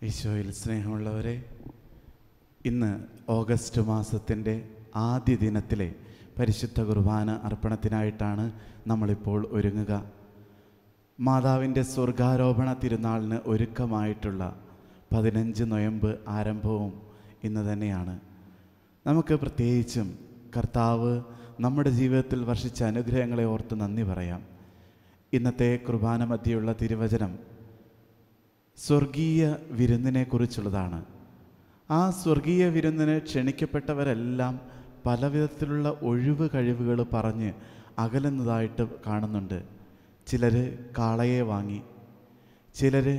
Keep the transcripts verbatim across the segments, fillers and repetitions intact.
ഈശോയിൽ സ്നേഹമുള്ളവരെ, ഇന്ന് ഓഗസ്റ്റ് മാസത്തിൻ്റെ ആദ്യ ദിനത്തിലെ പരിശുദ്ധ കുർബാന അർപ്പണത്തിനായിട്ടാണ് നമ്മളിപ്പോൾ ഒരുങ്ങുക. മാതാവിൻ്റെ സ്വർഗാരോപണ തിരുനാളിന് ഒരുക്കമായിട്ടുള്ള പതിനഞ്ച് നൊയമ്പ് ആരംഭവും ഇന്ന് തന്നെയാണ്. നമുക്ക് പ്രത്യേകിച്ചും കർത്താവ് നമ്മുടെ ജീവിതത്തിൽ വർഷിച്ച അനുഗ്രഹങ്ങളെ ഓർത്ത് നന്ദി പറയാം. ഇന്നത്തെ കുർബാന മധ്യയുള്ള തിരുവചനം സ്വർഗീയ വിരുന്നിനെ കുറിച്ചുള്ളതാണ്. ആ സ്വർഗീയ വിരുന്നിന് ക്ഷണിക്കപ്പെട്ടവരെല്ലാം പല വിധത്തിലുള്ള ഒഴിവ് കഴിവുകൾ പറഞ്ഞ് അകലുന്നതായിട്ട് കാണുന്നുണ്ട്. ചിലർ കാളയെ വാങ്ങി, ചിലർ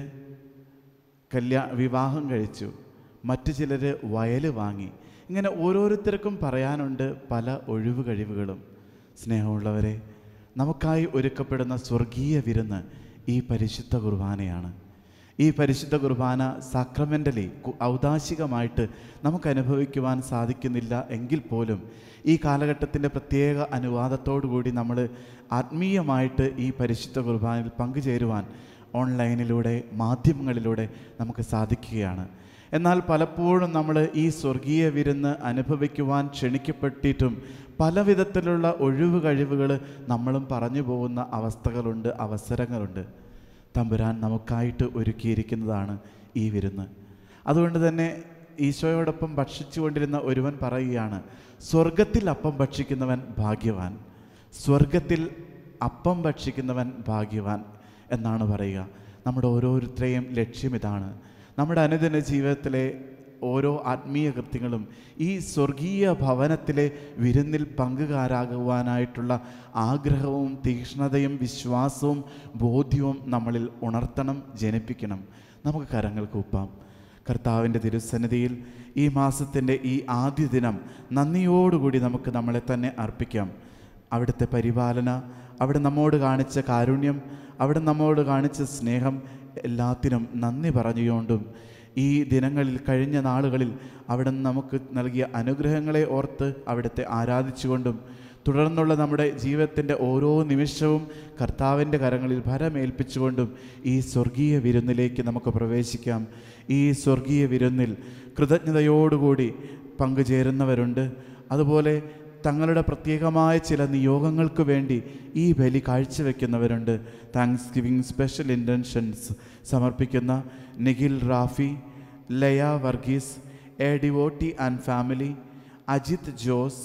കല്യാ വിവാഹം കഴിച്ചു, മറ്റു ചിലർ വയൽ വാങ്ങി. ഇങ്ങനെ ഓരോരുത്തർക്കും പറയാനുണ്ട് പല ഒഴിവ് കഴിവുകളും. സ്നേഹമുള്ളവരെ, നമുക്കായി ഒരുക്കപ്പെടുന്ന സ്വർഗീയ വിരുന്ന് ഈ പരിശുദ്ധ കുർബാനയാണ്. ഈ പരിശുദ്ധ കുർബാന സാക്രമെൻ്റലി ഔദാശികമായിട്ട് നമുക്ക് അനുഭവിക്കുവാൻ സാധിക്കുന്നില്ല എങ്കിൽ പോലും ഈ കാലഘട്ടത്തിൻ്റെ പ്രത്യേക അനുവാദത്തോടു കൂടി നമ്മൾ ആത്മീയമായിട്ട് ഈ പരിശുദ്ധ കുർബാനയിൽ പങ്കുചേരുവാൻ ഓൺലൈനിലൂടെ മാധ്യമങ്ങളിലൂടെ നമുക്ക് സാധിക്കുകയാണ്. എന്നാൽ പലപ്പോഴും നമ്മൾ ഈ സ്വർഗീയ വിരുന്ന് അനുഭവിക്കുവാൻ ക്ഷണിക്കപ്പെട്ടിട്ടും പല വിധത്തിലുള്ള ഒഴിവ് കഴിവുകൾ നമ്മളും പറഞ്ഞു പോകുന്ന അവസ്ഥകളുണ്ട്, അവസരങ്ങളുണ്ട്. തമ്പുരാൻ നമുക്കായിട്ട് ഒരുക്കിയിരിക്കുന്നതാണ് ഈ വിരുന്ന്. അതുകൊണ്ട് തന്നെ ഈശോയോടൊപ്പം ഭക്ഷിച്ചു കൊണ്ടിരുന്ന ഒരുവൻ പറയുകയാണ്, സ്വർഗത്തിൽ അപ്പം ഭക്ഷിക്കുന്നവൻ ഭാഗ്യവാൻ, സ്വർഗത്തിൽ അപ്പം ഭക്ഷിക്കുന്നവൻ ഭാഗ്യവാൻ എന്നാണ് പറയുക. നമ്മുടെ ഓരോരുത്തരെയും ലക്ഷ്യം ഇതാണ്. നമ്മുടെ അനുദിന ജീവിതത്തിലെ ഓരോ ആത്മീയ കൃത്യങ്ങളും ഈ സ്വർഗീയ ഭവനത്തിലെ വിരുന്നിൽ പങ്കുകാരാകുവാനായിട്ടുള്ള ആഗ്രഹവും തീക്ഷ്ണതയും വിശ്വാസവും ബോധ്യവും നമ്മളിൽ ഉണർത്തണം, ജനിപ്പിക്കണം. നമുക്ക് കരങ്ങൾ കൂപ്പാം. കർത്താവിൻ്റെ തിരുസന്നിധിയിൽ ഈ മാസത്തിൻ്റെ ഈ ആദ്യ ദിനം നന്ദിയോടുകൂടി നമുക്ക് നമ്മളെ തന്നെ അർപ്പിക്കാം. അവിടുത്തെ പരിപാലന, അവിടെ നമ്മോട് കാണിച്ച കാരുണ്യം, അവിടെ നമ്മോട് കാണിച്ച സ്നേഹം, എല്ലാത്തിനും നന്ദി പറഞ്ഞുകൊണ്ടും ഈ ദിനങ്ങളിൽ, കഴിഞ്ഞ നാളുകളിൽ അവിടെ നമുക്ക് നൽകിയ അനുഗ്രഹങ്ങളെ ഓർത്ത് അവിടുത്തെ ആരാധിച്ചുകൊണ്ടും തുടർന്നുള്ള നമ്മുടെ ജീവിതത്തിൻ്റെ ഓരോ നിമിഷവും കർത്താവിൻ്റെ കരങ്ങളിൽ ഭരമേൽപ്പിച്ചുകൊണ്ടും ഈ സ്വർഗീയ വിരുന്നിലേക്ക് നമുക്ക് പ്രവേശിക്കാം. ഈ സ്വർഗീയ വിരുന്നിൽ കൃതജ്ഞതയോടുകൂടി പങ്കുചേരുന്നവരുണ്ട്. അതുപോലെ തങ്ങളുടെ പ്രത്യേകമായ ചില നിയോഗങ്ങൾക്ക് വേണ്ടി ഈ ബലി കാഴ്ചവെക്കുന്നവരുണ്ട്. താങ്ക്സ് ഗിവിങ് സ്പെഷ്യൽ ഇൻറ്റൻഷൻസ് സമർപ്പിക്കുന്ന Nikhil Rafi, Laya Varghese, a devotee and family, Ajith Jose,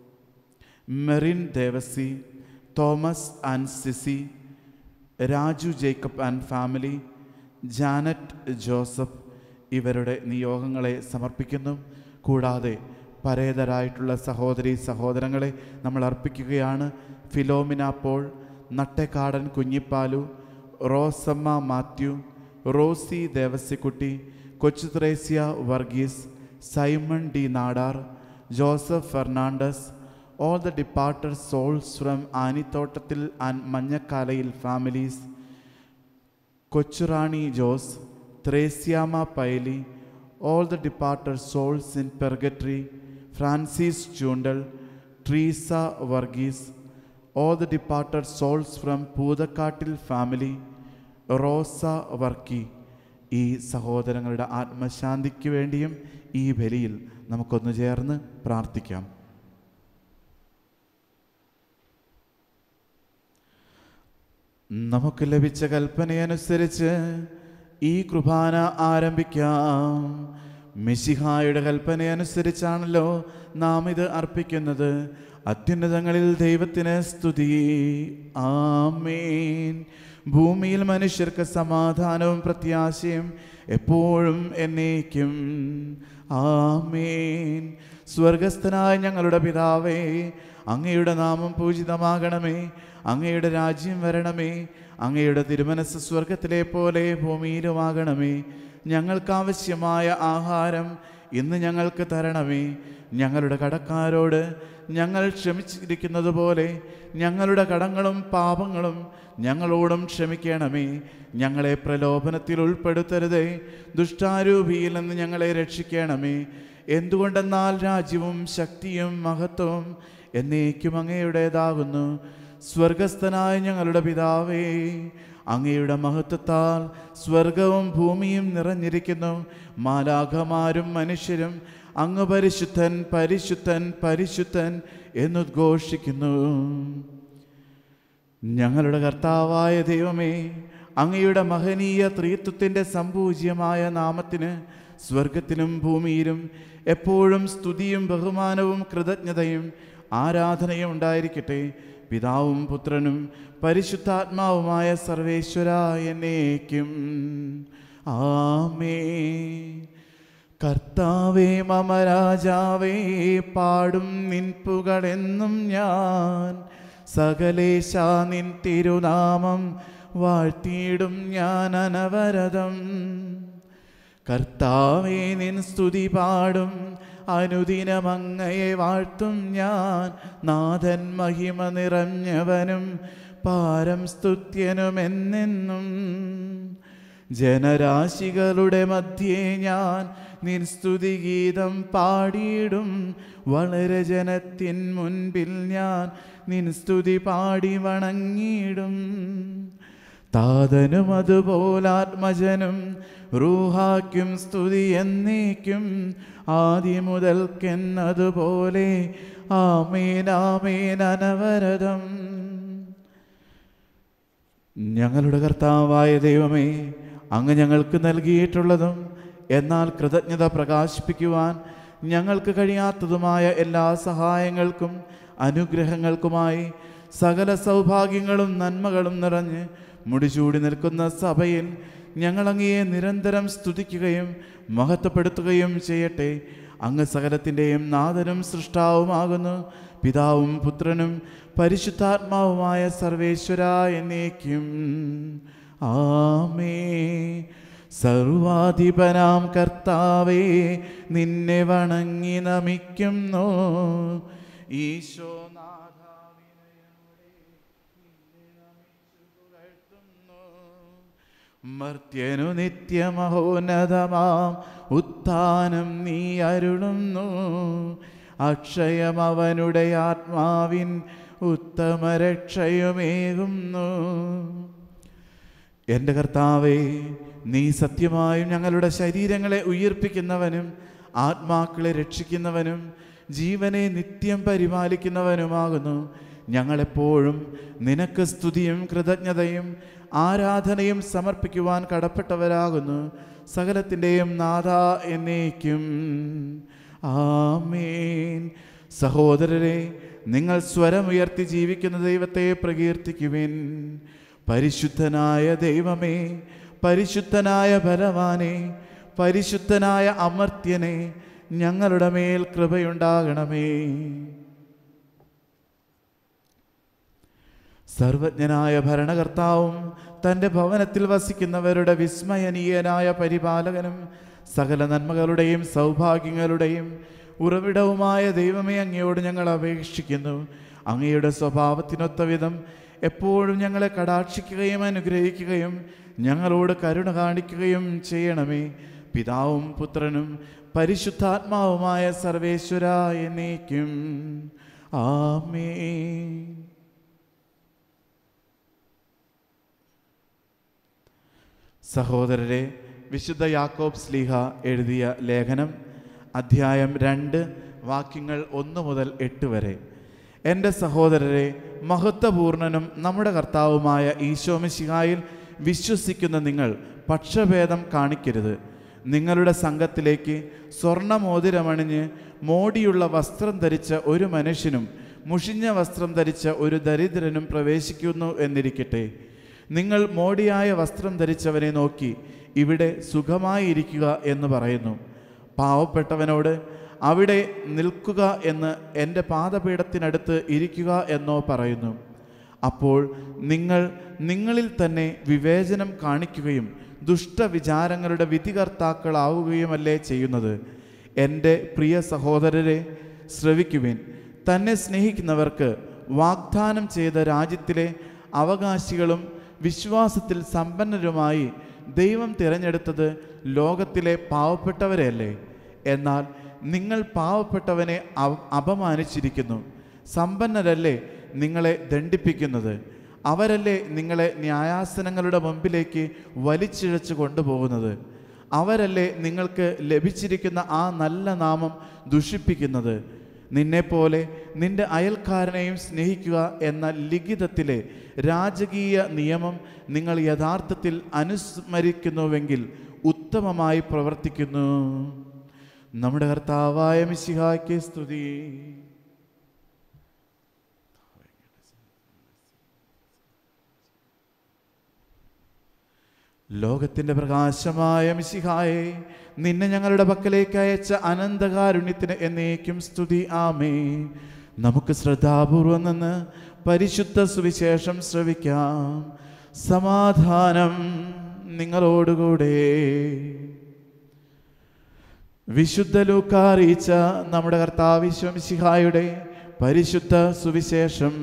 Merin Devasi, Thomas and Cissy, Raju Jacob and family, Janet Joseph, ഇവരുടെ നിയോഗങ്ങളെ സമർപ്പിക്കുന്നു. കൂടാതെ പരേതരായിട്ടുള്ള സഹോദരി സഹോദരങ്ങളെ നമ്മൾ അർപ്പിക്കുകയാണ്. Philomina Paul, Nattekadan Kunjipalu, Rosamma Mathew, Rosie Devasikutty, Kochu Thresia Varghese, Simon D Nadar, Joseph Fernandes, all the departed souls from Anithottathil and Manjakalayil families, Kochurani Jose, Thresiamma Paily, all the departed souls in purgatory, Francis Choondal, Treesa Varghese, all the departed souls from Poothakattil family, Rosa Varkey. ഈ സഹോദരങ്ങളുടെ ആത്മശാന്തിക്ക് വേണ്ടിയും ഈ ബലിയിൽ നമുക്കൊന്നു ചേർന്ന് പ്രാർത്ഥിക്കാം. നമുക്ക് ലഭിച്ച കൽപ്പനയനുസരിച്ച് ഈ കുർബാന ആരംഭിക്കാം. മിശിഹായുടെ കൽപ്പനയനുസരിച്ചാണല്ലോ നാം ഇത് അർപ്പിക്കുന്നത്. അത്യുന്നതങ്ങളിൽ ദൈവത്തിന് സ്തുതി. ആമേൻ. ഭൂമിയിൽ മനുഷ്യർക്ക് സമാധാനവും പ്രത്യാശയും എപ്പോഴും എന്നേക്കും. ആമേൻ. സ്വർഗസ്ഥനായ ഞങ്ങളുടെ പിതാവേ, അങ്ങയുടെ നാമം പൂജിതമാകണമേ, അങ്ങയുടെ രാജ്യം വരണമേ, അങ്ങയുടെ തിരുമനസ് സ്വർഗത്തിലെ പോലെ ഭൂമിയിലുമാകണമേ. ഞങ്ങൾക്കാവശ്യമായ ആഹാരം ഇന്ന് ഞങ്ങൾക്ക് തരണമേ. ഞങ്ങളുടെ കടക്കാരോട് ഞങ്ങൾ ക്ഷമിച്ചിരിക്കുന്നത് പോലെ ഞങ്ങളുടെ കടങ്ങളും പാപങ്ങളും ഞങ്ങളോടും ക്ഷമിക്കണമേ. ഞങ്ങളെ പ്രലോഭനത്തിൽ ഉൾപ്പെടുത്തരുതേ, ദുഷ്ടാരൂപിയിൽ നിന്ന് ഞങ്ങളെ രക്ഷിക്കണമേ. എന്തുകൊണ്ടെന്നാൽ രാജ്യവും ശക്തിയും മഹത്വവും എന്നേക്കും അങ്ങയുടേതാകുന്നു. സ്വർഗസ്ഥനായ ഞങ്ങളുടെ പിതാവേ, അങ്ങയുടെ മഹത്വത്താൽ സ്വർഗവും ഭൂമിയും നിറഞ്ഞിരിക്കുന്നു. മാലാഖമാരും മനുഷ്യരും അങ്ങ് പരിശുദ്ധൻ പരിശുദ്ധൻ പരിശുദ്ധൻ എന്നുദ്ഘോഷിക്കുന്നു. ഞങ്ങളുടെ കർത്താവായ ദൈവമേ, അങ്ങയുടെ മഹനീയ ത്രിത്വത്തിൻ്റെ സംപൂജ്യമായ നാമത്തിന് സ്വർഗത്തിലും ഭൂമിയിലും എപ്പോഴും സ്തുതിയും ബഹുമാനവും കൃതജ്ഞതയും ആരാധനയും ഉണ്ടായിരിക്കട്ടെ. പിതാവും പുത്രനും പരിശുദ്ധാത്മാവുമായ സർവേശ്വര എന്നേക്കും ആമേൻ. കർത്താവേ മമ രാജാവേ, പാടും നിൻ പുകഴെന്നും ഞാൻ. സകലേശ നിൻ തിരുനാമം വാഴ്ത്തിയിടും ഞാൻ അനവരതം. കർത്താവേ നിൻ സ്തുതി പാടും, അനുദിനമങ്ങയെ വാഴ്ത്തും ഞാൻ. നാഥൻ മഹിമ നിറഞ്ഞവനും പാരം സ്തുത്യനുമെന്നെന്നും. ജനരാശികളുടെ മധ്യേ ഞാൻ നിൻ സ്തുതിഗീതം പാടിയിടും. വളരെ ജനത്തിൻ മുൻപിൽ ഞാൻ നിൻ സ്തുതി പാടി വണങ്ങിയിടും. താതനും അതുപോലാത്മജനും റൂഹാക്കും സ്തുതി എന്നേക്കും, ആദ്യം മുതൽക്കെന്നതുപോലെ ആമേൻ ആമേൻ അനവരതം. ഞങ്ങളുടെ കർത്താവായ ദൈവമേ, അങ്ങ് ഞങ്ങൾക്ക് നൽകിയിട്ടുള്ളതും എന്നാൽ കൃതജ്ഞത പ്രകാശിപ്പിക്കുവാൻ ഞങ്ങൾക്ക് കഴിയാത്തതുമായ എല്ലാ സഹായങ്ങൾക്കും അനുഗ്രഹങ്ങൾക്കുമായി സകല സൗഭാഗ്യങ്ങളും നന്മകളും നിറഞ്ഞ് മുടിചൂടി നിൽക്കുന്ന സഭയിൽ ഞങ്ങളങ്ങയെ നിരന്തരം സ്തുതിക്കുകയും മഹത്വപ്പെടുത്തുകയും ചെയ്യട്ടെ. അങ്ങ് സകലത്തിൻ്റെയും നാഥനും സൃഷ്ടാവുമാകുന്നു. പിതാവും പുത്രനും പരിശുദ്ധാത്മാവുമായ സർവേശ്വര എന്നേക്കും ആമേൻ. സർവാധിപനാം കർത്താവേ, നിന്നെ വണങ്ങി നമിക്കുന്നു. ഈശോ മർത്യനു നിത്യമഹോന്നതമാം ഉത്ഥാനം നീ അരുളുന്നു. അക്ഷയം അവനുടെ ആത്മാവിൻ ഉത്തമരക്ഷയുമേകുന്നു. എൻ്റെ കർത്താവേ, നീ സത്യമായും ഞങ്ങളുടെ ശരീരങ്ങളെ ഉയിർപ്പിക്കുന്നവനും ആത്മാക്കളെ രക്ഷിക്കുന്നവനും ജീവനെ നിത്യം പരിപാലിക്കുന്നവനുമാകുന്നു. ഞങ്ങളെപ്പോഴും നിനക്ക് സ്തുതിയും കൃതജ്ഞതയും ആരാധനയും സമർപ്പിക്കുവാൻ കടപ്പെട്ടവരാകുന്നു. സകലത്തിൻ്റെയും നാഥ എന്നേക്കും ആമേൻ. സഹോദരരെ, നിങ്ങൾ സ്വരമുയർത്തി ജീവിക്കുന്ന ദൈവത്തെ പ്രകീർത്തിക്കുവിൻ. പരിശുദ്ധനായ ദൈവമേ, പരിശുദ്ധനായ ബലവാനെ, പരിശുദ്ധനായ അമർത്യനെ, ഞങ്ങളുടെ മേൽ കൃപയുണ്ടാകണമേ. സർവജ്ഞനായ ഭരണകർത്താവും തൻ്റെ ഭവനത്തിൽ വസിക്കുന്നവരുടെ വിസ്മയനീയനായ പരിപാലകനും സകല നന്മകളുടെയും സൗഭാഗ്യങ്ങളുടെയും ഉറവിടവുമായ ദൈവമേ, അങ്ങയോട് ഞങ്ങൾ അപേക്ഷിക്കുന്നു. അങ്ങയുടെ സ്വഭാവത്തിനൊത്ത വിധം എപ്പോഴും ഞങ്ങളെ കടാക്ഷിക്കുകയും അനുഗ്രഹിക്കുകയും ഞങ്ങളോട് കരുണ കാണിക്കുകയും ചെയ്യണമേ. പിതാവും പുത്രനും പരിശുദ്ധാത്മാവുമായ സർവേശ്വര എന്നേക്കും ആമേൻ. സഹോദരരെ, വിശുദ്ധ യാക്കോബ് ശ്ലീഹ എഴുതിയ ലേഖനം അധ്യായം രണ്ട് വാക്യങ്ങൾ ഒന്ന് മുതൽ എട്ട് വരെ. എൻ്റെ സഹോദരരെ, മഹത്വപൂർണനും നമ്മുടെ കർത്താവുമായ ഈശോ മിശിഹായിൽ വിശ്വസിക്കുന്ന നിങ്ങൾ പക്ഷഭേദം കാണിക്കരുത്. നിങ്ങളുടെ സംഘത്തിലേക്ക് സ്വർണ്ണമോതിരമണിഞ്ഞ് മോടിയുള്ള വസ്ത്രം ധരിച്ച ഒരു മനുഷ്യനും മുഷിഞ്ഞ വസ്ത്രം ധരിച്ച ഒരു ദരിദ്രനും പ്രവേശിക്കുന്നു എന്നിരിക്കട്ടെ. നിങ്ങൾ മോടിയായ വസ്ത്രം ധരിച്ചവനെ നോക്കി ഇവിടെ സുഖമായിരിക്കുക എന്ന് പറയുന്നു. പാവപ്പെട്ടവനോട് അവിടെ നിൽക്കുക എന്ന് എൻ്റെ പാദപീഠത്തിനടുത്ത് ഇരിക്കുക എന്നോ പറയുന്നു. അപ്പോൾ നിങ്ങൾ നിങ്ങളിൽ തന്നെ വിവേചനം കാണിക്കുകയും ദുഷ്ടവിചാരങ്ങളുടെ വിധികർത്താക്കളാവുകയുമല്ലേ ചെയ്യുന്നത്. എൻ്റെ പ്രിയ സഹോദരരെ, ശ്രവിക്കുവിൻ. തന്നെ സ്നേഹിക്കുന്നവർക്ക് വാഗ്ദാനം ചെയ്ത രാജ്യത്തിലെ അവകാശികളും വിശ്വാസത്തിൽ സമ്പന്നരുമായി ദൈവം തിരഞ്ഞെടുത്തത് ലോകത്തിലെ പാവപ്പെട്ടവരെയല്ലേ. എന്നാൽ നിങ്ങൾ പാവപ്പെട്ടവനെ അപമാനിച്ചിരിക്കുന്നു. സമ്പന്നരല്ലേ നിങ്ങളെ ദണ്ഡിപ്പിക്കുന്നത്? അവരല്ലേ നിങ്ങളെ ന്യായാസനങ്ങളുടെ മുമ്പിലേക്ക് വലിച്ചിഴച്ച് കൊണ്ടുപോകുന്നത്? അവരല്ലേ നിങ്ങൾക്ക് ലഭിച്ചിരിക്കുന്ന ആ നല്ല നാമം ദുഷിപ്പിക്കുന്നത്? നിന്നെപ്പോലെ നിന്റെ അയൽക്കാരനെയും സ്നേഹിക്കുക എന്ന ലിഖിതത്തിലെ രാജകീയ നിയമം നിങ്ങൾ യഥാർത്ഥത്തിൽ അനുസ്മരിക്കുന്നുവെങ്കിൽ ഉത്തമമായി പ്രവർത്തിക്കുന്നു. നമ്മുടെ കർത്താവായ മിശിഹായ്ക്ക് സ്തുതി. ലോകത്തിൻ്റെ പ്രകാശമായ മിശിഹായെ, നിന്നെ ഞങ്ങളുടെ പക്കലേക്ക് അയച്ച അനന്തകാരുണ്യത്തിന് എന്നേക്കും സ്തുതി. ആമേ. നമുക്ക് ശ്രദ്ധാപൂർവം നിന്ന് പരിശുദ്ധ സുവിശേഷം ശ്രവിക്കാം. സമാധാനം നിങ്ങളോടുകൂടെ. വിശുദ്ധ ലൂക്കാ അറിയിച്ച നമ്മുടെ കർത്താവ് ഈശോ മിശിഹായുടെ പരിശുദ്ധ സുവിശേഷം,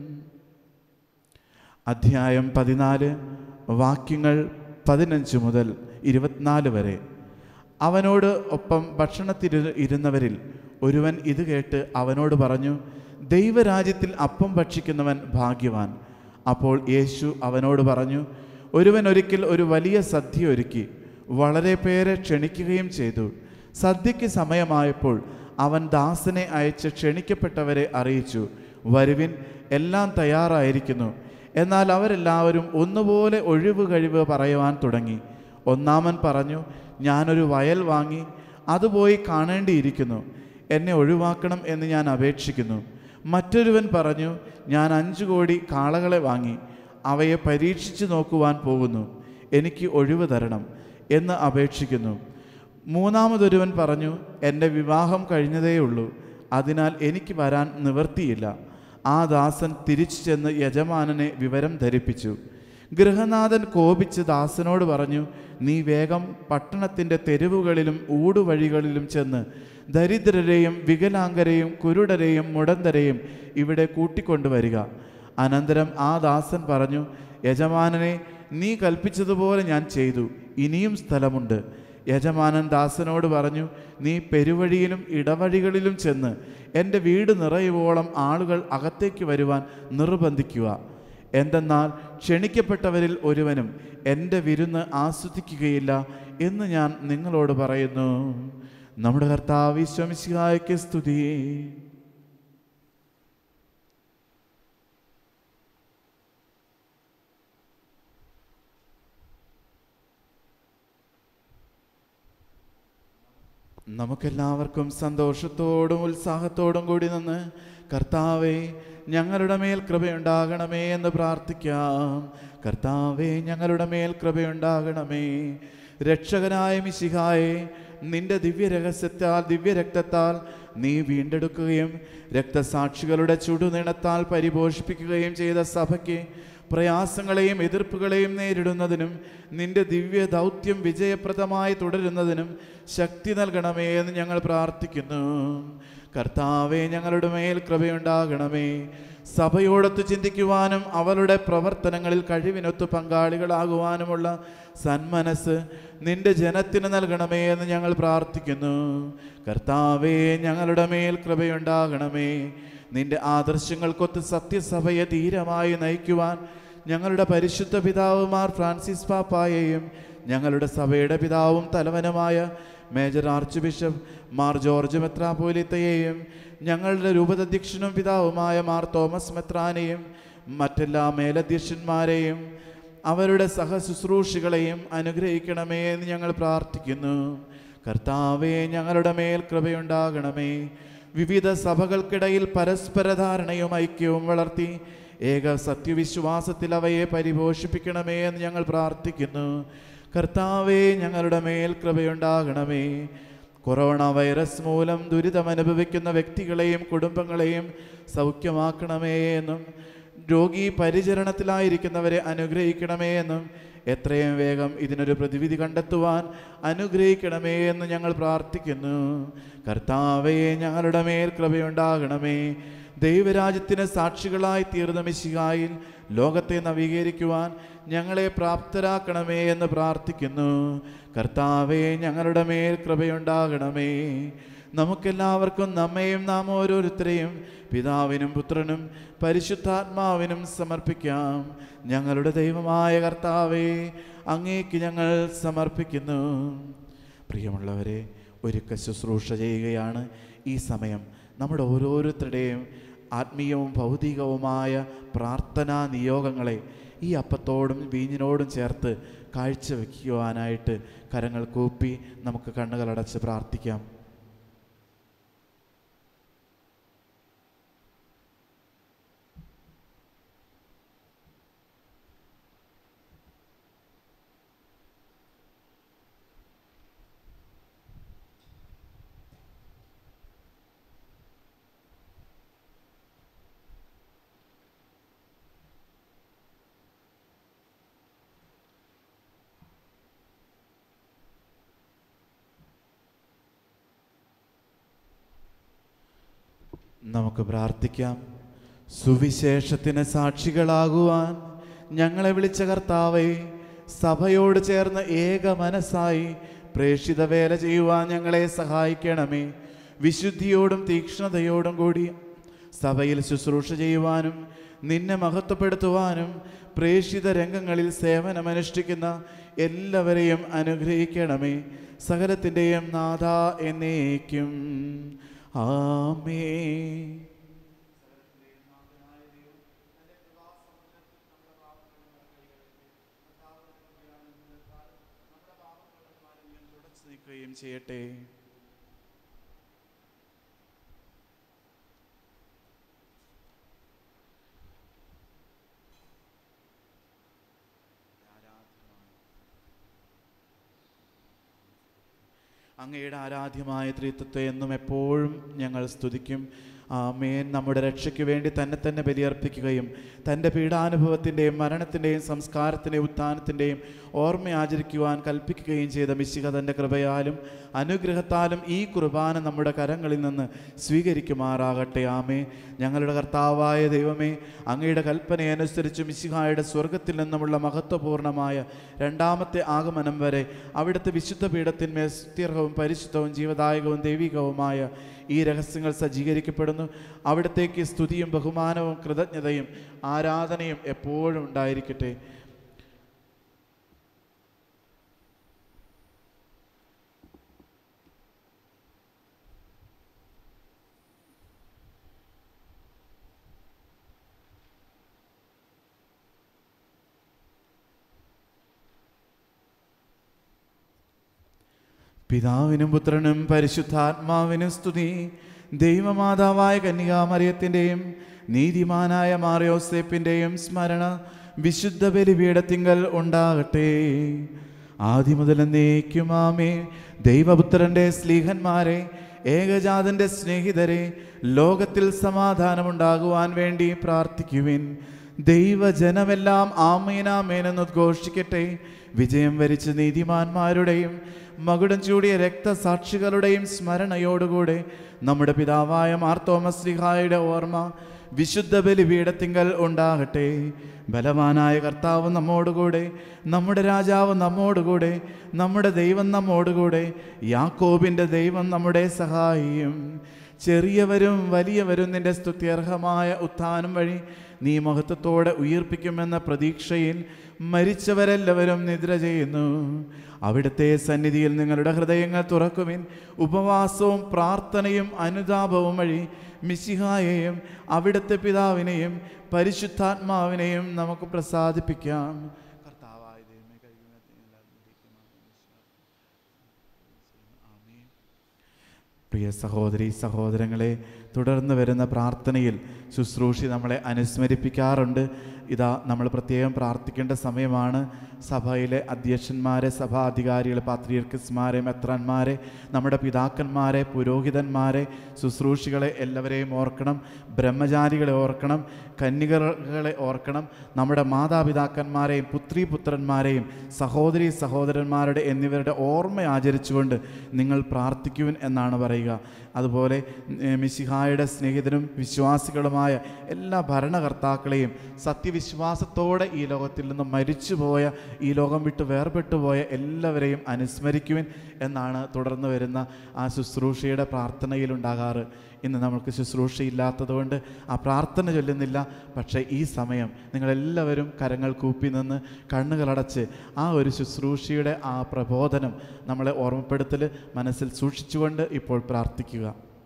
അധ്യായം പതിനാല്, വാക്യങ്ങൾ പതിനഞ്ച് മുതൽ ഇരുപത്തിനാല് വരെ. അവനോട് ഒപ്പം ഭക്ഷണത്തിൽ ഇരുന്നവരിൽ ഒരുവൻ ഇത് കേട്ട് അവനോട് പറഞ്ഞു, ദൈവരാജ്യത്തിൽ അപ്പം ഭക്ഷിക്കുന്നവൻ ഭാഗ്യവാൻ. അപ്പോൾ യേശു അവനോട് പറഞ്ഞു, ഒരുവൻ ഒരിക്കൽ ഒരു വലിയ സദ്യ ഒരുക്കി വളരെ പേരെ ക്ഷണിക്കുകയും ചെയ്തു. സദ്യയ്ക്ക് സമയമായപ്പോൾ അവൻ ദാസനെ അയച്ച് ക്ഷണിക്കപ്പെട്ടവരെ അറിയിച്ചു, വരുവിൻ, എല്ലാം തയ്യാറായിരിക്കുന്നു. എന്നാൽ അവരെല്ലാവരും ഒന്നുപോലെ ഒഴിവ് കഴിവ് പറയുവാൻ തുടങ്ങി. ഒന്നാമൻ പറഞ്ഞു, ഞാനൊരു വയൽ വാങ്ങി അത് പോയി കാണേണ്ടിയിരിക്കുന്നു, എന്നെ ഒഴിവാക്കണം എന്ന് ഞാൻ അപേക്ഷിക്കുന്നു. മറ്റൊരുവൻ പറഞ്ഞു, ഞാൻ അഞ്ചു കോടി കാളകളെ വാങ്ങി അവയെ പരീക്ഷിച്ചു നോക്കുവാൻ പോകുന്നു, എനിക്ക് ഒഴിവ് തരണം എന്ന് അപേക്ഷിക്കുന്നു. മൂന്നാമതൊരുവൻ പറഞ്ഞു, എൻ്റെ വിവാഹം കഴിഞ്ഞതേയുള്ളൂ, അതിനാൽ എനിക്ക് വരാൻ നിവൃത്തിയില്ല. ആ ദാസൻ തിരിച്ചു ചെന്ന് യജമാനനെ വിവരം ധരിപ്പിച്ചു. ഗൃഹനാഥൻ കോപിച്ച് ദാസനോട് പറഞ്ഞു, നീ വേഗം പട്ടണത്തിൻ്റെ തെരുവുകളിലും ഊടുവഴികളിലും ചെന്ന് ദരിദ്രരെയും വികലാംഗരെയും കുരുടരെയും മുടന്തരെയും ഇവിടെ കൂട്ടിക്കൊണ്ടുവരിക. അനന്തരം ആ ദാസൻ പറഞ്ഞു, യജമാനനെ, നീ കൽപ്പിച്ചതുപോലെ ഞാൻ ചെയ്തു, ഇനിയും സ്ഥലമുണ്ട്. യജമാനൻ ദാസനോട് പറഞ്ഞു, നീ പെരുവഴിയിലും ഇടവഴികളിലും ചെന്ന് എൻ്റെ വീട് നിറയുവോളം ആളുകൾ അകത്തേക്ക് വരുവാൻ നിർബന്ധിക്കുക. എന്തെന്നാൽ ക്ഷണിക്കപ്പെട്ടവരിൽ ഒരുവനും എൻ്റെ വിരുന്ന് ആസ്വദിക്കുകയില്ല എന്ന് ഞാൻ നിങ്ങളോട് പറയുന്നു. നമ്മുടെ കർത്താവ് ഈശോ മിശിഹായ്ക്ക് സ്തുതി. നമുക്കെല്ലാവർക്കും സന്തോഷത്തോടും ഉത്സാഹത്തോടും കൂടി നിന്ന് കർത്താവേ, ഞങ്ങളുടെ മേൽ കൃപയുണ്ടാകണമേ എന്ന് പ്രാർത്ഥിക്കാം. കർത്താവേ, ഞങ്ങളുടെ മേൽ കൃപയുണ്ടാകണമേ. രക്ഷകനായ മിശിഹായെ, നിന്റെ ദിവ്യരഹസ്യത്താൽ ദിവ്യരക്തത്താൽ നീ വീണ്ടെടുക്കുകയും രക്തസാക്ഷികളുടെ ചുടുനിണത്താൽ പരിപോഷിപ്പിക്കുകയും ചെയ്ത സഭയ്ക്ക് പ്രയാസങ്ങളെയും എതിർപ്പുകളെയും നേരിടുന്നതിനും നിന്റെ ദിവ്യ ദൗത്യം വിജയപ്രദമായി തുടരുന്നതിനും ശക്തി നൽകണമേ എന്ന് ഞങ്ങൾ പ്രാർത്ഥിക്കുന്നു. കർത്താവേ, ഞങ്ങളുടെ മേൽ കൃപയുണ്ടാകണമേ. സഭയോടൊത്ത് ചിന്തിക്കുവാനും അവളുടെ പ്രവർത്തനങ്ങളിൽ കഴിവിനൊത്ത് പങ്കാളികളാകുവാനുമുള്ള സന്മനസ് നിന്റെ ജനത്തിന് നൽകണമേ എന്ന് ഞങ്ങൾ പ്രാർത്ഥിക്കുന്നു. കർത്താവേ, ഞങ്ങളുടെ മേൽ കൃപയുണ്ടാകണമേ. നിന്റെ ആദർശങ്ങൾക്കൊത്ത് സത്യസഭയെ ധീരമായി നയിക്കുവാൻ ഞങ്ങളുടെ പരിശുദ്ധ പിതാവുമാർ ഫ്രാൻസിസ് പാപ്പായെയും ഞങ്ങളുടെ സഭയുടെ പിതാവും തലവനുമായ major arch bishop Mar George മെത്രാപ്പോലിത്തയെയും ഞങ്ങളുടെ രൂപതാധ്യക്ഷനും പിതാവുമായ മാർ തോമസ് മെത്രാനെയും മറ്റെല്ലാ മേലധ്യക്ഷന്മാരെയും അവരുടെ സഹശുശ്രൂഷികളെയും അനുഗ്രഹിക്കണമേ എന്ന് ഞങ്ങൾ പ്രാർത്ഥിക്കുന്നു. കർത്താവേ, ഞങ്ങളുടെ മേൽ കൃപയുണ്ടാകണമേ. വിവിധ സഭകൾക്കിടയിൽ പരസ്പര ധാരണയും ഐക്യവും വളർത്തി ഏക സത്യവിശ്വാസത്തിൽ അവയെ പരിപോഷിപ്പിക്കണമേ എന്ന് ഞങ്ങൾ പ്രാർത്ഥിക്കുന്നു. കർത്താവേ, ഞങ്ങളുടെ മേൽ കൃപയുണ്ടാകണമേ. കൊറോണ വൈറസ് മൂലം ദുരിതമനുഭവിക്കുന്ന വ്യക്തികളെയും കുടുംബങ്ങളെയും സൗഖ്യമാക്കണമേ എന്നും രോഗി പരിചരണത്തിലായിരിക്കുന്നവരെ അനുഗ്രഹിക്കണമേ എന്നും എത്രയും വേഗം ഇതിനൊരു പ്രതിവിധി കണ്ടെത്തുവാൻ അനുഗ്രഹിക്കണമേ എന്ന് ഞങ്ങൾ പ്രാർത്ഥിക്കുന്നു. കർത്താവേ, ഞങ്ങളുടെ മേൽ കൃപയുണ്ടാകണമേ. ദൈവരാജ്യത്തിന് സാക്ഷികളായി തീർന്ന മിശിഹായിൽ ലോകത്തെ നവീകരിക്കുവാൻ ഞങ്ങളെ പ്രാപ്തരാക്കണമേ എന്ന് പ്രാർത്ഥിക്കുന്നു. കർത്താവേ, ഞങ്ങളുടെ മേൽ കൃപയുണ്ടാകണമേ. നമുക്കെല്ലാവർക്കും നമ്മയും നാം ഓരോരുത്തരെയും പിതാവിനും പുത്രനും പരിശുദ്ധാത്മാവിനും സമർപ്പിക്കാം. ഞങ്ങളുടെ ദൈവമായ കർത്താവേ, അങ്ങേക്ക് ഞങ്ങൾ സമർപ്പിക്കുന്നു. പ്രിയമുള്ളവരെ, ഒരുക്ക ശുശ്രൂഷ ചെയ്യുകയാണ്. ഈ സമയം നമ്മുടെ ഓരോരുത്തരുടെയും ആത്മീയവും ഭൗതികവുമായ പ്രാർത്ഥനാ നിയോഗങ്ങളെ ഈ അപ്പത്തോടും വീഞ്ഞിനോടും ചേർത്ത് കാഴ്ചവെക്കുവാനായിട്ട് കരങ്ങൾ കൂപ്പി നമുക്ക് കണ്ണുകളടച്ച് പ്രാർത്ഥിക്കാം. നമുക്ക് പ്രാർത്ഥിക്കാം. സുവിശേഷത്തിന് സാക്ഷികളാകുവാൻ ഞങ്ങളെ വിളിച്ച കർത്താവേ, സഭയോട് ചേർന്ന് ഏക മനസ്സായി പ്രേക്ഷിത വേല ചെയ്യുവാൻ ഞങ്ങളെ സഹായിക്കണമേ. വിശുദ്ധിയോടും തീക്ഷ്ണതയോടും കൂടി സഭയിൽ ശുശ്രൂഷ ചെയ്യുവാനും നിന്നെ മഹത്വപ്പെടുത്തുവാനും പ്രേക്ഷിത രംഗങ്ങളിൽ സേവനമനുഷ്ഠിക്കുന്ന എല്ലാവരെയും അനുഗ്രഹിക്കണമേ. സകലത്തിൻ്റെയും നാഥ എന്നേക്കും ആമേൻ. ചെയ്യട്ടെ. അങ്ങയുടെ ആരാധ്യമായ ത്രിത്വത്തെ എന്നും എപ്പോഴും ഞങ്ങൾ സ്തുതിക്കും. ആമേൻ. നമ്മുടെ രക്ഷയ്ക്ക് വേണ്ടി തന്നെ തന്നെ ബലിയർപ്പിക്കുകയും തൻ്റെ പീഡാനുഭവത്തിൻ്റെയും മരണത്തിൻ്റെയും സംസ്കാരത്തിൻ്റെയും ഉത്ഥാനത്തിൻ്റെയും ഓർമ്മ ആചരിക്കുവാൻ കൽപ്പിക്കുകയും ചെയ്ത മിശിഹ തൻ്റെ കൃപയാലും അനുഗ്രഹത്താലും ഈ കുർബാന നമ്മുടെ കരങ്ങളിൽ നിന്ന് സ്വീകരിക്കുമാറാകട്ടെ. ആമേൻ. ഞങ്ങളുടെ കർത്താവായ ദൈവമേ, അങ്ങയുടെ കൽപ്പനയനുസരിച്ച് മിശിഹായുടെ സ്വർഗത്തിൽ നിന്നുമുള്ള മഹത്വപൂർണ്ണമായ രണ്ടാമത്തെ ആഗമനം വരെ അവിടുത്തെ വിശുദ്ധ പീഠത്തിന്മേൽ സ്തുത്യർഹവും പരിശുദ്ധവും ജീവദായകവും ദൈവികവുമായ ഈ രഹസ്യങ്ങൾ സജ്ജീകരിക്കപ്പെടുന്നു. അവിടത്തേക്ക് സ്തുതിയും ബഹുമാനവും കൃതജ്ഞതയും ആരാധനയും എപ്പോഴും ഉണ്ടായിരിക്കട്ടെ. പിതാവിനും പുത്രനും പരിശുദ്ധാത്മാവിനും സ്തുതി. ദൈവമാതാവായ കന്യകാമറിയത്തിൻ്റെയും നീതിമാനായ മാർയോസേപ്പിൻ്റെയും സ്മരണ വിശുദ്ധ ബലിപീഠത്തിങ്കൽ ഉണ്ടാകട്ടെ. ആദ്യം മുതൽ എന്നേക്കും ആമേൻ. ദൈവപുത്രൻ്റെ സ്ലീഹന്മാരെ, ഏകജാതൻ്റെ സ്നേഹിതരെ, ലോകത്തിൽ സമാധാനമുണ്ടാകുവാൻ വേണ്ടി പ്രാർത്ഥിക്കുവിൻ. ദൈവജനമെല്ലാം ആമേനാമേനെന്ന് ഉദ്ഘോഷിക്കട്ടെ. വിജയം വരിച്ച നീതിമാന്മാരുടെയും മകുടം ചൂടിയ രക്തസാക്ഷികളുടെയും സ്മരണയോടുകൂടെ നമ്മുടെ പിതാവായ മാർത്തോമാ ശ്ലീഹായുടെ ഓർമ്മ വിശുദ്ധ ബലിപീഠത്തിങ്കൽ ഉണ്ടാകട്ടെ. ബലവാനായ കർത്താവ് നമ്മോടുകൂടെ, നമ്മുടെ രാജാവ് നമ്മോടുകൂടെ, നമ്മുടെ ദൈവം നമ്മോടുകൂടെ, യാക്കോബിൻ്റെ ദൈവം നമ്മുടെ സഹായിയും. ചെറിയവരും വലിയവരും നിന്റെ സ്തുത്യർഹമായ ഉത്ഥാനം വഴി നീ മഹത്വത്തോടെ ഉയർപ്പിക്കുമെന്ന പ്രതീക്ഷയിൽ മരിച്ചവരെല്ലാവരും നിദ്ര ചെയ്യുന്നു. അവിടുത്തെ സന്നിധിയിൽ നിങ്ങളുടെ ഹൃദയങ്ങൾ തുറക്കുവിൻ. ഉപവാസവും പ്രാർത്ഥനയും അനുതാപവും വഴി മിശിഹായെയും അവിടുത്തെ പിതാവിനെയും പരിശുദ്ധാത്മാവിനെയും നമുക്ക് പ്രസാദിപ്പിക്കാം. കർത്താവായ ദൈവമേ, പ്രിയ സഹോദരി സഹോദരങ്ങളെ, തുടർന്ന് വരുന്ന പ്രാർത്ഥനയിൽ ശുശ്രൂഷി നമ്മളെ അനുസ്മരിപ്പിക്കാറുണ്ട്. ഇതാ നമ്മൾ പ്രത്യേകം പ്രാർത്ഥിക്കേണ്ട സമയമാണ്. സഭയിലെ അധ്യക്ഷന്മാരെ, സഭാധികാരികളെ, പാത്രിയർക്കിസ്മാരെ, മെത്രാന്മാരെ, നമ്മുടെ പിതാക്കന്മാരെ, പുരോഹിതന്മാരെ, ശുശ്രൂഷികളെ എല്ലാവരെയും ഓർക്കണം. ബ്രഹ്മചാരികളെ ഓർക്കണം. കന്യകകളെ ഓർക്കണം. നമ്മുടെ മാതാപിതാക്കന്മാരെയും പുത്രി പുത്രന്മാരെയും സഹോദരി സഹോദരന്മാരുടെ എന്നിവരുടെ ഓർമ്മ ആചരിച്ചുകൊണ്ട് നിങ്ങൾ പ്രാർത്ഥിക്കുവിൻ എന്നാണ് പറയുക. അതുപോലെ മിശിഹാ മിശിഹായുടെ സ്നേഹിതനും വിശ്വാസികളുമായ എല്ലാ ഭരണകർത്താക്കളെയും സത്യവിശ്വാസത്തോടെ ഈ ലോകത്തിൽ നിന്നും മരിച്ചുപോയ, ഈ ലോകം വിട്ട് വേർപെട്ടു പോയ എല്ലാവരെയും അനുസ്മരിക്കുവിൻ എന്നാണ് തുടർന്ന് വരുന്ന ആ ശുശ്രൂഷയുടെ പ്രാർത്ഥനയിലുണ്ടാകാറ്. ഇന്ന് നമുക്ക് ശുശ്രൂഷയില്ലാത്തതുകൊണ്ട് ആ പ്രാർത്ഥന ചൊല്ലുന്നില്ല. പക്ഷേ ഈ സമയം നിങ്ങളെല്ലാവരും കരങ്ങൾ കൂപ്പി നിന്ന് കണ്ണുകളടച്ച് ആ ഒരു ശുശ്രൂഷയുടെ ആ പ്രബോധനം, നമ്മളെ ഓർമ്മപ്പെടുത്തൽ മനസ്സിൽ സൂക്ഷിച്ചുകൊണ്ട് ഇപ്പോൾ പ്രാർത്ഥിക്കുക.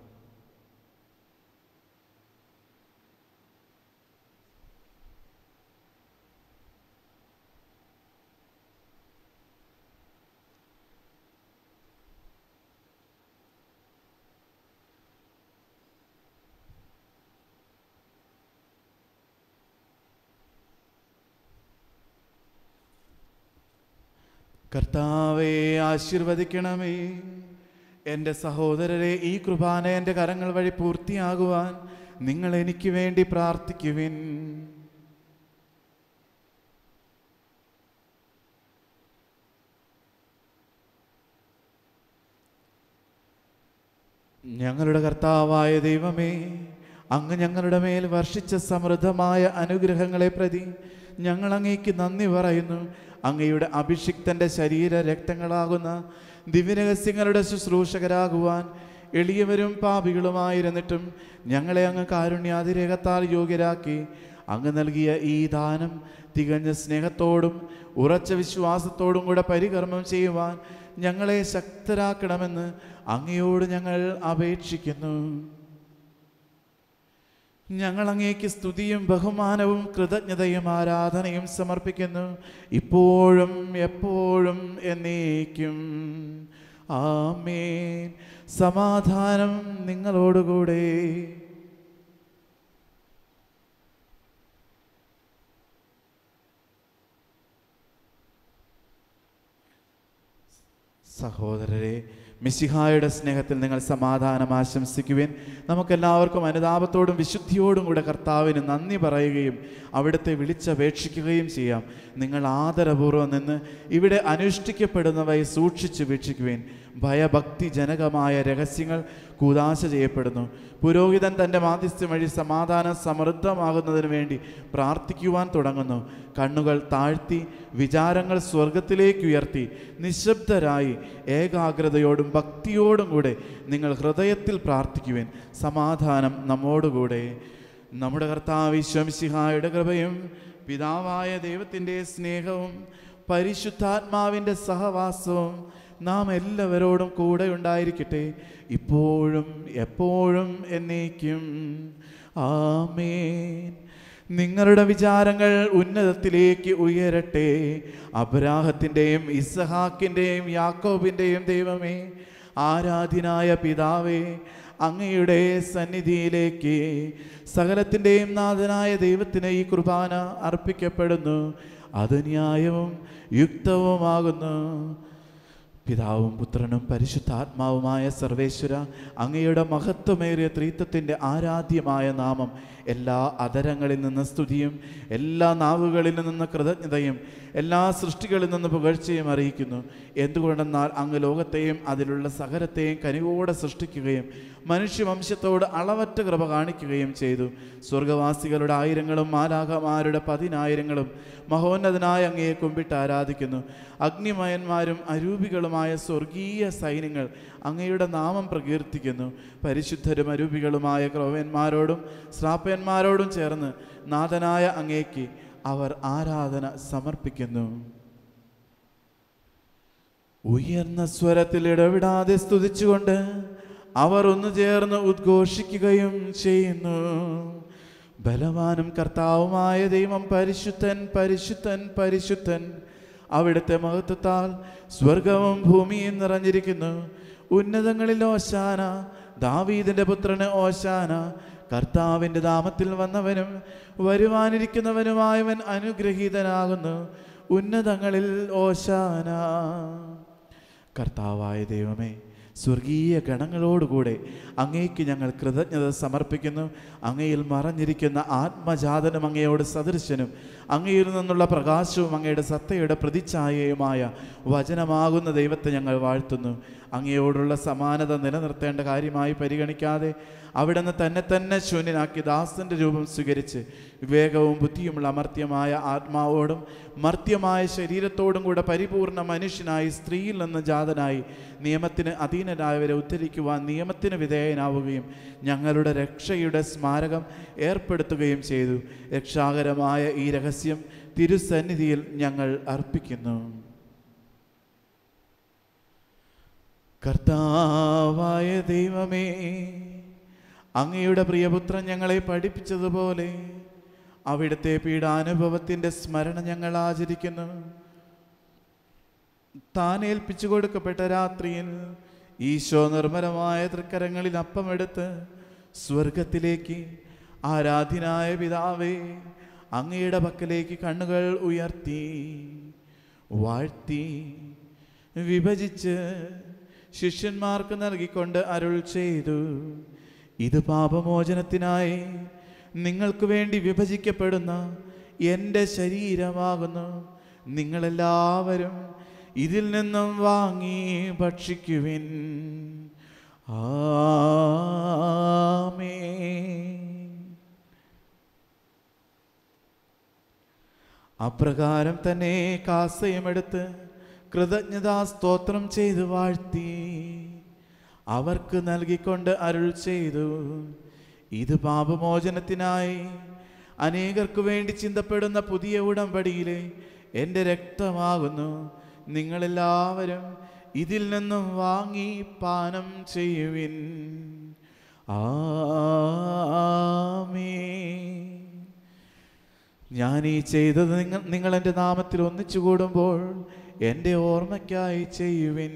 കർത്താവേ, ആശീർവദിക്കണമേ. എൻ്റെ സഹോദരരെ, ഈ കുർബാന എൻ്റെ കരങ്ങൾ വഴി പൂർത്തിയാകുവാൻ നിങ്ങൾ എനിക്ക് വേണ്ടി പ്രാർത്ഥിക്കുവിൻ. ഞങ്ങളുടെ കർത്താവായ ദൈവമേ, അങ്ങ് ഞങ്ങളുടെ മേൽ വർഷിച്ച സമൃദ്ധമായ അനുഗ്രഹങ്ങളെ പ്രതി ഞങ്ങൾ അങ്ങേക്ക് നന്ദി പറയുന്നു. അങ്ങയുടെ അഭിഷിക്തൻ്റെ ശരീര രക്തങ്ങളാകുന്ന ദിവ്യരഹസ്യങ്ങളുടെ ശുശ്രൂഷകരാകുവാൻ എളിയവരും പാപികളുമായിരുന്നിട്ടും ഞങ്ങളെ അങ്ങ് കാരുണ്യാതിരേകത്താൽ യോഗ്യരാക്കി. അങ്ങ് നൽകിയ ഈ ദാനം തികഞ്ഞ സ്നേഹത്തോടും ഉറച്ച വിശ്വാസത്തോടും കൂടെ പരികർമ്മം ചെയ്യുവാൻ ഞങ്ങളെ ശക്തരാക്കണമെന്ന് അങ്ങയോട് ഞങ്ങൾ അപേക്ഷിക്കുന്നു. ഞങ്ങൾ അങ്ങേക്ക് സ്തുതിയും ബഹുമാനവും കൃതജ്ഞതയും ആരാധനയും സമർപ്പിക്കുന്നു, ഇപ്പോഴും എപ്പോഴും എന്നേക്കും. ആമേൻ. സമാധാനം നിങ്ങളോടുകൂടെ. സഹോദരരെ, മിശിഹായുടെ സ്നേഹത്തിൽ നിങ്ങൾ സമാധാനം ആശംസിക്കുവിൻ. നമുക്കെല്ലാവർക്കും അനുതാപത്തോടും വിശുദ്ധിയോടും കൂടെ കർത്താവിന് നന്ദി പറയുകയും അവിടുത്തെ വിളിച്ചപേക്ഷിക്കുകയും ചെയ്യാം. നിങ്ങൾ ആദരപൂർവ്വം നിന്ന് ഇവിടെ അനുഷ്ഠിക്കപ്പെടുന്നവയെ സൂക്ഷിച്ചു വീക്ഷിക്കുവിൻ. ഭയഭക്തി ജനകമായ രഹസ്യങ്ങൾ കൂദാശ ചെയ്യപ്പെടുന്നു. പുരോഹിതൻ തൻ്റെ മാധ്യസ്ഥ്യം വഴി സമാധാനം സമൃദ്ധമാകുന്നതിന് വേണ്ടി പ്രാർത്ഥിക്കുവാൻ തുടങ്ങുന്നു. കണ്ണുകൾ താഴ്ത്തി വിചാരങ്ങൾ സ്വർഗത്തിലേക്ക് ഉയർത്തി നിശബ്ദരായി ഏകാഗ്രതയോടും ഭക്തിയോടും കൂടെ നിങ്ങൾ ഹൃദയത്തിൽ പ്രാർത്ഥിക്കുവിൻ. സമാധാനം നമ്മോടുകൂടെ. നമ്മുടെ കർത്താവ് ഈശോ മിശിഹായുടെ കൃപയും പിതാവായ ദൈവത്തിൻ്റെ സ്നേഹവും പരിശുദ്ധാത്മാവിൻ്റെ സഹവാസവും നാം എല്ലാവരോടും കൂടെ ഉണ്ടായിരിക്കട്ടെ, ഇപ്പോഴും എപ്പോഴും എന്നേക്കും. ആമേൻ. നിങ്ങളുടെ വിചാരങ്ങൾ ഉന്നതത്തിലേക്ക് ഉയരട്ടെ. അബ്രാഹത്തിൻ്റെയും ഇസ്ഹാക്കിൻ്റെയും യാക്കോബിൻ്റെയും ദൈവമേ, ആരാധ്യനായ പിതാവേ, അങ്ങയുടെ സന്നിധിയിലേക്ക് സകലത്തിൻ്റെയും നാഥനായ ദൈവത്തിന് ഈ കുർബാന അർപ്പിക്കപ്പെടുന്നു. അത് ന്യായവും യുക്തവുമാകുന്നു. പിതാവും പുത്രനും പരിശുദ്ധാത്മാവുമായ സർവേശ്വര, അങ്ങയുടെ മഹത്വമേറിയ ത്രിത്വത്തിൻ്റെ ആരാധ്യമായ നാമം എല്ലാ അധരങ്ങളിൽ നിന്ന് സ്തുതിയും എല്ലാ നാവുകളിൽ നിന്ന് കൃതജ്ഞതയും എല്ലാ സൃഷ്ടികളിൽ നിന്ന് പുകഴ്ചയും അറിയിക്കുന്നു. എന്തുകൊണ്ടെന്നാൽ അങ്ങ് ലോകത്തെയും അതിലുള്ള സകലത്തെയും കനിവോടെ സൃഷ്ടിക്കുകയും മനുഷ്യവംശത്തോട് അളവറ്റ കൃപ കാണിക്കുകയും ചെയ്തു. സ്വർഗവാസികളുടെ ആയിരങ്ങളും മാലാഖമാരുടെ പതിനായിരങ്ങളും മഹോന്നതനായ അങ്ങയെ കുമ്പിട്ട് ആരാധിക്കുന്നു. അഗ്നിമയന്മാരും അരൂപികളുമായ സ്വർഗീയ സൈന്യങ്ങൾ അങ്ങയുടെ നാമം പ്രകീർത്തിക്കുന്നു. പരിശുദ്ധരും അരൂപികളുമായ ക്രൗവന്മാരോടും ശ്രാപ്പന്മാരോടും ചേർന്ന് നാഥനായ അങ്ങേക്ക് അവർ ആരാധന സമർപ്പിക്കുന്നു. ഉയർന്ന സ്വരത്തിൽ ഇടവിടാതെ സ്തുതിച്ചുകൊണ്ട് അവർ ഒന്നു ചേർന്ന് ഉദ്ഘോഷിക്കുകയും ചെയ്യുന്നു. ബലവാനും കർത്താവുമായ ദൈവം പരിശുദ്ധൻ, പരിശുദ്ധൻ, പരിശുദ്ധൻ. അവിടുത്തെ മഹത്വത്താൽ സ്വർഗവും ഭൂമിയും നിറഞ്ഞിരിക്കുന്നു. ഉന്നതങ്ങളിൽ ഓശാന. ദാവീദിന്റെ പുത്രന് ഓശാന. കർത്താവിൻ്റെ നാമത്തിൽ വന്നവനും വരുവാനിരിക്കുന്നവനുമായവൻ അനുഗ്രഹീതനാകുന്നു. ഉന്നതങ്ങളിൽ ഓശാന. കർത്താവായ ദൈവമേ, സ്വർഗീയ ഗണങ്ങളോടുകൂടെ അങ്ങേക്ക് ഞങ്ങൾ കൃതജ്ഞത സമർപ്പിക്കുന്നു. അങ്ങയിൽ മറഞ്ഞിരിക്കുന്ന ആത്മജാതനും അങ്ങയോട് സദൃശനും അങ്ങയിൽ നിന്നുള്ള പ്രകാശവും അങ്ങയുടെ സത്തയുടെ പ്രതിച്ഛായയുമായ വചനമാകുന്ന ദൈവത്തെ ഞങ്ങൾ വാഴ്ത്തുന്നു. അങ്ങയോടുള്ള സമാനത നിലനിർത്തേണ്ട കാര്യമായി പരിഗണിക്കാതെ അവിടുന്ന് തന്നെ തന്നെ ശൂന്യനാക്കി ദാസന്റെ രൂപം സ്വീകരിച്ച് വിവേകവും ബുദ്ധിയുമുള്ള അമർത്യമായ ആത്മാവോടും മർത്യമായ ശരീരത്തോടും കൂടെ പരിപൂർണ മനുഷ്യനായി സ്ത്രീയിൽ നിന്ന് ജാതനായി നിയമത്തിന് അധീനരായവരെ ഉദ്ധരിക്കുവാൻ നിയമത്തിന് വിധേയനാവുകയും ഞങ്ങളുടെ രക്ഷയുടെ സ്മാരകം ഏർപ്പെടുത്തുകയും ചെയ്തു. രക്ഷാകരമായ ഈ രഹസ്യം തിരുസന്നിധിയിൽ ഞങ്ങൾ അർപ്പിക്കുന്നു. കർത്താവായ ദൈവമേ, അങ്ങയുടെ പ്രിയപുത്രൻ ഞങ്ങളെ പഠിപ്പിച്ചതുപോലെ അവിടുത്തെ പീഡാനുഭവത്തിൻ്റെ സ്മരണ ഞങ്ങൾ ആചരിക്കുന്നു. താൻ ഏൽപ്പിച്ചു കൊടുക്കപ്പെട്ട രാത്രിയിൽ ഈശോ നിർമ്മലമായ തൃക്കരങ്ങളിൽ അപ്പമെടുത്ത് സ്വർഗത്തിലേക്ക് ആരാധ്യനായ പിതാവേ അങ്ങയുടെ പക്കലേക്ക് കണ്ണുകൾ ഉയർത്തി വാഴ്ത്തി വിഭജിച്ച് ശിഷ്യന്മാർക്ക് നൽകിക്കൊണ്ട് അരുൾ ചെയ്തു, ഇത് പാപമോചനത്തിനായി നിങ്ങൾക്ക് വേണ്ടി വിഭജിക്കപ്പെടുന്ന എൻ്റെ ശരീരമാകുന്നു. നിങ്ങളെല്ലാവരും ഇതിൽ നിന്നും വാങ്ങി ഭക്ഷിക്കുവിൻ. ആമേൻ. അപ്രകാരം തന്നെ കാസയുമെടുത്ത് കൃതജ്ഞതാ സ്തോത്രം ചെയ്ത് വാഴ്ത്തി അവർക്ക് നൽകിക്കൊണ്ട് അരുൾ ചെയ്തു, ഇത് പാപമോചനത്തിനായി അനേകർക്കു വേണ്ടി ചിന്തപ്പെടുന്ന പുതിയ ഉടമ്പടിയിലെ എൻ്റെ രക്തമാകുന്നു. നിങ്ങളെല്ലാവരും ഇതിൽ നിന്നും വാങ്ങി പാനം ചെയ്യുവിൻ. ആമേൻ. ഞാൻ ഈ ചെയ്തത് നിങ്ങൾ നിങ്ങൾ എൻ്റെ നാമത്തിൽ ഒന്നിച്ചു കൂടുമ്പോൾ എൻ്റെ ഓർമ്മയ്ക്കായി ചെയ്യുവിൻ.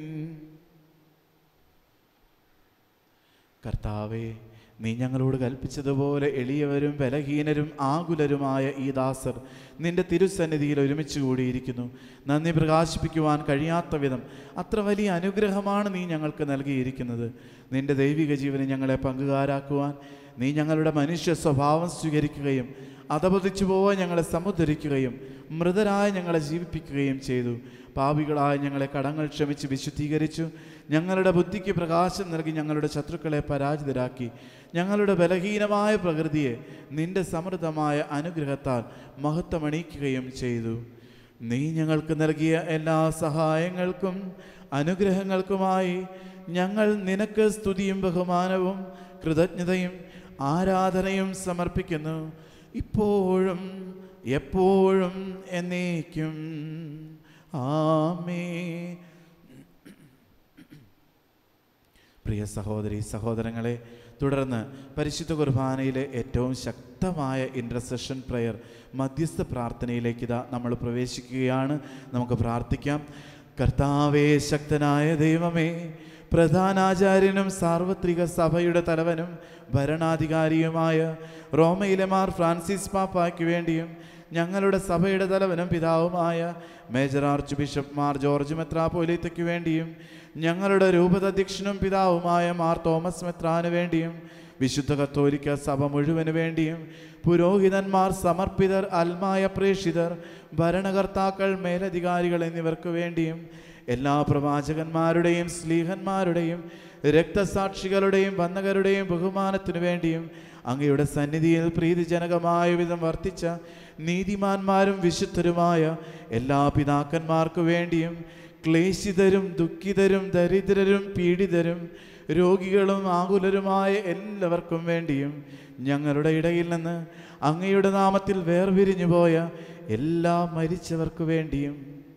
കർത്താവേ, നീ ഞങ്ങളോട് കൽപ്പിച്ചതുപോലെ എളിയവരും ബലഹീനരും ആകുലരുമായ ഈ ദാസർ നിന്റെ തിരുസന്നിധിയിൽ ഒരുമിച്ച് കൂടിയിരിക്കുന്നു. നന്ദി പ്രകാശിപ്പിക്കുവാൻ കഴിയാത്ത വിധം അത്ര വലിയ അനുഗ്രഹമാണ് നീ ഞങ്ങൾക്ക് നൽകിയിരിക്കുന്നത്. നിന്റെ ദൈവിക ജീവനെ ഞങ്ങളെ പങ്കുകാരാക്കുവാൻ നീ ഞങ്ങളുടെ മനുഷ്യ സ്വഭാവം സ്വീകരിക്കുകയും അധപതിച്ചു പോവാൻ ഞങ്ങളെ സമുദ്ധരിക്കുകയും മൃതരായ ഞങ്ങളെ ജീവിപ്പിക്കുകയും ചെയ്തു. പാപികളായ ഞങ്ങളെ കടങ്ങൾ ക്ഷമിച്ച് വിശുദ്ധീകരിച്ചു. ഞങ്ങളുടെ ബുദ്ധിക്ക് പ്രകാശം നൽകി ഞങ്ങളുടെ ശത്രുക്കളെ പരാജിതരാക്കി. ഞങ്ങളുടെ ബലഹീനമായ പ്രകൃതിയെ നിന്റെ സമൃദ്ധമായ അനുഗ്രഹത്താൽ മഹത്വമണിയിക്കുകയും ചെയ്തു. നീ ഞങ്ങൾക്ക് നൽകിയ എല്ലാ സഹായങ്ങൾക്കും അനുഗ്രഹങ്ങൾക്കുമായി ഞങ്ങൾ നിനക്ക് സ്തുതിയും ബഹുമാനവും കൃതജ്ഞതയും ആരാധനയും സമർപ്പിക്കുന്നു, ഇപ്പോഴും എപ്പോഴും എന്നേക്കും. ആമേൻ. പ്രിയ സഹോദരി സഹോദരങ്ങളെ, തുടർന്ന് പരിശുദ്ധ കുർബാനയിലെ ഏറ്റവും ശക്തമായ ഇൻ്റർസെഷൻ പ്രയർ മധ്യസ്ഥ പ്രാർത്ഥനയിലേക്ക് ഇതാ നമ്മൾ പ്രവേശിക്കുകയാണ്. നമുക്ക് പ്രാർത്ഥിക്കാം. കർത്താവേ, ശക്തനായ ദൈവമേ, പ്രധാനാചാര്യനും സാർവത്രിക സഭയുടെ തലവനും ഭരണാധികാരിയുമായ റോമയിലെ മാർ ഫ്രാൻസിസ് പാപ്പായ്ക്ക് വേണ്ടിയും ഞങ്ങളുടെ സഭയുടെ തലവനും പിതാവുമായ major arch bishop Mar George മെത്രാപ്പോലീത്തയ്ക്ക് വേണ്ടിയും ഞങ്ങളുടെ രൂപതാധ്യക്ഷനും പിതാവുമായ മാർ തോമസ് മെത്രാന് വേണ്ടിയും വിശുദ്ധ കത്തോലിക്ക സഭ മുഴുവന് വേണ്ടിയും പുരോഹിതന്മാർ, സമർപ്പിതർ, അൽമായ പ്രേക്ഷിതർ, ഭരണകർത്താക്കൾ, മേലധികാരികൾ എന്നിവർക്ക് വേണ്ടിയും എല്ലാ പ്രവാചകന്മാരുടെയും സ്ലീഹന്മാരുടെയും രക്തസാക്ഷികളുടെയും വന്ദകരുടെയും ബഹുമാനത്തിനു വേണ്ടിയും അങ്ങയുടെ സന്നിധിയിൽ പ്രീതിജനകമായ വിധം വർത്തിച്ച നീതിമാന്മാരും വിശുദ്ധരുമായ എല്ലാ പിതാക്കന്മാർക്കു വേണ്ടിയും ക്ലേശിതരും ദുഃഖിതരും ദരിദ്രരും പീഡിതരും രോഗികളും ആകുലരുമായ എല്ലാവർക്കും വേണ്ടിയും ഞങ്ങളുടെ ഇടയിൽ നിന്ന് അങ്ങയുടെ നാമത്തിൽ വേർപിരിഞ്ഞു പോയ എല്ലാ മരിച്ചവർക്കു വേണ്ടിയും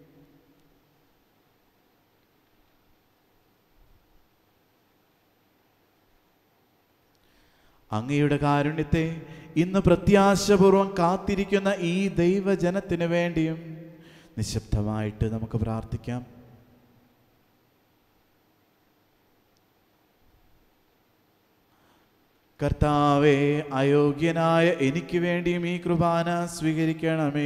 അങ്ങയുടെ കാരുണ്യത്തെ ഇന്ന് പ്രത്യാശപൂർവം കാത്തിരിക്കുന്ന ഈ ദൈവജനത്തിനു വേണ്ടിയും നിശബ്ദമായിട്ട് നമുക്ക് പ്രാർത്ഥിക്കാം. കർത്താവേ, അയോഗ്യനായ എനിക്ക് വേണ്ടിയും ഈ കൃപാന സ്വീകരിക്കണമേ.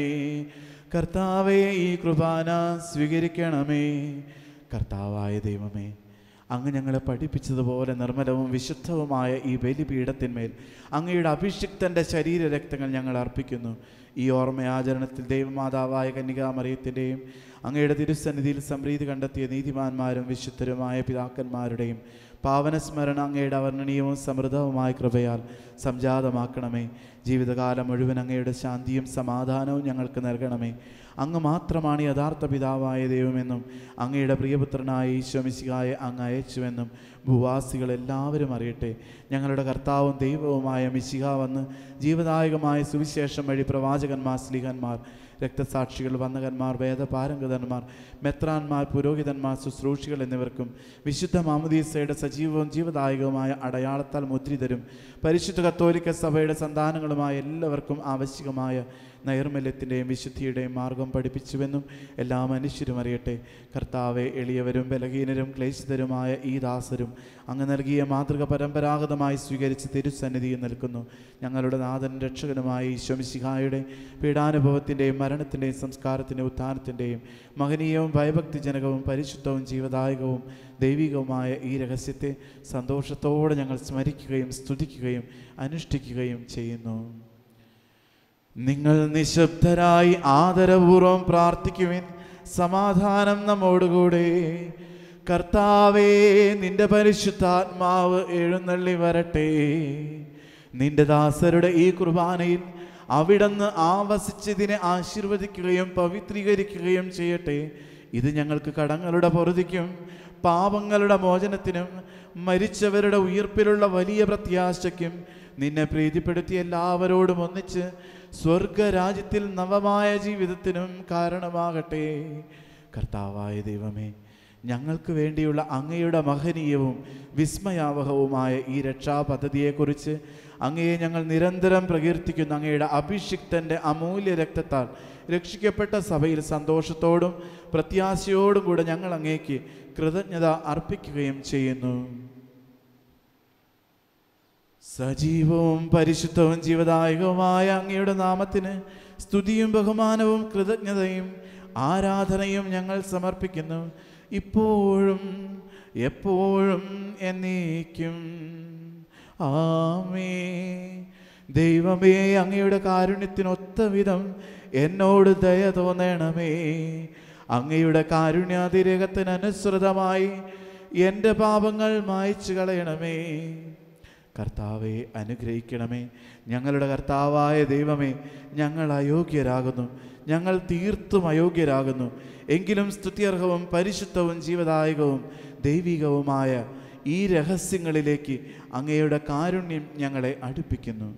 കർത്താവേ, ഈ കൃപാന സ്വീകരിക്കണമേ. കർത്താവായ ദൈവമേ, അങ്ങ് ഞങ്ങളെ പഠിപ്പിച്ചതുപോലെ നിർമ്മലവും വിശുദ്ധവുമായ ഈ ബലിപീഠത്തിന്മേൽ അങ്ങയുടെ അഭിഷിക്തൻ്റെ ശരീരരക്തങ്ങൾ ഞങ്ങൾ അർപ്പിക്കുന്നു. ഈ ഓർമ്മയാചരണത്തിൽ ദൈവമാതാവായ കന്യകാമറിയത്തിൻ്റെയും അങ്ങയുടെ തിരുസന്നിധിയിൽ സംപ്രീതി കണ്ടെത്തിയ നീതിമാന്മാരും വിശുദ്ധരുമായ പിതാക്കന്മാരുടെയും പാവനസ്മരണ അങ്ങയുടെ അവർണ്ണനീയവും സമൃദ്ധവുമായ കൃപയാൽ സംജാതമാക്കണമേ. ജീവിതകാലം മുഴുവൻ അങ്ങയുടെ ശാന്തിയും സമാധാനവും ഞങ്ങൾക്ക് നൽകണമേ. അങ്ങ് മാത്രമാണ് യഥാർത്ഥ പിതാവായ ദൈവമെന്നും അങ്ങയുടെ പ്രിയപുത്രനായ ഈശോ മിശിഹായെ അങ്ങ് അയച്ചുവെന്നും ഭൂവാസികൾ എല്ലാവരും അറിയട്ടെ. ഞങ്ങളുടെ കർത്താവും ദൈവവുമായ മിശിഹ വന്ന് ജീവദായകമായ സുവിശേഷം വഴി പ്രവാചകന്മാർ, സ്ലീഹന്മാർ, രക്തസാക്ഷികൾ, വന്ദകന്മാർ, വേദപാരംഗതന്മാർ, മെത്രാന്മാർ, പുരോഹിതന്മാർ, ശുശ്രൂഷികൾ എന്നിവർക്കും വിശുദ്ധ മാമോദീസയുടെ സജീവവും ജീവദായകവുമായ അടയാളത്താൽ മുദ്രിതരും പരിശുദ്ധ കത്തോലിക്ക സഭയുടെ സന്താനങ്ങളുമായ എല്ലാവർക്കും ആവശ്യമായ നൈർമല്യത്തിൻ്റെയും വിശുദ്ധിയുടെയും മാർഗം പഠിപ്പിച്ചുവെന്നും എല്ലാ മനുഷ്യരും അറിയട്ടെ. കർത്താവെ, എളിയവരും ബലഹീനരും ക്ലേശിതരുമായ ഈ ദാസരും അങ്ങ് നൽകിയ മാതൃക പരമ്പരാഗതമായി സ്വീകരിച്ച് തിരുസന്നിധിയിൽ നിൽക്കുന്നു. ഞങ്ങളുടെ നാഥൻ രക്ഷകനുമായ ഈശോ മിശിഹായുടെ പീഡാനുഭവത്തിൻ്റെയും മരണത്തിൻ്റെയും സംസ്കാരത്തിൻ്റെയും ഉത്ഥാനത്തിൻ്റെയും മഹനീയവും ഭയഭക്തിജനകവും പരിശുദ്ധവും ജീവദായകവും ദൈവികവുമായ ഈ രഹസ്യത്തെ സന്തോഷത്തോടെ ഞങ്ങൾ സ്മരിക്കുകയും സ്തുതിക്കുകയും അനുഷ്ഠിക്കുകയും ചെയ്യുന്നു. നിങ്ങൾ നിശബ്ദരായി ആദരപൂർവം പ്രാർത്ഥിക്കുവിൻ. സമാധാനം നമ്മോടുകൂടെ. കർത്താവേ, നിന്റെ പരിശുദ്ധാത്മാവ് എഴുന്നള്ളി വരട്ടെ. നിന്റെ ദാസരുടെ ഈ കുർബാനയിൽ അവിടുന്ന് ആവസിച്ചതിനെ ആശീർവദിക്കുകയും പവിത്രീകരിക്കുകയും ചെയ്യട്ടെ. ഇത് ഞങ്ങൾക്ക് കടങ്ങളുടെ പൊറുതിക്കും പാപങ്ങളുടെ മോചനത്തിനും മരിച്ചവരുടെ ഉയിർപ്പിലുള്ള വലിയ പ്രത്യാശയ്ക്കും നിന്നെ പ്രീതിപ്പെടുത്തി എല്ലാവരോടും ഒന്നിച്ച് സ്വർഗരാജ്യത്തിൽ നവമായ ജീവിതത്തിനും കാരണമാകട്ടെ. കർത്താവായ ദൈവമേ, ഞങ്ങൾക്ക് വേണ്ടിയുള്ള അങ്ങയുടെ മഹനീയവും വിസ്മയാവഹവുമായ ഈ രക്ഷാപദ്ധതിയെക്കുറിച്ച് അങ്ങയെ ഞങ്ങൾ നിരന്തരം പ്രകീർത്തിക്കുന്ന അങ്ങയുടെ അഭിഷിക്തൻ്റെ അമൂല്യ രക്തത്താൽ രക്ഷിക്കപ്പെട്ട സഭയിൽ സന്തോഷത്തോടും പ്രത്യാശയോടും കൂടെ ഞങ്ങൾ അങ്ങേക്ക് കൃതജ്ഞത അർപ്പിക്കുകയും ചെയ്യുന്നു. സജീവവും പരിശുദ്ധവും ജീവദായകവുമായ അങ്ങയുടെ നാമത്തിന് സ്തുതിയും ബഹുമാനവും കൃതജ്ഞതയും ആരാധനയും ഞങ്ങൾ സമർപ്പിക്കുന്നു, ഇപ്പോഴും എപ്പോഴും എന്നേക്കും. ആമേൻ. ദൈവമേ, അങ്ങയുടെ കാരുണ്യത്തിനൊത്ത വിധം എന്നോട് ദയ തോന്നണമേ. അങ്ങയുടെ കാരുണ്യാതിരേകത്തിനനുസൃതമായി എൻ്റെ പാപങ്ങൾ മായ്ച്ചു കളയണമേ. കർത്താവെ, അനുഗ്രഹിക്കണമേ. ഞങ്ങളുടെ കർത്താവായ ദൈവമേ, ഞങ്ങൾ അയോഗ്യരാകുന്നു, ഞങ്ങൾ തീർത്തും അയോഗ്യരാകുന്നു. എങ്കിലും സ്തുത്യർഹവും പരിശുദ്ധവും ജീവദായകവും ദൈവികവുമായ ഈ രഹസ്യങ്ങളിലേക്ക് അങ്ങയുടെ കാരുണ്യം ഞങ്ങളെ അടുപ്പിക്കുന്നു.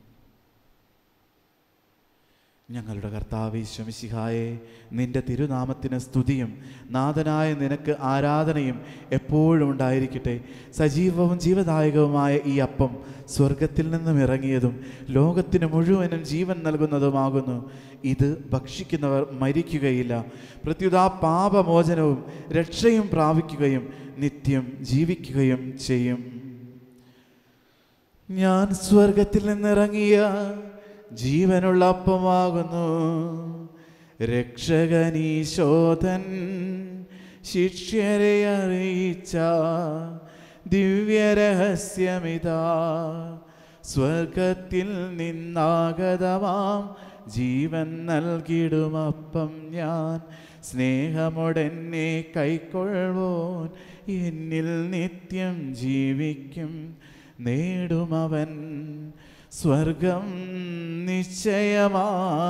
ഞങ്ങളുടെ കർത്താവേ ഈശോ മിശിഹായേ, നിന്റെ തിരുനാമത്തിന് സ്തുതിയും നാഥനായ നിനക്ക് ആരാധനയും എപ്പോഴും ഉണ്ടായിരിക്കട്ടെ. സജീവവും ജീവദായകവുമായ ഈ അപ്പം സ്വർഗത്തിൽ നിന്നും ഇറങ്ങിയതും ലോകത്തിന് മുഴുവനും ജീവൻ നൽകുന്നതുമാകുന്നു. ഇത് ഭക്ഷിക്കുന്നവർ മരിക്കുകയില്ല, പ്രത്യുത പാപമോചനവും രക്ഷയും പ്രാപിക്കുകയും നിത്യം ജീവിക്കുകയും ചെയ്യും. ഞാൻ സ്വർഗത്തിൽ നിന്നിറങ്ങിയ ജീവനുള്ള അപ്പമാകുന്നു. രക്ഷകനീശോധൻ ശിഷ്യരെ അറിയിച്ച ദിവ്യരഹസ്യമിതാ. സ്വർഗത്തിൽ നിന്നാഗതമാം ജീവൻ നൽകിടുമപ്പം ഞാൻ. സ്നേഹമോടെന്നെ കൈക്കൊള്ളുവോൻ എന്നിൽ നിത്യം ജീവിക്കും. നേടുമവൻ സ്വർഗം നിശ്ചയമാ.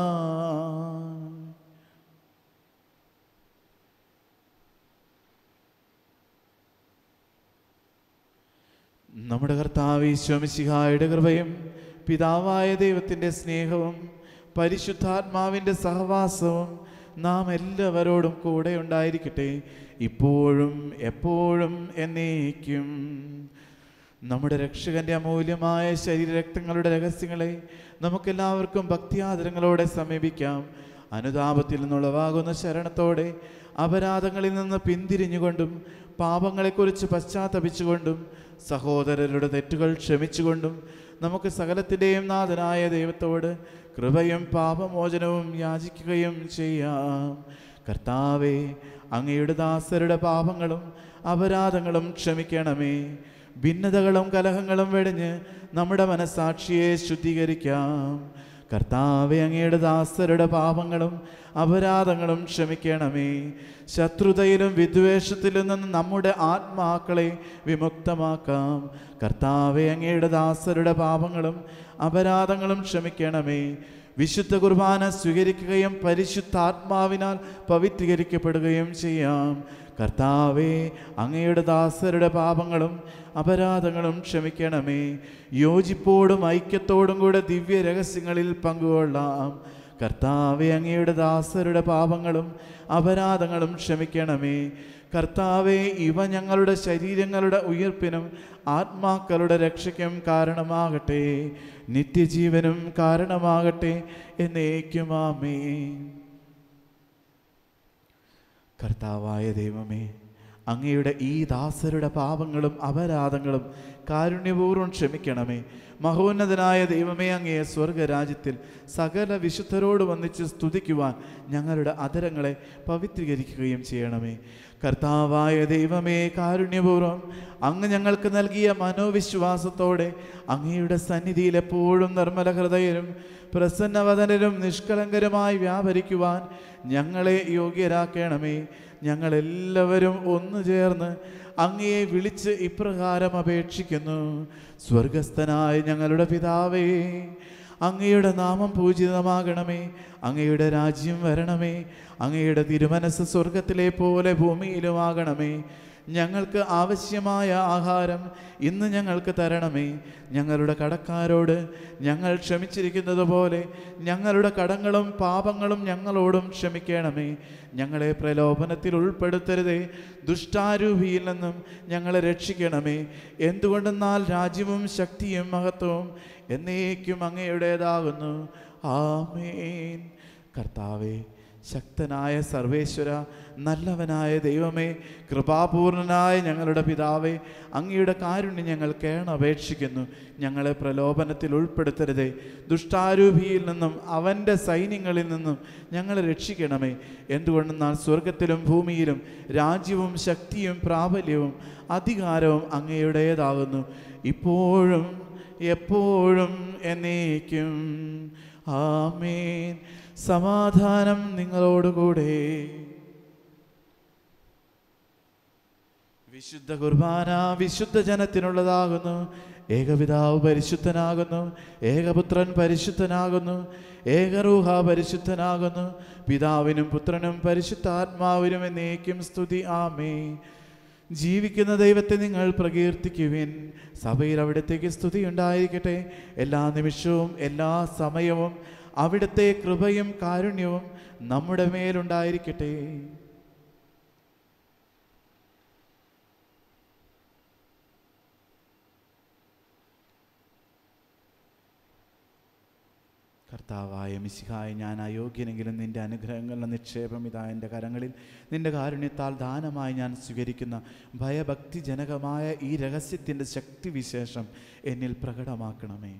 നമ്മുടെ കർത്താവ് ഈശോ മിശിഹായുടെ കൃപയും പിതാവായ ദൈവത്തിൻ്റെ സ്നേഹവും പരിശുദ്ധാത്മാവിൻ്റെ സഹവാസവും നാം എല്ലാവരോടും കൂടെ ഉണ്ടായിരിക്കട്ടെ, ഇപ്പോഴും എപ്പോഴും എന്നേക്കും. നമ്മുടെ രക്ഷകൻ്റെ അമൂല്യമായ ശരീരരക്തങ്ങളുടെ രഹസ്യങ്ങളെ നമുക്കെല്ലാവർക്കും ഭക്തിയാദരങ്ങളോടെ സമീപിക്കാം. അനുതാപത്തിൽ നിന്നുളവാകുന്ന ശരണത്തോടെ അപരാധങ്ങളിൽ നിന്ന് പിന്തിരിഞ്ഞുകൊണ്ടും പാപങ്ങളെക്കുറിച്ച് പശ്ചാത്തപിച്ചുകൊണ്ടും സഹോദരരുടെ തെറ്റുകൾ ക്ഷമിച്ചുകൊണ്ടും നമുക്ക് സകലത്തിൻ്റെയും നാഥനായ ദൈവത്തോട് കൃപയും പാപമോചനവും യാചിക്കുകയും ചെയ്യാം. കർത്താവേ, അങ്ങയുടെ ദാസരുടെ പാപങ്ങളും അപരാധങ്ങളും ക്ഷമിക്കണമേ. ഭിന്നതകളും കലഹങ്ങളും വെടിഞ്ഞ് നമ്മുടെ മനസ്സാക്ഷിയെ ശുദ്ധീകരിക്കാം. കർത്താവേ, അങ്ങയുടെ ദാസരുടെ പാപങ്ങളും അപരാധങ്ങളും ക്ഷമിക്കണമേ. ശത്രുതയിലും വിദ്വേഷത്തിലും നിന്ന് നമ്മുടെ ആത്മാക്കളെ വിമുക്തമാക്കാം. കർത്താവേ, അങ്ങയുടെ ദാസരുടെ പാപങ്ങളും അപരാധങ്ങളും ക്ഷമിക്കണമേ. വിശുദ്ധ കുർബാന സ്വീകരിക്കുകയും പരിശുദ്ധാത്മാവിനാൽ പവിത്രീകരിക്കപ്പെടുകയും ചെയ്യാം. കർത്താവേ, അങ്ങയുടെ ദാസരുടെ പാപങ്ങളും അപരാധങ്ങളും ക്ഷമിക്കണമേ. യോജിപ്പോടും ഐക്യത്തോടും കൂടെ ദിവ്യ രഹസ്യങ്ങളിൽ പങ്കുകൊള്ളാം. കർത്താവേ, അങ്ങയുടെ ദാസരുടെ പാപങ്ങളും അപരാധങ്ങളും ക്ഷമിക്കണമേ. കർത്താവേ, ഇവ ഞങ്ങളുടെ ശരീരങ്ങളുടെ ഉയിർപ്പിനും ആത്മാക്കളുടെ രക്ഷയ്ക്കും കാരണമാകട്ടെ, നിത്യജീവനും കാരണമാകട്ടെ എന്നേക്കും. ആമേൻ. കർത്താവായ ദൈവമേ, അങ്ങയുടെ ഈ ദാസരുടെ പാപങ്ങളും അപരാധങ്ങളും കാരുണ്യപൂർവ്വം ക്ഷമിക്കണമേ. മഹോന്നതനായ ദൈവമേ, അങ്ങയെ സ്വർഗരാജ്യത്തിൽ സകല വിശുദ്ധരോട് വന്നിച്ച് സ്തുതിക്കുവാൻ ഞങ്ങളുടെ അധരങ്ങളെ പവിത്രീകരിക്കുകയും ചെയ്യണമേ. കർത്താവായ ദൈവമേ, കാരുണ്യപൂർവ്വം അങ്ങ് ഞങ്ങൾക്ക് നൽകിയ മനോവിശ്വാസത്തോടെ അങ്ങയുടെ സന്നിധിയിൽ എപ്പോഴും നിർമ്മല ഹൃദയരും പ്രസന്നവദനരും നിഷ്കളങ്കരുമായി വ്യാപരിക്കുവാൻ ഞങ്ങളെ യോഗ്യരാക്കണമേ. ഞങ്ങളെല്ലാവരും ഒന്നു ചേർന്ന് അങ്ങയെ വിളിച്ച് ഇപ്രകാരം അപേക്ഷിക്കുന്നു. സ്വർഗസ്ഥനായ ഞങ്ങളുടെ പിതാവേ, അങ്ങയുടെ നാമം പൂജിതമാകണമേ. അങ്ങയുടെ രാജ്യം വരണമേ. അങ്ങയുടെ തിരുമനസ് സ്വർഗത്തിലെ പോലെ ഭൂമിയിലുമാകണമേ. ഞങ്ങൾക്ക് ആവശ്യമായ ആഹാരം ഇന്ന് ഞങ്ങൾക്ക് തരണമേ. ഞങ്ങളുടെ കടക്കാരോട് ഞങ്ങൾ ക്ഷമിച്ചിരിക്കുന്നത് പോലെ ഞങ്ങളുടെ കടങ്ങളും പാപങ്ങളും ഞങ്ങളോടും ക്ഷമിക്കണമേ. ഞങ്ങളെ പ്രലോഭനത്തിൽ ഉൾപ്പെടുത്തരുതേ, ദുഷ്ടാരൂപിയിൽ നിന്നും ഞങ്ങളെ രക്ഷിക്കണമേ. എന്തുകൊണ്ടെന്നാൽ രാജ്യവും ശക്തിയും മഹത്വവും എന്നേക്കും അങ്ങയുടേതാകുന്നു. ആമേൻ. കർത്താവേ, ശക്തനായ സർവേശ്വര, നല്ലവനായ ദൈവമേ, കൃപാപൂർണനായ ഞങ്ങളുടെ പിതാവേ, അങ്ങയുടെ കാരുണ്യം ഞങ്ങൾ കേണപേക്ഷിക്കുന്നു. ഞങ്ങളെ പ്രലോഭനത്തിൽ ഉൾപ്പെടുത്തരുതേ, ദുഷ്ടാരൂപിയിൽ നിന്നും അവൻ്റെ സൈന്യങ്ങളിൽ നിന്നും ഞങ്ങളെ രക്ഷിക്കണമേ. എന്തുകൊണ്ടെന്നാൽ സ്വർഗത്തിലും ഭൂമിയിലും രാജ്യവും ശക്തിയും പ്രാബല്യവും അധികാരവും അങ്ങയുടേതാകുന്നു, ഇപ്പോഴും എപ്പോഴും എന്നേക്കും. ആമേൻ. സമാധാനം നിങ്ങളോടുകൂടെ. വിശുദ്ധ കുർബാന വിശുദ്ധ ജനത്തിനുള്ളതാകുന്നു. ഏകപിതാവ് പരിശുദ്ധനാകുന്നു, ഏകപുത്രൻ പരിശുദ്ധനാകുന്നു, ഏകരൂഹ പരിശുദ്ധനാകുന്നു. പിതാവിനും പുത്രനും പരിശുദ്ധാത്മാവിനും എന്നേക്കും സ്തുതി. ആമേൻ. ജീവിക്കുന്ന ദൈവത്തെ നിങ്ങൾ പ്രകീർത്തിക്കുവിൻ. സഭയിൽ അവിടത്തേക്ക് സ്തുതി ഉണ്ടായിരിക്കട്ടെ. എല്ലാ നിമിഷവും എല്ലാ സമയവും അവിടുത്തെ കൃപയും കാരുണ്യവും നമ്മുടെ മേലുണ്ടായിരിക്കട്ടെ. കർത്താവായ മിശിഹായെ, ഞാൻ അയോഗ്യനെങ്കിലും നിൻ്റെ അനുഗ്രഹങ്ങളുടെ നിക്ഷേപം ഇതാ എൻ്റെ കരങ്ങളിൽ. നിൻ്റെ കാരുണ്യത്താൽ ദാനമായി ഞാൻ സ്വീകരിക്കുന്ന ഭയഭക്തിജനകമായ ഈ രഹസ്യത്തിൻ്റെ ശക്തിവിശേഷം എന്നിൽ പ്രകടമാക്കണമേ.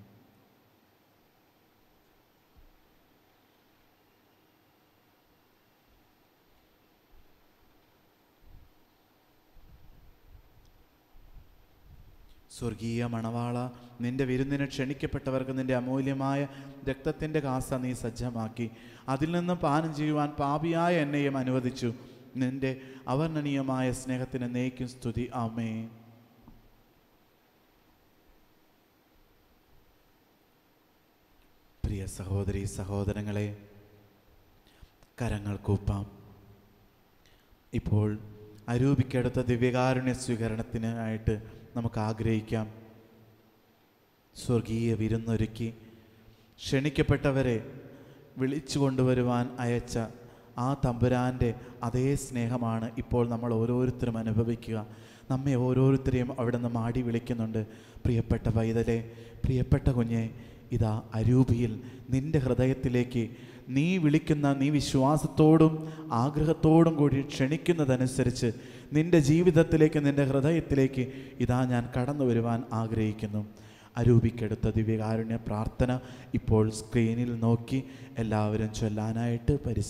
സ്വർഗീയ മണവാള, നിൻ്റെ വിരുന്നിന് ക്ഷണിക്കപ്പെട്ടവർക്ക് നിൻ്റെ അമൂല്യമായ രക്തത്തിൻ്റെ കാസ നീ സജ്ജമാക്കി. അതിൽ നിന്ന് പാനം ചെയ്യുവാൻ പാപിയായ എന്നെയും അനുവദിച്ചു. നിൻ്റെ അവർണ്ണനീയമായ സ്നേഹത്തിന് എന്നേക്കും സ്തുതി. ആമേൻ. പ്രിയ സഹോദരീ സഹോദരങ്ങളെ, കരങ്ങൾ കൂപ്പാം. ഇപ്പോൾ അരൂപിക്കടുത്ത ദിവ്യകാരുണ്യ സ്വീകരണത്തിനായിട്ട് നമുക്ക് ആഗ്രഹിക്കാം. സ്വർഗീയ വിരുന്നൊരുക്കി ക്ഷണിക്കപ്പെട്ടവരെ വിളിച്ചു കൊണ്ടുവരുവാൻ അയച്ച ആ തമ്പുരാൻ്റെ അതേ സ്നേഹമാണ് ഇപ്പോൾ നമ്മൾ ഓരോരുത്തരും അനുഭവിക്കുക. നമ്മെ ഓരോരുത്തരെയും അവിടെ നിന്ന് മാടി വിളിക്കുന്നുണ്ട്. പ്രിയപ്പെട്ട പൈതലെ, പ്രിയപ്പെട്ട കുഞ്ഞെ, ഇതാ അരൂപിയിൽ നിൻ്റെ ഹൃദയത്തിലേക്ക് നീ വിളിക്കുന്ന, നീ വിശ്വാസത്തോടും ആഗ്രഹത്തോടും കൂടി ക്ഷണിക്കുന്നതനുസരിച്ച് നിൻ്റെ ജീവിതത്തിലേക്ക്, നിൻ്റെ ഹൃദയത്തിലേക്ക് ഇതാ ഞാൻ കടന്നു വരുവാൻ ആഗ്രഹിക്കുന്നു. അരൂപിക്കെടുത്ത ദിവ്യകാരുണ്യ പ്രാർത്ഥന ഇപ്പോൾ സ്ക്രീനിൽ നോക്കി എല്ലാവരും ചൊല്ലാനായിട്ട് പരിശ്രമിക്കുക.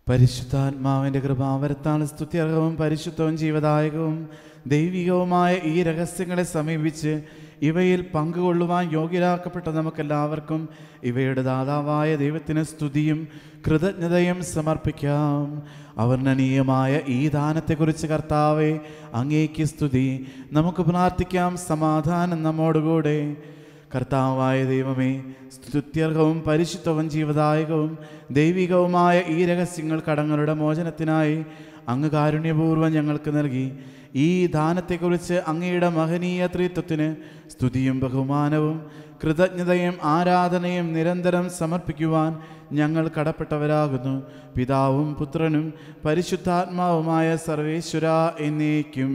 പരിശുദ്ധാത്മാവിൻ്റെ കൃപാവരത്താൽ സ്തുത്യർഹവും പരിശുദ്ധവും ജീവദായകവും ദൈവികവുമായ ഈ രഹസ്യങ്ങളെ സമീപിച്ച് ഇവയിൽ പങ്കുകൊള്ളുവാൻ യോഗ്യരാക്കപ്പെട്ട നമുക്കെല്ലാവർക്കും ഇവയുടെ ദാതാവായ ദൈവത്തിന് സ്തുതിയും കൃതജ്ഞതയും സമർപ്പിക്കാം. അവർണ്ണനീയമായ ഈ ദാനത്തെക്കുറിച്ച് കർത്താവേ, അങ്ങേക്ക് സ്തുതി. നമുക്ക് പ്രാർത്ഥിക്കാം. സമാധാനം നമ്മോടുകൂടെ. കർത്താവായ ദൈവമേ, സ്തുത്യർഹവും പരിശുദ്ധവും ജീവദായകവും ദൈവികവുമായ ഈ രഹസ്യങ്ങൾ കടങ്ങളുടെ മോചനത്തിനായി അങ്ങ് കാരുണ്യപൂർവ്വം ഞങ്ങൾക്ക് നൽകി. ഈ ദാനത്തെക്കുറിച്ച് അങ്ങയുടെ മഹനീയ ത്രിത്വത്തിന് സ്തുതിയും ബഹുമാനവും കൃതജ്ഞതയും ആരാധനയും നിരന്തരം സമർപ്പിക്കുവാൻ ഞങ്ങൾ കടപ്പെട്ടവരാകുന്നു. പിതാവും പുത്രനും പരിശുദ്ധാത്മാവുമായ സർവേശ്വരാ എന്നേക്കും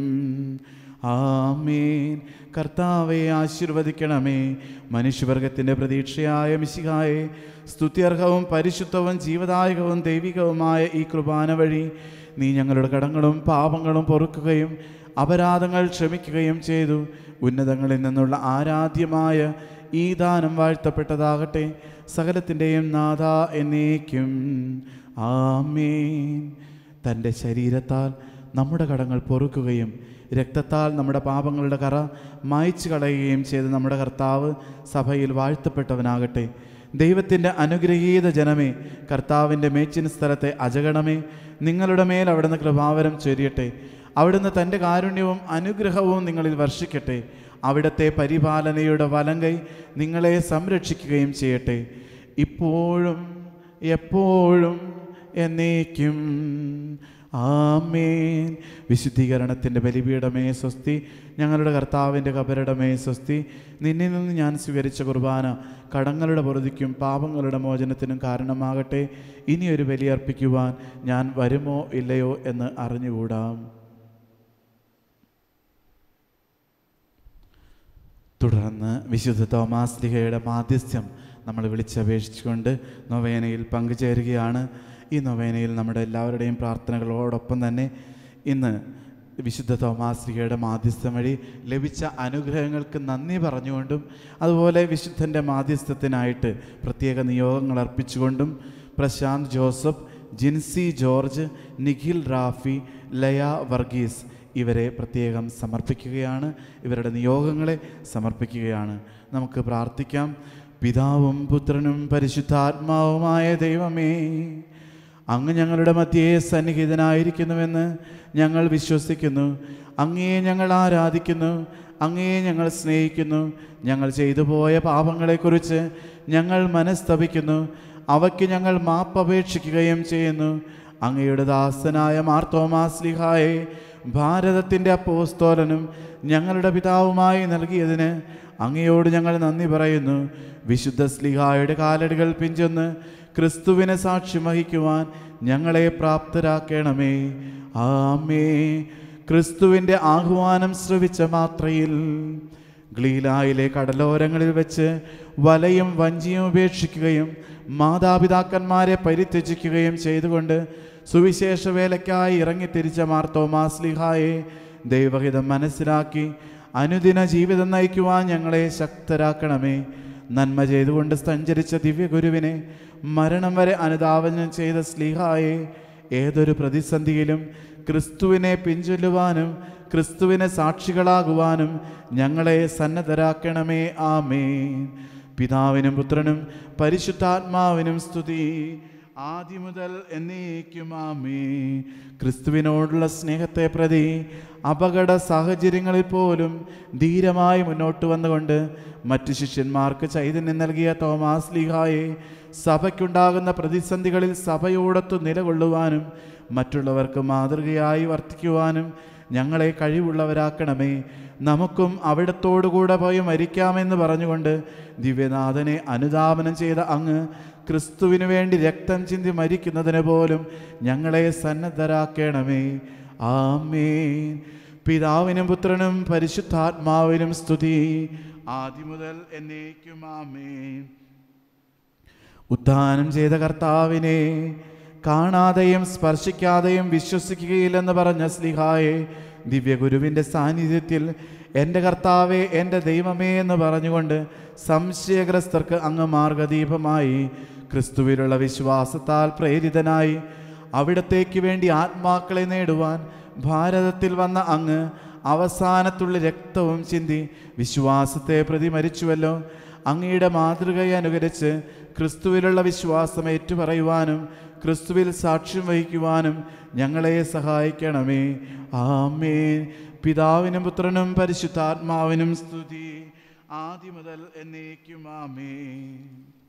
ആമേൻ. കർത്താവെ ആശീർവദിക്കണമേ. മനുഷ്യവർഗത്തിൻ്റെ പ്രതീക്ഷയായ മിശിഹായെ, സ്തുത്യർഹവും പരിശുദ്ധവും ജീവദായകവും ദൈവികവുമായ ഈ കുർബാന വഴി നീ ഞങ്ങളുടെ കടങ്ങളും പാപങ്ങളും പൊറുക്കുകയും അപരാധങ്ങൾ ക്ഷമിക്കുകയും ചെയ്തു. ഉന്നതങ്ങളിൽ നിന്നുള്ള ആരാധ്യമായ ഈ ദാനം വാഴ്ത്തപ്പെട്ടതാകട്ടെ. സകലത്തിൻ്റെയും നാഥ എന്നേക്കും ആമേൻ. തൻ്റെ ശരീരത്താൽ നമ്മുടെ കടങ്ങൾ പൊറുക്കുകയും രക്തത്താൽ നമ്മുടെ പാപങ്ങളുടെ കറ മായ്ച്ചു കളയുകയും ചെയ്ത് നമ്മുടെ കർത്താവ് സഭയിൽ വാഴ്ത്തപ്പെട്ടവനാകട്ടെ. ദൈവത്തിൻ്റെ അനുഗ്രഹീത ജനമേ, കർത്താവിൻ്റെ മേച്ചിൻ സ്ഥലത്തെ അജഗണമേ, നിങ്ങളുടെ മേൽ അവിടുന്ന് കൃപാവരം ചൊരിയട്ടെ. അവിടുന്ന് തൻ്റെ കാരുണ്യവും അനുഗ്രഹവും നിങ്ങളിൽ വർഷിക്കട്ടെ. അവിടുത്തെ പരിപാലനയുടെ വലങ്കൈ നിങ്ങളെ സംരക്ഷിക്കുകയും ചെയ്യട്ടെ, ഇപ്പോഴും എപ്പോഴും എന്നേക്കും ആമേൻ. വിശുദ്ധീകരണത്തിൻ്റെ ബലിപീഠമേ സ്വസ്തി. ഞങ്ങളുടെ കർത്താവിൻ്റെ കബരിടമേ സ്വസ്തി. നിന്നിൽ നിന്ന് ഞാൻ സ്വീകരിച്ച കുർബാന കടങ്ങളുടെ പൊറുതിക്കും പാപങ്ങളുടെ മോചനത്തിനും കാരണമാകട്ടെ. ഇനിയൊരു ബലിയർപ്പിക്കുവാൻ ഞാൻ വരുമോ ഇല്ലയോ എന്ന് അറിഞ്ഞുകൂടാം. തുടർന്ന് വിശുദ്ധ തോമാശ്ലീഹയുടെ മാധ്യസ്ഥ്യം നമ്മൾ വിളിച്ചപേക്ഷിച്ചുകൊണ്ട് നൊവേനയിൽ പങ്കുചേരുകയാണ്. ഈ നൊവേനയിൽ നമ്മുടെ എല്ലാവരുടെയും പ്രാർത്ഥനകളോടൊപ്പം തന്നെ ഇന്ന് വിശുദ്ധ തോമാശ്ലീഹയുടെ മാധ്യസ്ഥം വഴി ലഭിച്ച അനുഗ്രഹങ്ങൾക്ക് നന്ദി പറഞ്ഞുകൊണ്ടും അതുപോലെ വിശുദ്ധൻ്റെ മാധ്യസ്ഥത്തിനായിട്ട് പ്രത്യേക നിയോഗങ്ങൾ അർപ്പിച്ചുകൊണ്ടും പ്രശാന്ത് ജോസഫ്, ജിൻസി ജോർജ്, നിഖിൽ റാഫി, ലയ വർഗീസ് ഇവരെ പ്രത്യേകം സമർപ്പിക്കുകയാണ്. ഇവരുടെ നിയോഗങ്ങളെ സമർപ്പിക്കുകയാണ്. നമുക്ക് പ്രാർത്ഥിക്കാം. പിതാവും പുത്രനും പരിശുദ്ധാത്മാവുമായ ദൈവമേ, അങ്ങ് ഞങ്ങളുടെ മധ്യേ സന്നിഹിതനായിരിക്കുന്നുവെന്ന് ഞങ്ങൾ വിശ്വസിക്കുന്നു. അങ്ങയെ ഞങ്ങൾ ആരാധിക്കുന്നു, അങ്ങയെ ഞങ്ങൾ സ്നേഹിക്കുന്നു. ഞങ്ങൾ ചെയ്തു പോയ പാപങ്ങളെക്കുറിച്ച് ഞങ്ങൾ മനസ്തപിക്കുന്നു, അവയ്ക്ക് ഞങ്ങൾ മാപ്പപേക്ഷിക്കുകയും ചെയ്യുന്നു. അങ്ങയുടെ ദാസനായ മാർത്തോമാശ്ലീഹായെ ഭാരതത്തിൻ്റെ അപ്പോസ്തോലനും ഞങ്ങളുടെ പിതാവുമായി നൽകിയതിന് അങ്ങയോട് ഞങ്ങൾ നന്ദി പറയുന്നു. വിശുദ്ധ ശ്ലീഹായുടെ കാലടികൾ പിഞ്ചൊന്ന് ക്രിസ്തുവിനെ സാക്ഷ്യം വഹിക്കുവാൻ ഞങ്ങളെ പ്രാപ്തരാക്കണമേ. ആമേ. ക്രിസ്തുവിൻ്റെ ആഹ്വാനം ശ്രവിച്ച മാത്രയിൽ ഗ്ലീലായിലെ കടലോരങ്ങളിൽ വെച്ച് വലയും വഞ്ചിയും ഉപേക്ഷിക്കുകയും മാതാപിതാക്കന്മാരെ പരിത്യജിക്കുകയും ചെയ്തുകൊണ്ട് സുവിശേഷ വേലയ്ക്കായി ഇറങ്ങിത്തിരിച്ച മാർത്തോമാശ്ലീഹായെ ദൈവഹിതം മനസ്സിലാക്കി അനുദിന ജീവിതം നയിക്കുവാൻ ഞങ്ങളെ ശക്തരാക്കണമേ. നന്മ ചെയ്തുകൊണ്ട് സഞ്ചരിച്ച ദിവ്യഗുരുവിനെ മരണം വരെ അനുധാവനം ചെയ്ത ശ്ലീഹായെ ഏതൊരു പ്രതിസന്ധിയിലും ക്രിസ്തുവിനെ പിൻചൊല്ലുവാനും ക്രിസ്തുവിനെ സാക്ഷികളാകുവാനും ഞങ്ങളെ സന്നദ്ധരാക്കണമേ. ആമേൻ. പിതാവിനും പുത്രനും പരിശുദ്ധാത്മാവിനും സ്തുതി, ആദ്യം മുതൽ എന്നേക്കും ആമേൻ. ക്രിസ്തുവിനോടുള്ള സ്നേഹത്തെ പ്രതി അപകട സാഹചര്യങ്ങളിൽ പോലും ധീരമായി മുന്നോട്ട് വന്നുകൊണ്ട് മറ്റു ശിഷ്യന്മാർക്ക് ചൈതന്യം നൽകിയ തോമാശ്ലീഹായെ സഭയ്ക്കുണ്ടാകുന്ന പ്രതിസന്ധികളിൽ സഭയോടൊത്തു നിലകൊള്ളുവാനും മറ്റുള്ളവർക്ക് മാതൃകയായി വർത്തിക്കുവാനും ഞങ്ങളെ കഴിവുള്ളവരാക്കണമേ. നമുക്കും അവിടത്തോടുകൂടെ പോയി മരിക്കാമെന്ന് പറഞ്ഞുകൊണ്ട് ദിവ്യനാഥനെ അനുധാവനം ചെയ്ത അങ്ങ് ക്രിസ്തുവിനു വേണ്ടി രക്തം ചിന്തി മരിക്കുന്നതിന് പോലും ഞങ്ങളെ സന്നദ്ധരാക്കണമേ. ആമേൻ. പിതാവിനും പുത്രനും പരിശുദ്ധാത്മാവിനും സ്തുതി, ആദ്യം മുതൽ എന്നേക്കും ആമേൻ. ഉത്ഥാനം ചെയ്ത കർത്താവിനെ കാണാതെയും സ്പർശിക്കാതെയും വിശ്വസിക്കുകയില്ലെന്ന് പറഞ്ഞ ശ്ലീഹായെ ദിവ്യഗുരുവിൻ്റെ സാന്നിധ്യത്തിൽ എൻ്റെ കർത്താവേ, എൻ്റെ ദൈവമേ എന്ന് പറഞ്ഞുകൊണ്ട് സംശയഗ്രസ്തർക്ക് അങ്ങ് മാർഗദീപമായി ക്രിസ്തുവിലുള്ള വിശ്വാസത്താൽ പ്രേരിതനായി അവിടത്തേക്ക് വേണ്ടി ആത്മാക്കളെ നേടുവാൻ ഭാരതത്തിൽ വന്ന അങ്ങ് അവസാനത്തുള്ള രക്തവും ചിന്തി വിശ്വാസത്തെ പ്രതി മരിച്ചുവല്ലോ. അങ്ങയുടെ മാതൃകയെ അനുകരിച്ച് ക്രിസ്തുവിലുള്ള വിശ്വാസം ഏറ്റുപറയുവാനും ക്രിസ്തുവിൽ സാക്ഷ്യം വഹിക്കുവാനും ഞങ്ങളെ സഹായിക്കണമേ. ആമേൻ. പിതാവിനും പുത്രനും പരിശുദ്ധാത്മാവിനും സ്തുതി, ആദ്യം മുതൽ എന്നേക്കും. ആമേൻ.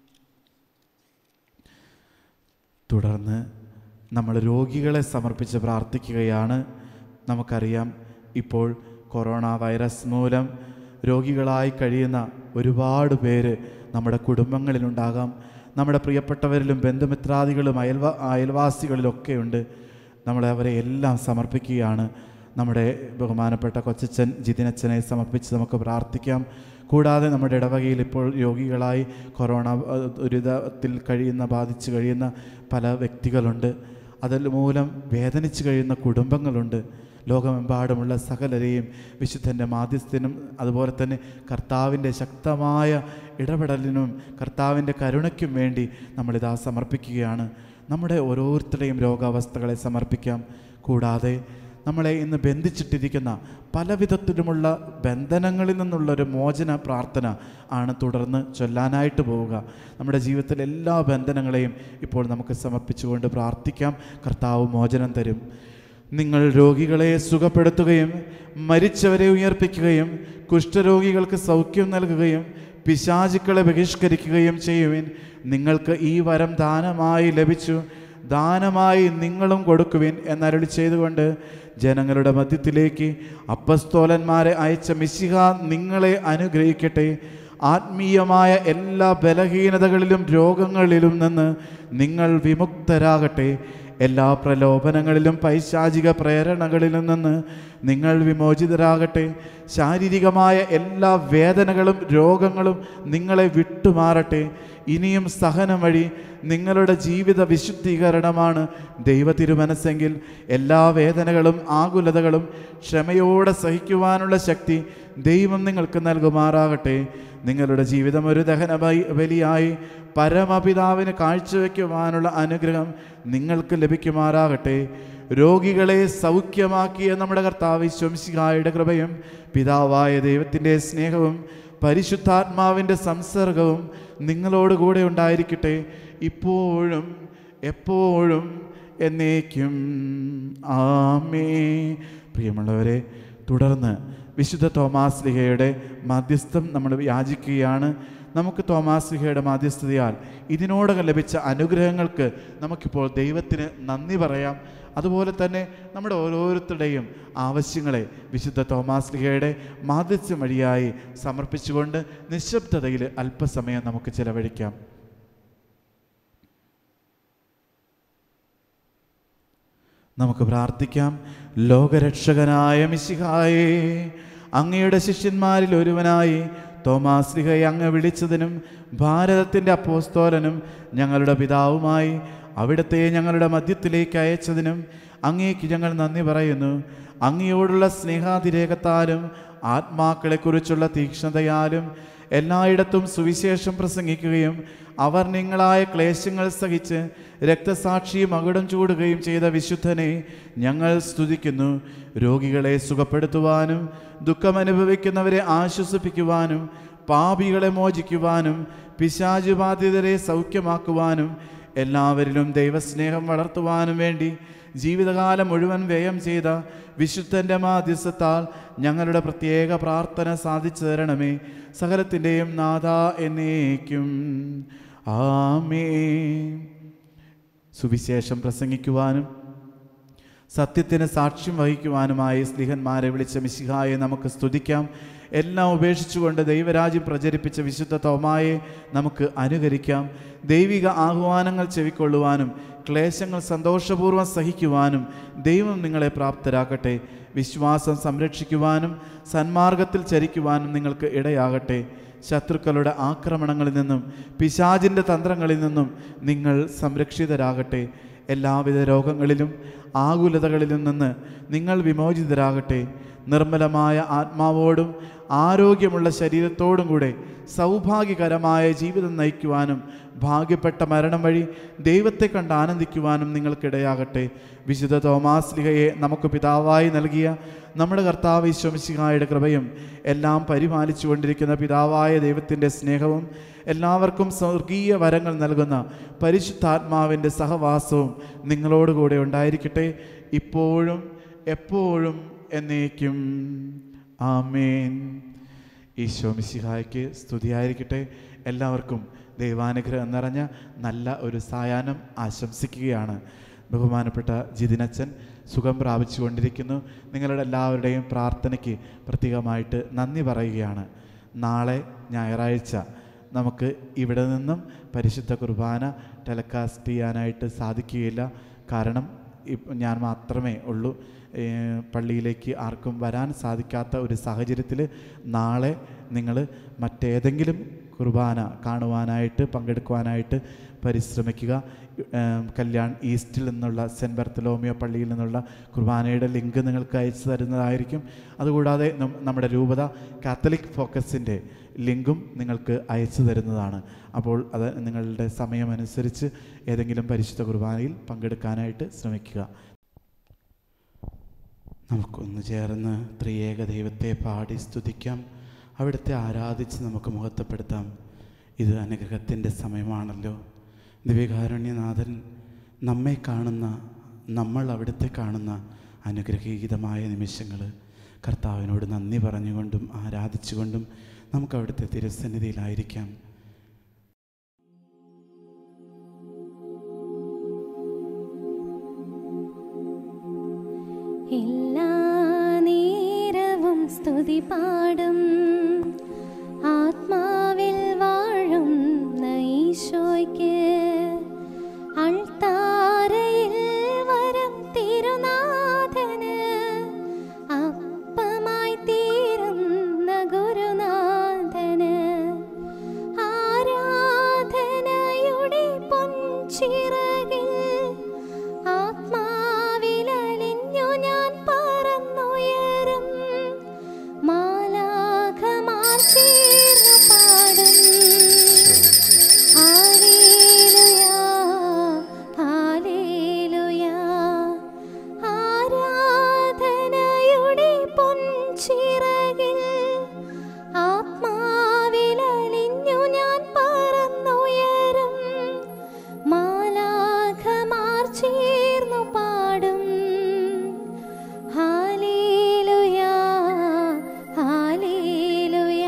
തുടർന്ന് നമ്മൾ രോഗികളെ സമർപ്പിച്ച് പ്രാർത്ഥിക്കുകയാണ്. നമുക്കറിയാം, ഇപ്പോൾ കൊറോണ വൈറസ് മൂലം രോഗികളായി കഴിയുന്ന ഒരുപാട് പേര് നമ്മുടെ കുടുംബങ്ങളിലുണ്ടാകാം. നമ്മുടെ പ്രിയപ്പെട്ടവരിലും ബന്ധുമിത്രാദികളും അയൽവാ അയൽവാസികളിലൊക്കെ ഉണ്ട്. നമ്മളവരെ എല്ലാം സമർപ്പിക്കുകയാണ്. നമ്മുടെ ബഹുമാനപ്പെട്ട കൊച്ചച്ഛൻ ജിതിനച്ഛനെ സമർപ്പിച്ച് നമുക്ക് പ്രാർത്ഥിക്കാം. കൂടാതെ നമ്മുടെ ഇടവകയിൽ ഇപ്പോൾ രോഗികളായി കൊറോണ ദുരിതത്തിൽ കഴിയുന്ന ബാധിച്ച് കഴിയുന്ന പല വ്യക്തികളുണ്ട്. അതിൽ മൂലം വേദനിച്ച് കഴിയുന്ന കുടുംബങ്ങളുണ്ട്. ലോകമെമ്പാടുമുള്ള സകലരെയും വിശുദ്ധൻ്റെ മാധ്യസ്ഥനും അതുപോലെ തന്നെ കർത്താവിൻ്റെ ശക്തമായ ഇടപെടലിനും കർത്താവിൻ്റെ കരുണയ്ക്കും വേണ്ടി നമ്മളിതാ സമർപ്പിക്കുകയാണ്. നമ്മുടെ ഓരോരുത്തരുടെയും രോഗാവസ്ഥകളെ സമർപ്പിക്കാം. കൂടാതെ നമ്മളെ ഇന്ന് ബന്ധിച്ചിട്ടിരിക്കുന്ന പല വിധത്തിലുമുള്ള ബന്ധനങ്ങളിൽ നിന്നുള്ളൊരു മോചന പ്രാർത്ഥന ആണ് തുടർന്ന് ചൊല്ലാനായിട്ട് പോവുക. നമ്മുടെ ജീവിതത്തിലെ എല്ലാ ബന്ധനങ്ങളെയും ഇപ്പോൾ നമുക്ക് സമർപ്പിച്ചുകൊണ്ട് പ്രാർത്ഥിക്കാം. കർത്താവ് മോചനം തരും. നിങ്ങൾ രോഗികളെ സുഖപ്പെടുത്തുകയും മരിച്ചവരെ ഉയർപ്പിക്കുകയും കുഷ്ഠരോഗികൾക്ക് സൗഖ്യം നൽകുകയും പിശാചുക്കളെ ബഹിഷ്കരിക്കുകയും ചെയ്യുവിൻ. നിങ്ങൾക്ക് ഈ വരം ദാനമായി ലഭിച്ചു, ദാനമായി നിങ്ങളും കൊടുക്കുവിൻ എന്നരുളി ചെയ്തുകൊണ്ട് ജനങ്ങളുടെ മധ്യത്തിലേക്ക് അപ്പസ്തോലന്മാരെ അയച്ച മിശിഹ നിങ്ങളെ അനുഗ്രഹിക്കട്ടെ. ആത്മീയമായ എല്ലാ ബലഹീനതകളിലും രോഗങ്ങളിലും നിന്ന് നിങ്ങൾ വിമുക്തരാകട്ടെ. എല്ലാ പ്രലോഭനങ്ങളിലും പൈശാചിക പ്രേരണകളിലും നിന്ന് നിങ്ങൾ വിമോചിതരാകട്ടെ. ശാരീരികമായ എല്ലാ വേദനകളും രോഗങ്ങളും നിങ്ങളെ വിട്ടുമാറട്ടെ. ഇനിയും സഹനം വഴി നിങ്ങളുടെ ജീവിത വിശുദ്ധീകരണമാണ് ദൈവ തിരുമനസ്സെങ്കിൽ എല്ലാ വേദനകളും ആകുലതകളും ക്ഷമയോടെ സഹിക്കുവാനുള്ള ശക്തി ദൈവം നിങ്ങൾക്ക് നൽകുമാറാകട്ടെ. നിങ്ങളുടെ ജീവിതം ഒരു ദഹന ബലിയായി പരമപിതാവിന് കാഴ്ചവെക്കുവാനുള്ള അനുഗ്രഹം നിങ്ങൾക്ക് ലഭിക്കുമാറാകട്ടെ. രോഗികളെ സൗഖ്യമാക്കിയ നമ്മുടെ കർത്താവ് ഈശോമിശിഹായുടെ കൃപയും പിതാവായ ദൈവത്തിൻ്റെ സ്നേഹവും പരിശുദ്ധാത്മാവിൻ്റെ സംസർഗവും നിങ്ങളോടുകൂടെ ഉണ്ടായിരിക്കട്ടെ, ഇപ്പോഴും എപ്പോഴും എന്നേക്കും. ആമേൻ. പ്രിയമുള്ളവരെ, തുടർന്ന് വിശുദ്ധ തോമാശ്ലീഹയുടെ മധ്യസ്ഥം നമ്മൾ യാചിക്കുകയാണ്. നമുക്ക് തോമാശ്ലീഹയുടെ മധ്യസ്ഥതയാൽ ഇതിനോടകം ലഭിച്ച അനുഗ്രഹങ്ങൾക്ക് നമുക്കിപ്പോൾ ദൈവത്തിന് നന്ദി പറയാം. അതുപോലെ തന്നെ നമ്മുടെ ഓരോരുത്തരുടെയും ആവശ്യങ്ങളെ വിശുദ്ധ തോമാശ്ലീഹയുടെ മാധ്യസ്ഥം വഴിയായി സമർപ്പിച്ചുകൊണ്ട് നിശബ്ദതയിൽ അല്പസമയം നമുക്ക് ചെലവഴിക്കാം. നമുക്ക് പ്രാർത്ഥിക്കാം. ലോകരക്ഷകനായ മിശിഹായേ, അങ്ങയുടെ ശിഷ്യന്മാരിൽ ഒരുവനായി തോമാശ്ലീഹയെ അങ്ങ് വിളിച്ചതിനും ഭാരതത്തിൻ്റെ അപ്പോസ്തോലനും ഞങ്ങളുടെ പിതാവുമായി അവിടുത്തെ ഞങ്ങളുടെ മധ്യത്തിലേക്ക് അയച്ചതിനും അങ്ങേക്ക് ഞങ്ങൾ നന്ദി പറയുന്നു. അങ്ങയോടുള്ള സ്നേഹാതിരേകത്താലും ആത്മാക്കളെക്കുറിച്ചുള്ള തീക്ഷ്ണതയാലും എല്ലായിടത്തും സുവിശേഷം പ്രസംഗിക്കുകയും അവർ നിങ്ങളായ ക്ലേശങ്ങൾ സഹിച്ച് രക്തസാക്ഷി മകുടം ചൂടുകയും ചെയ്ത വിശുദ്ധനെ ഞങ്ങൾ സ്തുതിക്കുന്നു. രോഗികളെ സുഖപ്പെടുത്തുവാനും ദുഃഖമനുഭവിക്കുന്നവരെ ആശ്വസിപ്പിക്കുവാനും പാപികളെ മോചിക്കുവാനും പിശാചു ബാധിതരെ സൗഖ്യമാക്കുവാനും എല്ലാവരിലും ദൈവസ്നേഹം വളർത്തുവാനും വേണ്ടി ജീവിതകാലം മുഴുവൻ വ്യയം ചെയ്ത വിശുദ്ധൻ്റെ മാധ്യസ്ഥത്താൽ ഞങ്ങളുടെ പ്രത്യേക പ്രാർത്ഥന സാധിച്ചു തരണമേ. സകലത്തിൻ്റെയും നാഥാ എന്നേക്കും. ആമേൻ. സുവിശേഷം പ്രസംഗിക്കുവാനും സത്യത്തിന് സാക്ഷ്യം വഹിക്കുവാനുമായി സ്ലീഹന്മാരെ വിളിച്ച മിശിഹായെ നമുക്ക് സ്തുതിക്കാം. എല്ലാം ഉപേക്ഷിച്ചുകൊണ്ട് ദൈവരാജ്യം പ്രചരിപ്പിച്ച വിശുദ്ധ തോമായെ നമുക്ക് അനുകരിക്കാം. ദൈവിക ആഹ്വാനങ്ങൾ ചെവിക്കൊള്ളുവാനും ക്ലേശങ്ങൾ സന്തോഷപൂർവ്വം സഹിക്കുവാനും ദൈവം നിങ്ങളെ പ്രാപ്തരാക്കട്ടെ. വിശ്വാസം സംരക്ഷിക്കുവാനും സന്മാർഗത്തിൽ ചരിക്കുവാനും നിങ്ങൾക്ക് ഇടയാകട്ടെ. ശത്രുക്കളുടെ ആക്രമണങ്ങളിൽ നിന്നും പിശാചിൻ്റെ തന്ത്രങ്ങളിൽ നിന്നും നിങ്ങൾ സംരക്ഷിതരാകട്ടെ. എല്ലാവിധ രോഗങ്ങളിലും ആകുലതകളിൽ നിന്ന് നിങ്ങൾ വിമോചിതരാകട്ടെ. നിർമ്മലമായ ആത്മാവോടും ആരോഗ്യമുള്ള ശരീരത്തോടും കൂടെ സൗഭാഗ്യകരമായ ജീവിതം നയിക്കുവാനും ഭാഗ്യപ്പെട്ട മരണം വഴി ദൈവത്തെ കണ്ട് ആനന്ദിക്കുവാനും നിങ്ങൾക്കിടയാകട്ടെ. വിശുദ്ധ തോമാസ്ലിഹയെ നമുക്ക് പിതാവായി നൽകിയ നമ്മുടെ കർത്താവ് ഈശോ മിശിഹായുടെ കൃപയും എല്ലാം പരിപാലിച്ചു കൊണ്ടിരിക്കുന്ന പിതാവായ ദൈവത്തിൻ്റെ സ്നേഹവും എല്ലാവർക്കും സ്വർഗീയ വരങ്ങൾ നൽകുന്ന പരിശുദ്ധാത്മാവിൻ്റെ സഹവാസവും നിങ്ങളോടുകൂടെ ഉണ്ടായിരിക്കട്ടെ, ഇപ്പോഴും എപ്പോഴും എന്നേക്കും. ആമേൻ. ഈശോ മിശിഹായ്ക്ക് സ്തുതിയായിരിക്കട്ടെ. എല്ലാവർക്കും ദൈവാനുഗ്രഹം നിറഞ്ഞ നല്ല ഒരു സായാഹ്നം ആശംസിക്കുകയാണ്. ബഹുമാനപ്പെട്ട ജിതിനച്ചൻ സുഖം പ്രാപിച്ചു കൊണ്ടിരിക്കുന്നു. നിങ്ങളുടെ എല്ലാവരുടെയും പ്രാർത്ഥനയ്ക്ക് പ്രത്യേകമായിട്ട് നന്ദി പറയുകയാണ്. നാളെ ഞായറാഴ്ച നമുക്ക് ഇവിടെ നിന്നും പരിശുദ്ധ കുർബാന ടെലികാസ്റ്റ് ചെയ്യാനായിട്ട് സാധിക്കുകയില്ല. കാരണം ഞാൻ മാത്രമേ ഉള്ളൂ. പള്ളിയിലേക്ക് ആർക്കും വരാൻ സാധിക്കാത്ത ഒരു സാഹചര്യത്തിൽ നാളെ നിങ്ങൾ മറ്റേതെങ്കിലും കുർബാന കാണുവാനായിട്ട് പങ്കെടുക്കുവാനായിട്ട് പരിശ്രമിക്കുക. കല്യാൺ ഈസ്റ്റിൽ നിന്നുള്ള സെൻറ്റ് ബർത്തലോമിയോ പള്ളിയിൽ നിന്നുള്ള കുർബാനയുടെ ലിങ്ക് നിങ്ങൾക്ക് അയച്ചു തരുന്നതായിരിക്കും. അതുകൂടാതെ നമ്മുടെ രൂപത കാത്തലിക് ഫോക്കസിൻ്റെ ലിങ്കും നിങ്ങൾക്ക് അയച്ചു തരുന്നതാണ്. അപ്പോൾ അത് നിങ്ങളുടെ സമയമനുസരിച്ച് ഏതെങ്കിലും പരിശുദ്ധ കുർബാനയിൽ പങ്കെടുക്കാനായിട്ട് ശ്രമിക്കുക. നമുക്കൊന്ന് ചേർന്ന് ത്രിയേക ദൈവത്തെ പാടി സ്തുതിക്കാം. അവിടുത്തെ ആരാധിച്ച് നമുക്ക് മഹത്വപ്പെടുത്താം. ഇത് അനുഗ്രഹത്തിൻ്റെ സമയമാണല്ലോ. ദിവ്യകാരുണ്യനാഥൻ നമ്മെ കാണുന്ന, നമ്മൾ അവിടുത്തെ കാണുന്ന അനുഗ്രഹീതമായ നിമിഷങ്ങൾ കർത്താവിനോട് നന്ദി പറഞ്ഞുകൊണ്ടും ആരാധിച്ചുകൊണ്ടും നമുക്ക് അവിടുത്തെ തിരുസന്നിധിയിലായിരിക്കാം. എല്ലാ നേരവും സ്തുതി പാടും ആത്മാവിൽ വാഴും ഈശോയ്ക്ക് അൾത്താരയിൽ വരം തിരുനാഥന് അപ്പമായി തീരുന്ന ഗുരുനാഥന് ആരാധനയുടെ പൊൻചിറകിൽ ആത്മാവിലലിഞ്ഞു ഞാൻ പറന്നുയരും മാലാഖമാർ ചേർന്നു പാടും ഹല്ലേലൂയ ഹല്ലേലൂയ. ആരാധനയുടെ പൊൻചിറകിൽ ആത്മാവിലലിഞ്ഞു ഞാൻ പറന്നുയരും മാലാഖമാർ ചേർന്നു പാടും ഹല്ലേലൂയ ഹല്ലേലൂയ.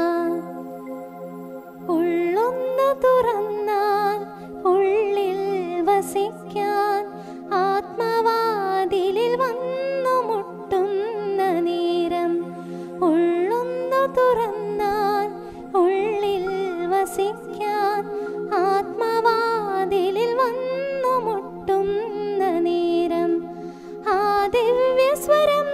ഉള്ളൊന്ന് തുറന്നാൽ ഉള്ളിൽ വസിക്കാൻ ആത്മവാതിലിൽ വന്നു മുട്ടുന്ന നേരം, ഉള്ളൊന്നു തുറന്നാൽ ഉള്ളിൽ വസിക്കാൻ ആത്മവാതിലിൽ വന്നു മുട്ടുന്ന നേരം, ആ ദിവ്യസ്വരം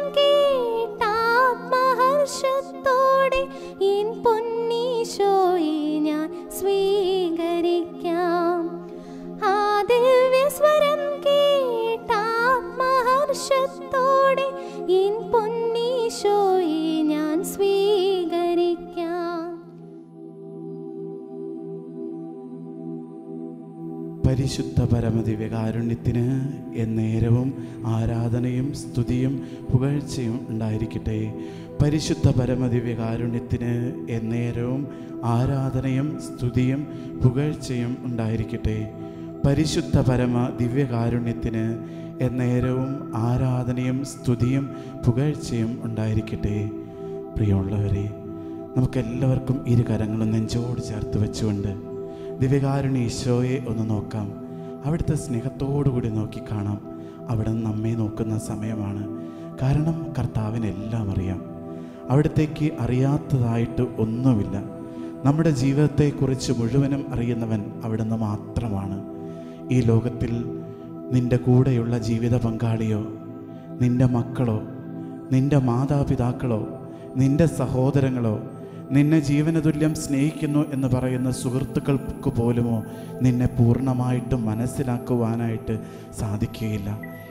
കേട്ടാത്മഹർഷത്തോടെ എൻ പൊന്നീശോയെ ഞാൻ സ്വീകരിക്കാം. ആ ദിവ്യസ്വരം കേട്ടാത്മഹർഷത്തോടെ എൻ പൊന്നീശോയെ ഞാൻ സ്വീകരിക്കാം. പരിശുദ്ധ പരമദിവ്യകാരുണ്യത്തിന് എന്നേരവും ആരാധനയും സ്തുതിയും പുകഴ്ചയും ഉണ്ടായിരിക്കട്ടെ. പരിശുദ്ധ പരമദിവ്യകാരുണ്യത്തിന് എന്നേരവും ആരാധനയും സ്തുതിയും പുകഴ്ചയും ഉണ്ടായിരിക്കട്ടെ. പരിശുദ്ധ പരമ ദിവ്യകാരുണ്യത്തിന് എന്നേരവും ആരാധനയും സ്തുതിയും പുകഴ്ചയും ഉണ്ടായിരിക്കട്ടെ. പ്രിയമുള്ളവരെ, നമുക്കെല്ലാവർക്കും ഇരു കരങ്ങളും നെഞ്ചോട് ചേർത്ത് വെച്ചുകൊണ്ട് ദിവ്യകാരുണ്യ ഈശോയെ ഒന്ന് നോക്കാം. അവിടുത്തെ സ്നേഹത്തോടുകൂടി നോക്കിക്കാണാം. അവിടെ നമ്മെ നോക്കുന്ന സമയമാണ്. കാരണം കർത്താവിനെല്ലാം അറിയാം. അവിടത്തേക്ക് അറിയാത്തതായിട്ട് ഒന്നുമില്ല. നമ്മുടെ ജീവിതത്തെക്കുറിച്ച് മുഴുവനും അറിയുന്നവൻ അവിടുന്ന് മാത്രമാണ്. ഈ ലോകത്തിൽ നിൻ്റെ കൂടെയുള്ള ജീവിത പങ്കാളിയോ, നിൻ്റെ മക്കളോ, നിൻ്റെ മാതാപിതാക്കളോ, നിൻ്റെ സഹോദരങ്ങളോ, നിന്നെ ജീവനതുല്യം സ്നേഹിക്കുന്നു എന്ന് പറയുന്ന സുഹൃത്തുക്കൾക്ക് പോലുമോ നിന്നെ പൂർണ്ണമായിട്ടും മനസ്സിലാക്കുവാനായിട്ട് സാധിക്കുകയില്ല.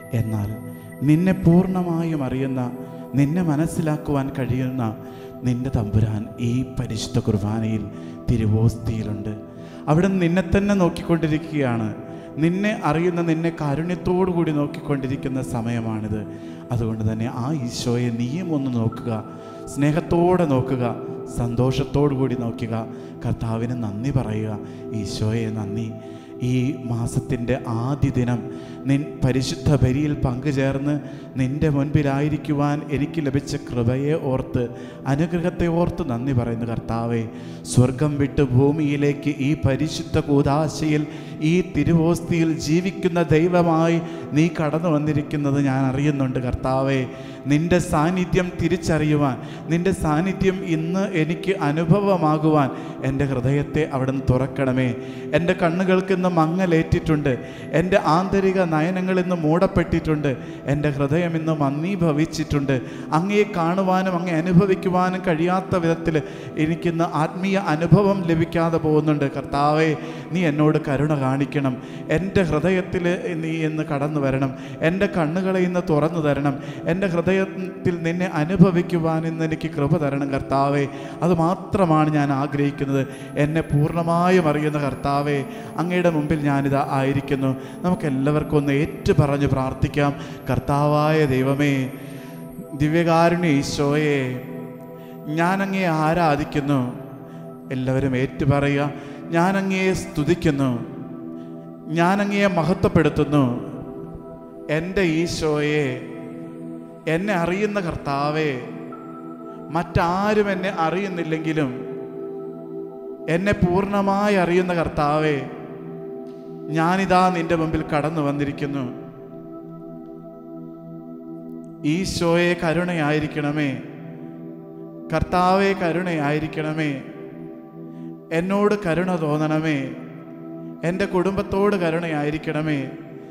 എന്നാൽ നിന്നെ പൂർണ്ണമായും അറിയുന്ന, നിന്നെ മനസ്സിലാക്കുവാൻ കഴിയുന്ന നിന്റെ തമ്പുരാൻ ഈ പരിശുദ്ധ കുർബാനയിൽ തിരുവോസ്തിയിലുണ്ട്. അവിടെ നിന്നെ തന്നെ നോക്കിക്കൊണ്ടിരിക്കുകയാണ്. നിന്നെ അറിയുന്ന, നിന്നെ കാരുണ്യത്തോടു കൂടി നോക്കിക്കൊണ്ടിരിക്കുന്ന സമയമാണിത്. അതുകൊണ്ട് തന്നെ ആ ഈശോയെ നീയും ഒന്ന് നോക്കുക, സ്നേഹത്തോടെ നോക്കുക, സന്തോഷത്തോടു കൂടി നോക്കുക. കർത്താവിന് നന്ദി പറയുക. ഈശോയെ നന്ദി, ഈ മാസത്തിൻ്റെ ആദ്യ ദിനം നിൻ പരിശുദ്ധ ബലിയിൽ പങ്കുചേർന്ന് നിൻ്റെ മുൻപിലായിരിക്കുവാൻ എനിക്ക് ലഭിച്ച കൃപയെ ഓർത്ത്, അനുഗ്രഹത്തെ ഓർത്ത് നന്ദി പറയുന്നു. കർത്താവെ, സ്വർഗം വിട്ട് ഭൂമിയിലേക്ക് ഈ പരിശുദ്ധ കൂദാശയിൽ, ഈ തിരുവോസ്തിയിൽ ജീവിക്കുന്ന ദൈവമായി നീ കടന്നു വന്നിരിക്കുന്നത് ഞാൻ അറിയുന്നുണ്ട്. കർത്താവെ, നിൻ്റെ സാന്നിധ്യം തിരിച്ചറിയുവാൻ, നിൻ്റെ സാന്നിധ്യം ഇന്ന് എനിക്ക് അനുഭവമാകുവാൻ എൻ്റെ ഹൃദയത്തെ അവിടുന്ന് തുറക്കണമേ. എൻ്റെ കണ്ണുകൾക്ക് ഇന്ന് മങ്ങലേറ്റിട്ടുണ്ട്, എൻ്റെ ആന്തരിക നയനങ്ങൾ ഇന്ന് മൂടപ്പെട്ടിട്ടുണ്ട്, എൻ്റെ ഹൃദയം ഇന്ന് മന്ദീഭവിച്ചിട്ടുണ്ട്. അങ്ങയെ കാണുവാനും അങ്ങയെ അനുഭവിക്കുവാനും കഴിയാത്ത വിധത്തിൽ എനിക്കിന്ന് ആത്മീയ അനുഭവം ലഭിക്കാതെ പോകുന്നുണ്ട്. കർത്താവെ, നീ എന്നോട് കരുണ കാണിക്കണം. എൻ്റെ ഹൃദയത്തിൽ നീ ഇന്ന് കടന്നു വരണം. എൻ്റെ കണ്ണുകളെ ഇന്ന് തുറന്നു തരണം. എൻ്റെ ഹൃദയത്തിൽ നിന്നെ അനുഭവിക്കുവാൻ ഇന്ന് എനിക്ക് കൃപ തരണം. കർത്താവെ, അതുമാത്രമാണ് ഞാൻ ആഗ്രഹിക്കുന്നത്. എന്നെ പൂർണ്ണമായും അറിയുന്ന കർത്താവെ, അങ്ങയുടെ മുമ്പിൽ ഞാനിതാ ആയിരിക്കുന്നു. നമുക്കെല്ലാവർക്കും ഒന്ന് ഏറ്റു പറഞ്ഞ് പ്രാർത്ഥിക്കാം. കർത്താവായ ദൈവമേ, ദിവ്യകാരുണ്യ ഈശോയെ, ഞാനങ്ങയെ ആരാധിക്കുന്നു. എല്ലാവരും ഏറ്റു പറയുക. ഞാനങ്ങയെ സ്തുതിക്കുന്നു, ഞാനങ്ങയെ മഹത്വപ്പെടുത്തുന്നു. എൻ്റെ ഈശോയെ, എന്നെ അറിയുന്ന കർത്താവേ, മറ്റാരും എന്നെ അറിയുന്നില്ലെങ്കിലും എന്നെ പൂർണ്ണമായി അറിയുന്ന കർത്താവേ, ഞാനിതാ നിൻ്റെ മുമ്പിൽ കടന്നു വന്നിരിക്കുന്നു. ഈശോയെ കരുണയായിരിക്കണമേ. കർത്താവെ കരുണയായിരിക്കണമേ. എന്നോട് കരുണ തോന്നണമേ. എൻ്റെ കുടുംബത്തോട് കരുണയായിരിക്കണമേ.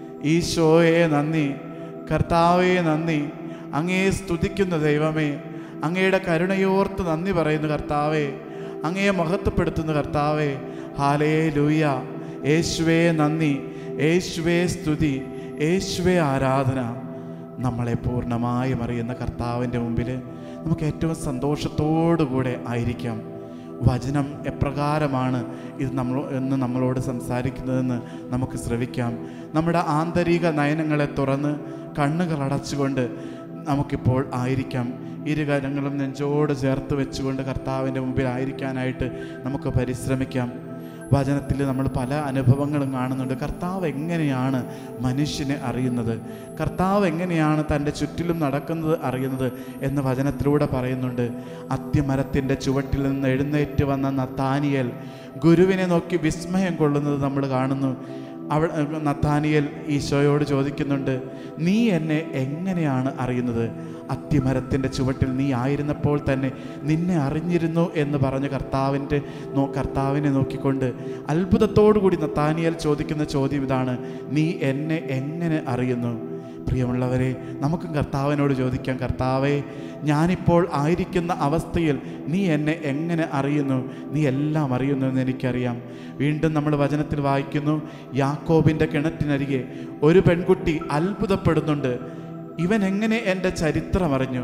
ഈശോയെ നന്ദി, കർത്താവെ നന്ദി. അങ്ങയെ സ്തുതിക്കുന്ന ദൈവമേ, അങ്ങയുടെ കരുണയോർത്ത് നന്ദി പറയുന്നു കർത്താവെ. അങ്ങയെ മഹത്വപ്പെടുത്തുന്ന കർത്താവെ. ഹല്ലേലൂയ. യേശുവേ നന്ദി, യേശുവേ സ്തുതി, യേശുവേ ആരാധന. നമ്മളെ പൂർണ്ണമായും അറിയുന്ന കർത്താവിൻ്റെ മുമ്പിൽ നമുക്ക് ഏറ്റവും സന്തോഷത്തോടു കൂടെ ആയിരിക്കാം. വചനം എപ്രകാരമാണ് ഇത് നമ്മൾ എന്ന് നമ്മളോട് സംസാരിക്കുന്നതെന്ന് നമുക്ക് ശ്രവിക്കാം. നമ്മുടെ ആന്തരിക നയനങ്ങളെ തുറന്ന് കണ്ണുകൾ അടച്ചുകൊണ്ട് നമുക്കിപ്പോൾ ആയിരിക്കാം. ഇരു കരങ്ങളും നെഞ്ചോട് ചേർത്ത് വെച്ചുകൊണ്ട് കർത്താവിൻ്റെ മുമ്പിൽ ആയിരിക്കാനായിട്ട് നമുക്ക് പരിശ്രമിക്കാം. വചനത്തിൽ നമ്മൾ പല അനുഭവങ്ങളും കാണുന്നുണ്ട്. കർത്താവ് എങ്ങനെയാണ് മനുഷ്യനെ അറിയുന്നത്, കർത്താവ് എങ്ങനെയാണ് തൻ്റെ ചുറ്റിലും നടക്കുന്നത് അറിയുന്നത് എന്ന് വചനത്തിലൂടെ പറയുന്നുണ്ട്. അത്തിമരത്തിൻ്റെ ചുവട്ടിൽ നിന്ന് എഴുന്നേറ്റ് വന്ന നത്താനിയേൽ ഗുരുവിനെ നോക്കി വിസ്മയം കൊള്ളുന്നത് നമ്മൾ കാണുന്നു. അവ നത്താനിയേൽ ഈശോയോട് ചോദിക്കുന്നുണ്ട്, നീ എന്നെ എങ്ങനെയാണ് അറിയുന്നത്? അത്തിമരത്തിൻ്റെ ചുവട്ടിൽ നീ ആയിരുന്നപ്പോൾ തന്നെ നിന്നെ അറിഞ്ഞിരുന്നു എന്ന് പറഞ്ഞ് കർത്താവിൻ്റെ നോ കർത്താവിനെ നോക്കിക്കൊണ്ട് അത്ഭുതത്തോടു കൂടി നത്താനിയേൽ ചോദിക്കുന്ന ചോദ്യം ഇതാണ്, നീ എന്നെ എങ്ങനെ അറിയുന്നു? പ്രിയമുള്ളവരെ, നമുക്കും കർത്താവിനോട് ചോദിക്കാം, കർത്താവേ, ഞാനിപ്പോൾ ആയിരിക്കുന്ന അവസ്ഥയിൽ നീ എന്നെ എങ്ങനെ അറിയുന്നു? നീ എല്ലാം അറിയുന്നു എന്ന് എനിക്കറിയാം. വീണ്ടും നമ്മൾ വചനത്തിൽ വായിക്കുന്നു, യാക്കോബിൻ്റെ കിണറ്റിനരികെ ഒരു പെൺകുട്ടി അത്ഭുതപ്പെടുന്നുണ്ട്. ഇവൻ എങ്ങനെ എൻ്റെ ചരിത്രം അറിഞ്ഞു?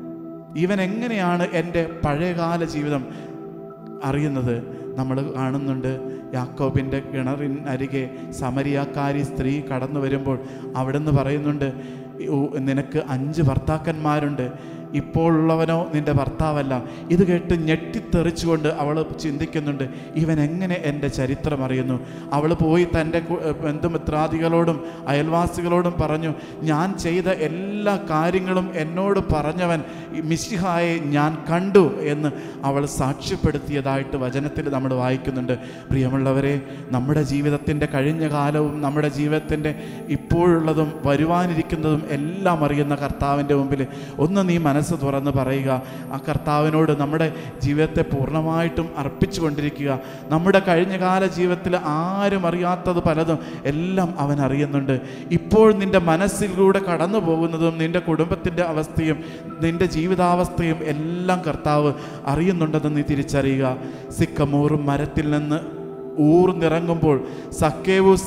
ഇവൻ എങ്ങനെയാണ് എൻ്റെ പഴയകാല ജീവിതം അറിയുന്നത്? നമ്മൾ കാണുന്നുണ്ട്, യാക്കോബിൻ്റെ കിണറിനരികെ സമരിയാക്കാരി സ്ത്രീ കടന്നു വരുമ്പോൾ അവിടുന്ന് പറയുന്നുണ്ട്, നിനക്ക് അഞ്ച് ഭർത്താക്കന്മാരുണ്ട്, ഇപ്പോൾ ഉള്ളവനോ നിൻ്റെ ഭർത്താവല്ല. ഇത് കേട്ട് ഞെട്ടിത്തെറിച്ചുകൊണ്ട് അവൾ ചിന്തിക്കുന്നുണ്ട്, ഇവൻ എങ്ങനെ എൻ്റെ ചരിത്രം അറിയുന്നു? അവൾ പോയി തൻ്റെ ബന്ധുമിത്രാദികളോടും അയൽവാസികളോടും പറഞ്ഞു, ഞാൻ ചെയ്ത എല്ലാ കാര്യങ്ങളും എന്നോട് പറഞ്ഞവൻ മിശിഹായെ ഞാൻ കണ്ടു എന്ന് അവൾ സാക്ഷ്യപ്പെടുത്തിയതായിട്ട് വചനത്തിൽ നമ്മൾ വായിക്കുന്നുണ്ട്. പ്രിയമുള്ളവരെ, നമ്മുടെ ജീവിതത്തിൻ്റെ കഴിഞ്ഞ കാലവും നമ്മുടെ ജീവിതത്തിൻ്റെ ഇപ്പോഴുള്ളതും വരുവാനിരിക്കുന്നതും എല്ലാം അറിയുന്ന കർത്താവിൻ്റെ മുമ്പിൽ ഒന്ന് നീ മനസ്സ് തുറന്ന് പറയുക. ആ കർത്താവിനോട് നമ്മുടെ ജീവിതത്തെ പൂർണ്ണമായിട്ടും അർപ്പിച്ചു കൊണ്ടിരിക്കുക. നമ്മുടെ കഴിഞ്ഞകാല ജീവിതത്തിൽ ആരും അറിയാത്തത് പലതും എല്ലാം അവൻ അറിയുന്നുണ്ട്. ഇപ്പോൾ നിൻ്റെ മനസ്സിലൂടെ കടന്നു പോകുന്നതും നിൻ്റെ കുടുംബത്തിൻ്റെ അവസ്ഥയും നിൻ്റെ ജീവിതാവസ്ഥയും എല്ലാം കർത്താവ് അറിയുന്നുണ്ടെന്ന് നീ തിരിച്ചറിയുക. സിക്കമോറും മരത്തിൽ നിന്ന് ഊർന്നിറങ്ങുമ്പോൾ സക്കേവൂസ്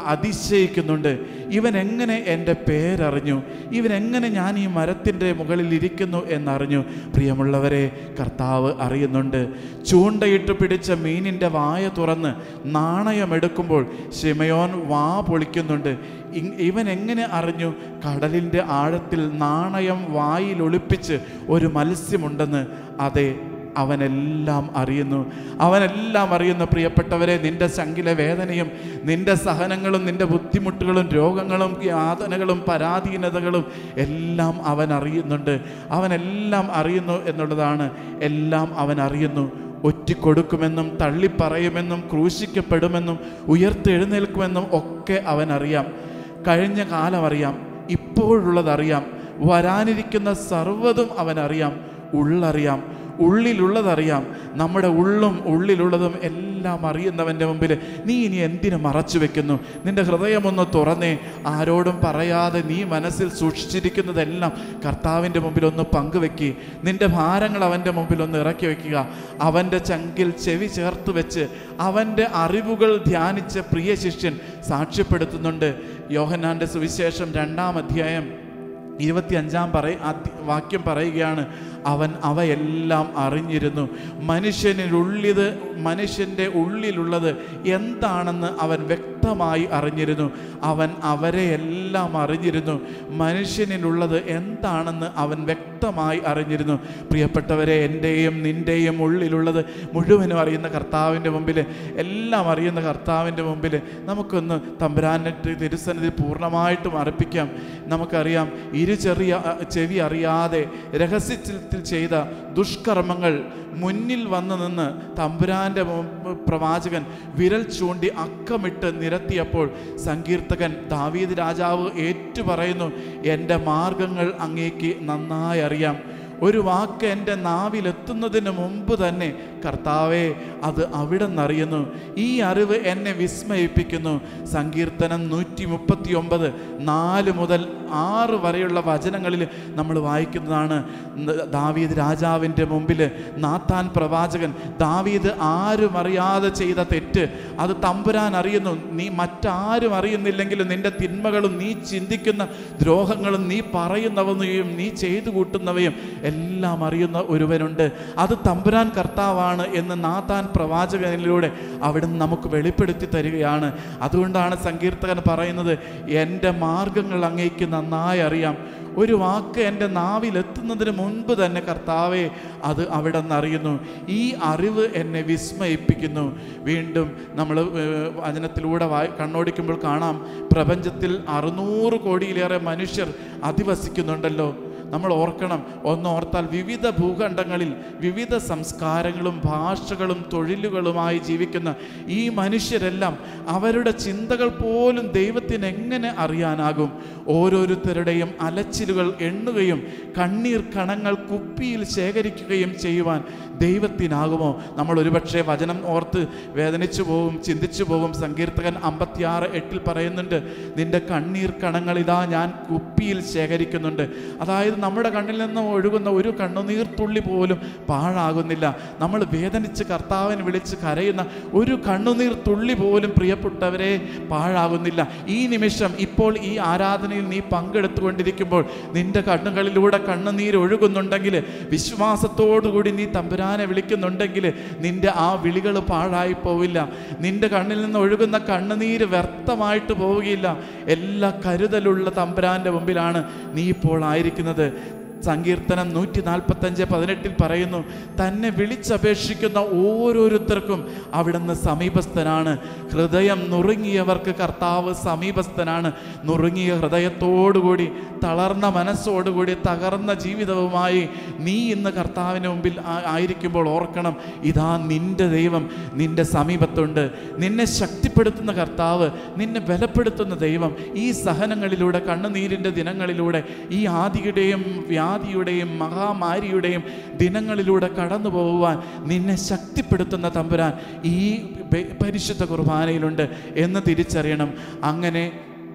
അതിശയിക്കുന്നുണ്ട്. ഇവൻ എങ്ങനെ എൻ്റെ പേരറിഞ്ഞു? ഇവൻ എങ്ങനെ ഞാൻ ഈ മരത്തിൻ്റെ മുകളിൽ ഇരിക്കുന്നു എന്നറിഞ്ഞു? പ്രിയമുള്ളവരെ, കർത്താവ് അറിയുന്നുണ്ട്. ചൂണ്ടയിട്ട് പിടിച്ച മീനിൻ്റെ വായ തുറന്ന് നാണയമെടുക്കുമ്പോൾ ശിമയോൻ വാ പൊളിക്കുന്നുണ്ട്. ഇവൻ എങ്ങനെ അറിഞ്ഞു കടലിൻ്റെ ആഴത്തിൽ നാണയം വായിൽ ഒളിപ്പിച്ച് ഒരു മത്സ്യമുണ്ടെന്ന്? അതെ, അവനെല്ലാം അറിയുന്നു. അവനെല്ലാം അറിയുന്നു. പ്രിയപ്പെട്ടവരെ, നിൻ്റെ ശങ്കിലെ വേദനയും നിൻ്റെ സഹനങ്ങളും നിൻ്റെ ബുദ്ധിമുട്ടുകളും രോഗങ്ങളും യാതനകളും പരാധീനതകളും എല്ലാം അവൻ അറിയുന്നുണ്ട്. അവനെല്ലാം അറിയുന്നു എന്നുള്ളതാണ്. എല്ലാം അവൻ അറിയുന്നു. ഒറ്റിക്കൊടുക്കുമെന്നും തള്ളിപ്പറയുമെന്നും ക്രൂശിക്കപ്പെടുമെന്നും ഉയർത്തെഴുന്നേൽക്കുമെന്നും ഒക്കെ അവനറിയാം. കഴിഞ്ഞ കാലം അറിയാം, ഇപ്പോഴുള്ളതറിയാം, വരാനിരിക്കുന്ന സർവ്വതും അവനറിയാം. ഉള്ളറിയാം, ഉള്ളിലുള്ളതറിയാം. നമ്മുടെ ഉള്ളും ഉള്ളിലുള്ളതും എല്ലാം അറിയുന്നവൻ്റെ മുമ്പിൽ നീ ഇനി എന്തിനു മറച്ചു വെക്കുന്നു? നിൻ്റെ ഹൃദയമൊന്ന് തുറന്നേ. ആരോടും പറയാതെ നീ മനസ്സിൽ സൂക്ഷിച്ചിരിക്കുന്നതെല്ലാം കർത്താവിൻ്റെ മുമ്പിൽ ഒന്ന് പങ്കുവെക്കി. നിൻ്റെ ഭാരങ്ങൾ അവൻ്റെ മുമ്പിൽ ഒന്ന് ഇറക്കി വയ്ക്കുക. അവൻ്റെ ചങ്കിൽ ചെവി ചേർത്ത് വെച്ച് അവൻ്റെ അറിവുകൾ ധ്യാനിച്ച പ്രിയ ശിഷ്യൻ സാക്ഷ്യപ്പെടുത്തുന്നുണ്ട്. യോഹന്നാൻ്റെ സുവിശേഷം രണ്ടാം അധ്യായം ഇരുപത്തി അഞ്ചാം പറയ വാക്യം പറയുകയാണ്, അവൻ അവയെല്ലാം അറിഞ്ഞിരുന്നു. മനുഷ്യനുള്ളിത് മനുഷ്യൻ്റെ ഉള്ളിലുള്ളത് എന്താണെന്ന് അവൻ വ്യക്തമായി അറിഞ്ഞിരുന്നു. അവൻ അവരെ എല്ലാം അറിഞ്ഞിരുന്നു. മനുഷ്യനിലുള്ളത് എന്താണെന്ന് അവൻ വ്യക്തമായി അറിഞ്ഞിരുന്നു. പ്രിയപ്പെട്ടവരെ, എൻ്റെയും നിൻ്റെയും ഉള്ളിലുള്ളത് മുഴുവനും അറിയുന്ന കർത്താവിൻ്റെ മുമ്പിൽ, എല്ലാം അറിയുന്ന കർത്താവിൻ്റെ മുമ്പിൽ നമുക്കൊന്ന് തമ്പുരാൻ്റെ തിരുസന്നിധി പൂർണ്ണമായിട്ടും അർപ്പിക്കാം. നമുക്കറിയാം, ഇരു ചെറിയ ചെവി അറിയാതെ രഹസ്യത്തിൽ ചെയ്ത ദുഷ്കർമ്മങ്ങൾ മുന്നിൽ വന്നു നിന്ന് തമ്പുരാൻ്റെ പ്രവാചകൻ വിരൽ ചൂണ്ടി അക്കമിട്ട് നിരത്തിയപ്പോൾ സങ്കീർത്തകൻ ദാവീദ് രാജാവ് ഏറ്റുപറയുന്നു, എൻ്റെ മാർഗങ്ങൾ അങ്ങേക്ക് നന്നായി അറിയാം. ഒരു വാക്ക് എൻ്റെ നാവിലെത്തുന്നതിന് മുമ്പ് തന്നെ കർത്താവേ, അത് അവിടെ നിന്നറിയുന്നു. ഈ അറിവ് എന്നെ വിസ്മയിപ്പിക്കുന്നു. സങ്കീർത്തനം നൂറ്റി മുപ്പത്തി ഒമ്പത് നാല് മുതൽ ആറ് വരെയുള്ള വചനങ്ങളിൽ നമ്മൾ വായിക്കുന്നതാണ്. ദാവീദ് രാജാവിൻ്റെ മുമ്പിൽ നാഥാൻ പ്രവാചകൻ, ദാവീദ് ആരും അറിയാതെ ചെയ്ത തെറ്റ് അത് തമ്പുരാൻ അറിയുന്നു. നീ മറ്റാരും അറിയുന്നില്ലെങ്കിലും നിൻ്റെ തിന്മകളും നീ ചിന്തിക്കുന്ന ദ്രോഹങ്ങളും നീ പറയുന്നവയും നീ ചെയ്തു കൂട്ടുന്നവയും എല്ലാം അറിയുന്ന ഒരുവനുണ്ട്. അത് തമ്പുരാൻ കർത്താവാണ് എന്ന് നാഥാൻ പ്രവാചകനിലൂടെ അവിടുന്ന് നമുക്ക് വെളിപ്പെടുത്തി തരികയാണ്. അതുകൊണ്ടാണ് സങ്കീർത്തകൻ പറയുന്നത്, എൻ്റെ മാർഗങ്ങൾ അങ്ങേക്ക് നന്നായി അറിയാം. ഒരു വാക്ക് എൻ്റെ നാവിലെത്തുന്നതിന് മുൻപ് തന്നെ കർത്താവെ അത് അവിടെ നിന്ന് അറിയുന്നു. ഈ അറിവ് എന്നെ വിസ്മയിപ്പിക്കുന്നു. വീണ്ടും നമ്മൾ വചനത്തിലൂടെ വായി കണ്ണോടിക്കുമ്പോൾ കാണാം, പ്രപഞ്ചത്തിൽ അറുന്നൂറ് കോടിയിലേറെ മനുഷ്യർ അധിവസിക്കുന്നുണ്ടല്ലോ. നമ്മൾ ഓർക്കണം, ഒന്ന് ഓർത്താൽ വിവിധ ഭൂഖണ്ഡങ്ങളിൽ വിവിധ സംസ്കാരങ്ങളും ഭാഷകളും തൊഴിലുകളുമായി ജീവിക്കുന്ന ഈ മനുഷ്യരെല്ലാം അവരുടെ ചിന്തകൾ പോലും ദൈവത്തിന് എങ്ങനെ അറിയാനാകും? ഓരോരുത്തരുടെയും അലച്ചിലുകൾ എണ്ണുകയും കണ്ണീർ കണങ്ങൾ കുപ്പിയിൽ ശേഖരിക്കുകയും ചെയ്യുവാൻ ദൈവത്തിനാകുമോ? നമ്മൾ ഒരുപക്ഷെ വചനം ഓർത്ത് വേദനിച്ചു പോകും, ചിന്തിച്ചു പോകും. സങ്കീർത്തകൻ അമ്പത്തിയാറ് എട്ടിൽ പറയുന്നുണ്ട്, നിന്റെ കണ്ണീർ കണങ്ങൾ ഇതാ ഞാൻ കുപ്പിയിൽ ശേഖരിക്കുന്നുണ്ട്. അതായത് നമ്മുടെ കണ്ണിൽ നിന്ന് ഒഴുകുന്ന ഒരു കണ്ണുനീർ തുള്ളി പോലും പാഴാകുന്നില്ല. നമ്മൾ വേദനിച്ച് കർത്താവിനെ വിളിച്ച് കരയുന്ന ഒരു കണ്ണുനീർ തുള്ളി പോലും പ്രിയപ്പെട്ടവരെ പാഴാകുന്നില്ല. ഈ നിമിഷം ഇപ്പോൾ ഈ ആരാധനയിൽ നീ പങ്കെടുത്തുകൊണ്ടിരിക്കുമ്പോൾ നിന്റെ കണ്ണുകളിലൂടെ കണ്ണുനീർ ഒഴുകുന്നുണ്ടെങ്കിൽ, വിശ്വാസത്തോടുകൂടി നീ തമ്പുരാനെ വിളിക്കുന്നുണ്ടെങ്കിൽ നിന്റെ ആ വിളികൾ പാഴായി പോവില്ല. നിന്റെ കണ്ണിൽ നിന്ന് ഒഴുകുന്ന കണ്ണുനീര് വ്യർത്ഥമായിട്ട് പോവുകയില്ല. എല്ലാ കരുതലുള്ള തമ്പുരാന്റെ മുമ്പിലാണ് നീ ഇപ്പോൾ ആയിരിക്കുന്നത്. സങ്കീർത്തനം നൂറ്റി നാൽപ്പത്തഞ്ച് പതിനെട്ടിൽ പറയുന്നു, തന്നെ വിളിച്ചപേക്ഷിക്കുന്ന ഓരോരുത്തർക്കും അവിടുന്ന് സമീപസ്ഥനാണ്. ഹൃദയം നുറുങ്ങിയവർക്ക് കർത്താവ് സമീപസ്ഥനാണ്. നുറുങ്ങിയ ഹൃദയത്തോടുകൂടി തളർന്ന മനസ്സോടുകൂടി തകർന്ന ജീവിതവുമായി നീ ഇന്ന് കർത്താവിന് മുമ്പിൽ ആയിരിക്കുമ്പോൾ ഓർക്കണം, ഇതാ നിന്റെ ദൈവം നിന്റെ സമീപത്തുണ്ട്. നിന്നെ ശക്തിപ്പെടുത്തുന്ന കർത്താവ്, നിന്നെ ബലപ്പെടുത്തുന്ന ദൈവം ഈ സഹനങ്ങളിലൂടെ, കണ്ണുനീരിൻ്റെ ദിനങ്ങളിലൂടെ, ഈ ആദിയുടെയും വ്യാധിയുടെയും മഹാമാരിയുടെയും ദിനങ്ങളിലൂടെ കടന്നു പോകുവാൻ നിന്നെ ശക്തിപ്പെടുത്തുന്ന തമ്പുരാൻ ഈ പരിശുദ്ധ കുർബാനയിലുണ്ട് എന്ന് തിരിച്ചറിയണം. അങ്ങനെ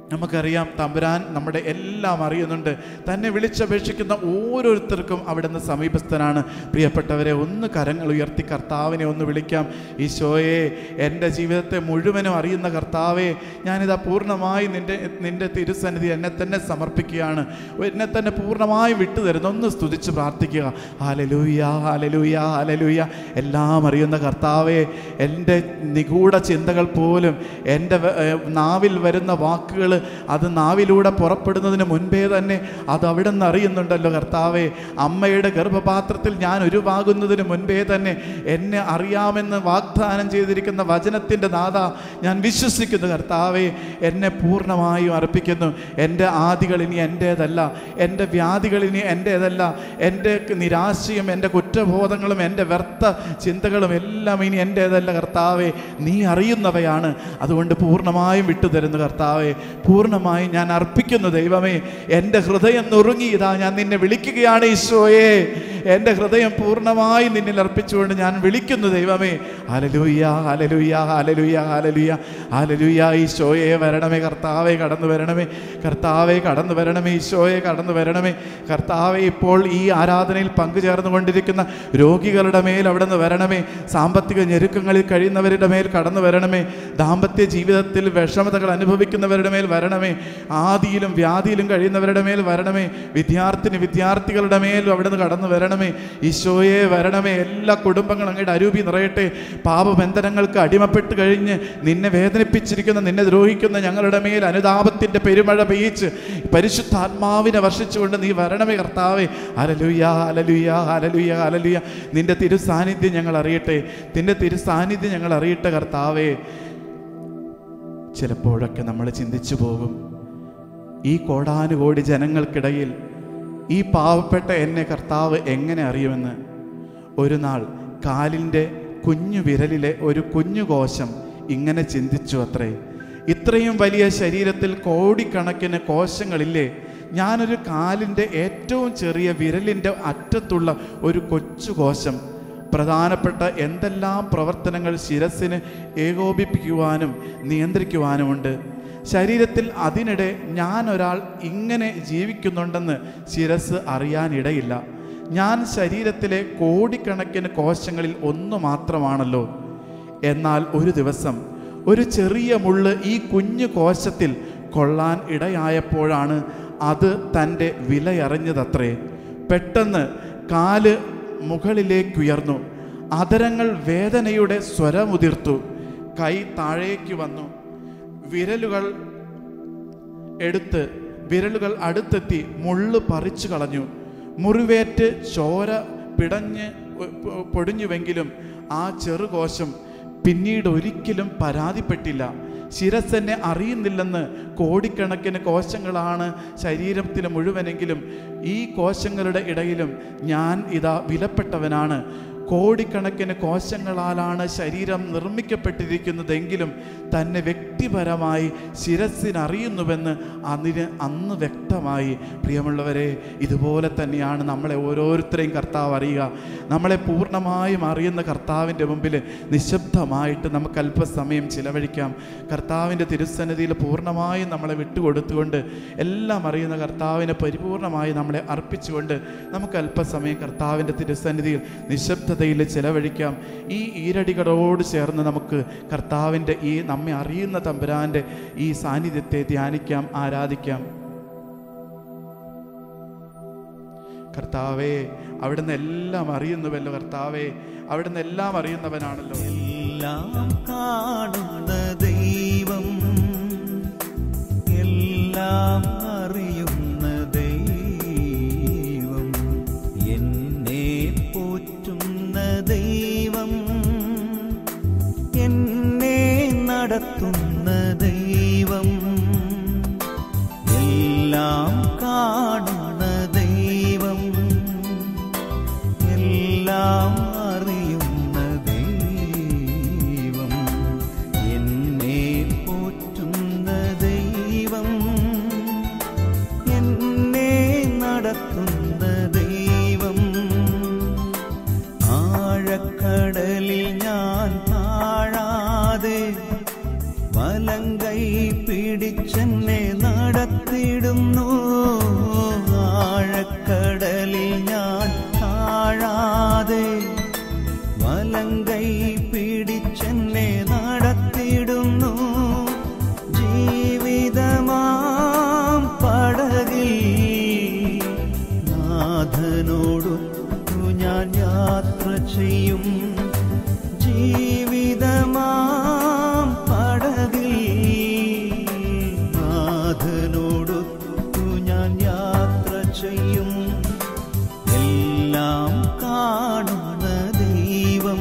നമുക്കറിയാം തമ്പുരാൻ നമ്മുടെ എല്ലാം അറിയുന്നുണ്ട്. തന്നെ വിളിച്ചപേക്ഷിക്കുന്ന ഓരോരുത്തർക്കും അവിടുന്ന് സമീപസ്ഥനാണ്. പ്രിയപ്പെട്ടവരെ, ഒന്ന് കരങ്ങൾ ഉയർത്തി കർത്താവിനെ ഒന്ന് വിളിക്കാം. ഈശോയെ, എൻ്റെ ജീവിതത്തെ മുഴുവനും അറിയുന്ന കർത്താവെ, ഞാനിതാ പൂർണ്ണമായി നിൻ്റെ നിൻ്റെ തിരുസന്നിധി എന്നെ തന്നെ സമർപ്പിക്കുകയാണ്. എന്നെ തന്നെ പൂർണ്ണമായി വിട്ടു തരുന്നു. ഒന്ന് സ്തുതിച്ച് പ്രാർത്ഥിക്കുക. ഹല്ലേലൂയ, ഹല്ലേലൂയ, ഹല്ലേലൂയ. എല്ലാം അറിയുന്ന കർത്താവെ, എൻ്റെ നിഗൂഢ ചിന്തകൾ പോലും, എൻ്റെ നാവിൽ വരുന്ന വാക്കുകൾ അത് നാവിലൂടെ പുറപ്പെടുന്നതിന് മുൻപേ തന്നെ അത് അവിടെ നിന്ന് അറിയുന്നുണ്ടല്ലോ കർത്താവെ. അമ്മയുടെ ഗർഭപാത്രത്തിൽ ഞാൻ ഉരുവാകുന്നതിന് മുൻപേ തന്നെ എന്നെ അറിയാമെന്ന് വാഗ്ദാനം ചെയ്തിരിക്കുന്ന വചനത്തിൻ്റെ നാഥ, ഞാൻ വിശ്വസിക്കുന്നു കർത്താവെ. എന്നെ പൂർണ്ണമായും അർപ്പിക്കുന്നു. എൻ്റെ ആദികൾ ഇനി എൻ്റേതല്ല, എൻ്റെ വ്യാധികൾ ഇനി എൻ്റേതല്ല, എൻ്റെ നിരാശയും എൻ്റെ കുറ്റബോധങ്ങളും എൻ്റെ വ്യർത്ഥ ചിന്തകളും എല്ലാം ഇനി എൻ്റേതല്ല കർത്താവെ. നീ അറിയുന്നവയാണ്. അതുകൊണ്ട് പൂർണ്ണമായും വിട്ടുതരുന്നു കർത്താവെ. പൂർണ്ണമായി ഞാൻ അർപ്പിക്കുന്നു ദൈവമേ. എൻ്റെ ഹൃദയം നുറുങ്ങി ഇതാ ഞാൻ നിന്നെ വിളിക്കുകയാണ് ഈശോയെ. എൻ്റെ ഹൃദയം പൂർണ്ണമായി നിന്നിൽ അർപ്പിച്ചുകൊണ്ട് ഞാൻ വിളിക്കുന്നു ദൈവമേ. ഹല്ലേലൂയ, ഹല്ലേലൂയ, ഹല്ലേലൂയ, ഹല്ലേലൂയ, ഹല്ലേലൂയ. ഈശോയെ വരണമേ കർത്താവെ, കടന്നു വരണമേ കർത്താവെ, കടന്നു വരണമേ ഈശോയെ, കടന്നു വരണമേ കർത്താവെ. ഇപ്പോൾ ഈ ആരാധനയിൽ പങ്കുചേർന്നു കൊണ്ടിരിക്കുന്ന രോഗികളുടെ മേൽ അവിടെ നിന്ന് വരണമേ. സാമ്പത്തിക ഞെരുക്കങ്ങളിൽ കഴിയുന്നവരുടെ മേൽ കടന്നു വരണമേ. ദാമ്പത്യ ജീവിതത്തിൽ വിഷമതകൾ അനുഭവിക്കുന്നവരുടെ മേൽ വരണമേ. ആദിയിലും വ്യാധിയിലും കഴിയുന്നവരുടെ മേൽ വരണമേ. വിദ്യാർത്ഥിനി വിദ്യാർത്ഥികളുടെ മേൽ അവിടെ നിന്ന് കടന്നു വരണമേ. ഈശോയെ വരണമേ. എല്ലാ കുടുംബങ്ങളും അങ്ങയുടെ അരൂപി നിറയട്ടെ. പാപബന്ധനങ്ങൾക്ക് അടിമപ്പെട്ട് കഴിഞ്ഞ് നിന്നെ വേദനിപ്പിച്ചിരിക്കുന്ന, നിന്നെ ദ്രോഹിക്കുന്ന ഞങ്ങളുടെ മേൽ അനുതാപത്തിൻ്റെ പെരുമഴ പെയ്യിച്ച് പരിശുദ്ധാത്മാവിനെ വർഷിച്ചുകൊണ്ട് നീ വരണമേ കർത്താവേ. ഹല്ലേലൂയ, ഹല്ലേലൂയ, ഹല്ലേലൂയ, ഹല്ലേലൂയ. നിന്റെ തിരു സാന്നിധ്യം ഞങ്ങൾ അറിയട്ടെ. നിന്റെ തിരു സാന്നിധ്യം ഞങ്ങൾ അറിയട്ടെ കർത്താവേ. ചിലപ്പോഴൊക്കെ നമ്മൾ ചിന്തിച്ചു പോകും, ഈ കോടാനുകോടി ജനങ്ങൾക്കിടയിൽ ഈ പാവപ്പെട്ട എന്നെ കർത്താവ് എങ്ങനെ അറിയുമെന്ന്. ഒരു നാൾ കാലിൻ്റെ കുഞ്ഞു വിരലിലെ ഒരു കുഞ്ഞു കോശം ഇങ്ങനെ ചിന്തിച്ചു അത്രേ, ഇത്രയും വലിയ ശരീരത്തിൽ കോടിക്കണക്കിന് കോശങ്ങളില്ലേ, ഞാനൊരു കാലിൻ്റെ ഏറ്റവും ചെറിയ വിരലിൻ്റെ അറ്റത്തുള്ള ഒരു കൊച്ചു കോശം പ്രധാനപ്പെട്ട എന്തെല്ലാം പ്രവർത്തനങ്ങൾ ശിരസിന് ഏകോപിപ്പിക്കുവാനും നിയന്ത്രിക്കുവാനുമുണ്ട്. ശരീരത്തിൽ അതിനിടെ ഞാൻ ഒരാൾ ഇങ്ങനെ ജീവിക്കുന്നുണ്ടെന്ന് ശിരസ് അറിയാനിടയില്ല. ഞാൻ ശരീരത്തിലെ കോടിക്കണക്കിന് കോശങ്ങളിൽ ഒന്ന് മാത്രമാണല്ലോ. എന്നാൽ ഒരു ദിവസം ഒരു ചെറിയ മുള്ള് ഈ കുഞ്ഞു കോശത്തിൽ കൊള്ളാൻ ഇടയായപ്പോഴാണ് അത് തൻ്റെ വിലയറിഞ്ഞതത്രേ. പെട്ടെന്ന് കാല് മുകളിലേക്കുയർന്നു, അധരങ്ങൾ വേദനയുടെ സ്വരമുതിർത്തു, കൈ താഴേക്ക് വന്നു, വിരലുകൾ എടുത്ത് വിരലുകൾ അടുത്തെത്തി മുള്ളു പറിച്ചു കളഞ്ഞു. മുറിവേറ്റ് ചോര പിടഞ്ഞ് പൊടിഞ്ഞുവെങ്കിലും ആ ചെറുകോശം പിന്നീട് ഒരിക്കലും പരാതിപ്പെട്ടില്ല. ശിരസ്സെന്നെ അറിയുന്നില്ലെന്ന്. കോടിക്കണക്കിന് കോശങ്ങളാണ് ശരീരത്തിൽ മുഴുവനെങ്കിലും ഈ കോശങ്ങളുടെ ഇടയിലും ഞാൻ ഇതാ വിലപ്പെട്ടവനാണ്. കോടിക്കണക്കിന് കോശങ്ങളാലാണ് ശരീരം നിർമ്മിക്കപ്പെട്ടിരിക്കുന്നതെങ്കിലും തന്നെ വ്യക്തിപരമായി ശിരസ്സിനറിയുന്നുവെന്ന് അതിന് അന്ന് വ്യക്തമായി. പ്രിയമുള്ളവരെ, ഇതുപോലെ തന്നെയാണ് നമ്മളെ ഓരോരുത്തരെയും കർത്താവ് അറിയുക. നമ്മളെ പൂർണ്ണമായും അറിയുന്ന കർത്താവിൻ്റെ മുമ്പിൽ നിശബ്ദമായിട്ട് നമുക്ക് അല്പസമയം ചിലവഴിക്കാം. കർത്താവിൻ്റെ തിരുസന്നിധിയിൽ പൂർണ്ണമായും നമ്മളെ വിട്ടുകൊടുത്തുകൊണ്ട് എല്ലാം അറിയുന്ന കർത്താവിനെ പരിപൂർണമായി നമ്മളെ അർപ്പിച്ചുകൊണ്ട് നമുക്ക് അല്പസമയം കർത്താവിൻ്റെ തിരുസന്നിധിയിൽ നിശബ്ദ ചിലവഴിക്കാം. ഈ ഈരടികളോട് ചേർന്ന് നമുക്ക് കർത്താവിൻ്റെ ഈ നമ്മെ അറിയുന്ന തമ്പുരാൻ്റെ ഈ സാന്നിധ്യത്തെ ധ്യാനിക്കാം, ആരാധിക്കാം. കർത്താവേ, അവിടുന്ന് എല്ലാം അറിയുന്നുവല്ലോ. കർത്താവേ, അവിടുന്ന് എല്ലാം അറിയുന്നവനാണല്ലോ. എല്ലാം കാണുന്ന ദൈവം, എല്ലാം അറിയുന്ന ദൈവം, എന്നെ പോറ്റുന്ന ദൈവം, എന്നെ നടത്തുന്ന ദൈവം, എല്ലാം കാണുന്ന ദൈവം, എല്ലാം അറിയുന്ന ദൈവം, എന്നെ പോറ്റുന്ന ദൈവം, എന്നെ നടത്തുന്ന ദൈവം. ആഴക്കടലിൽ ഞാൻ താഴാതെ വലങ്കൈ പിടിച്ചെന്നെ നടത്തിടുന്നു. ആഴക്കടലിൽ ഞാൻ താഴാതെ വലങ്കൈ പിടിച്ചെന്നെ നടത്തിടുന്നു. ജീവിതമാം പടകിൽ നാഥനോടൊത്തു ഞാൻ യാത്ര ചെയ്യും. ജീവിതമാം പടകിൽ നാഥനോടൊത്തു ഞാൻ യാത്ര ചെയ്യും. എല്ലാം കാണുന്ന ദൈവം,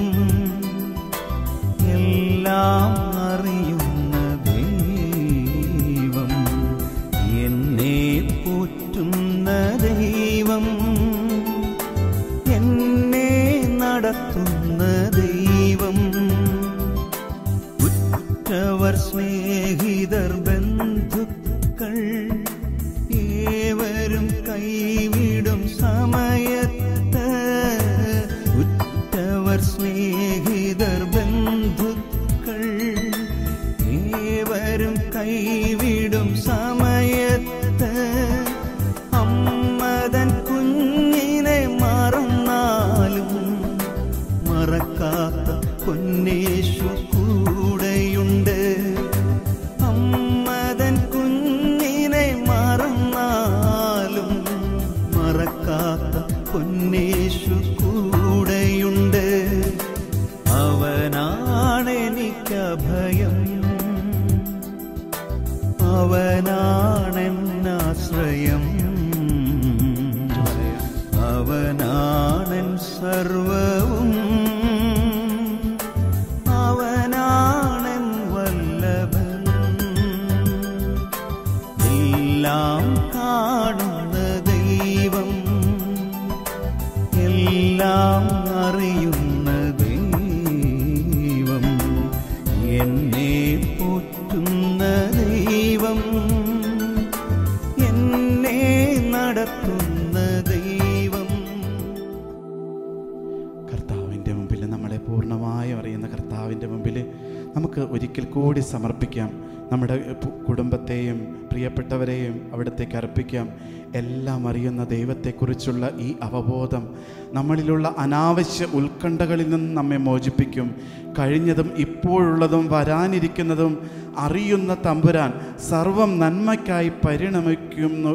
എല്ലാം അറിയുന്ന ദൈവം, എന്നെ പോറ്റുന്ന ദൈവം, എന്നെ നടത്തുന്ന ദൈവം. ഉറ്റവർ സ്നേഹിതർ ബന്ധുക്കൾ ഏവരും കൈവിടും സമയത്ത്, ഉറ്റവർ സ്നേഹിതർ ബന്ധുക്കൾ ഏവരും കൈവിടും സമയത്ത്, അമ്മതൻ കുഞ്ഞിനെ മറന്നാലും മറക്കാത്ത പൊന്നേശു കൂടെയുണ്ട്. അമ്മതൻ കുഞ്ഞിനെ മറന്നാലും മറക്കാത്ത പൊന്നേശു കൂടെയുണ്ട്. അവനാണെനിക്കഭയം, അവനാണെന്നാശ്രയം, അവനാണെൻ സർവവും, അവനാണെൻ വല്ലഭൻ. എല്ലാം കാണുന്ന ദൈവം, എല്ലാം അറിയുന്ന ദൈവം, എന്നെ പോറ്റുന്ന ദൈവം, എന്നെ നടത്തുന്ന ദൈവം. കർത്താവിൻ്റെ മുമ്പിൽ നമ്മളെ പൂർണ്ണമായും അറിയുന്ന കർത്താവിൻ്റെ മുമ്പിൽ നമുക്ക് ഒരിക്കൽ കൂടി സമർപ്പിക്കാം. നമ്മുടെ കുടുംബത്തെയും പ്രിയപ്പെട്ടവരെയും അവിടത്തേക്ക് അർപ്പിക്കാം. എല്ലാം അറിയുന്ന ദൈവത്തെക്കുറിച്ചുള്ള ഈ അവബോധം നമ്മളിലുള്ള അനാവശ്യ ഉത്കണ്ഠകളിൽ നിന്ന് നമ്മെ മോചിപ്പിക്കും. കഴിഞ്ഞതും ഇപ്പോഴുള്ളതും വരാനിരിക്കുന്നതും അറിയുന്ന തമ്പുരാൻ സർവം നന്മയ്ക്കായി പരിണമിക്കുന്നു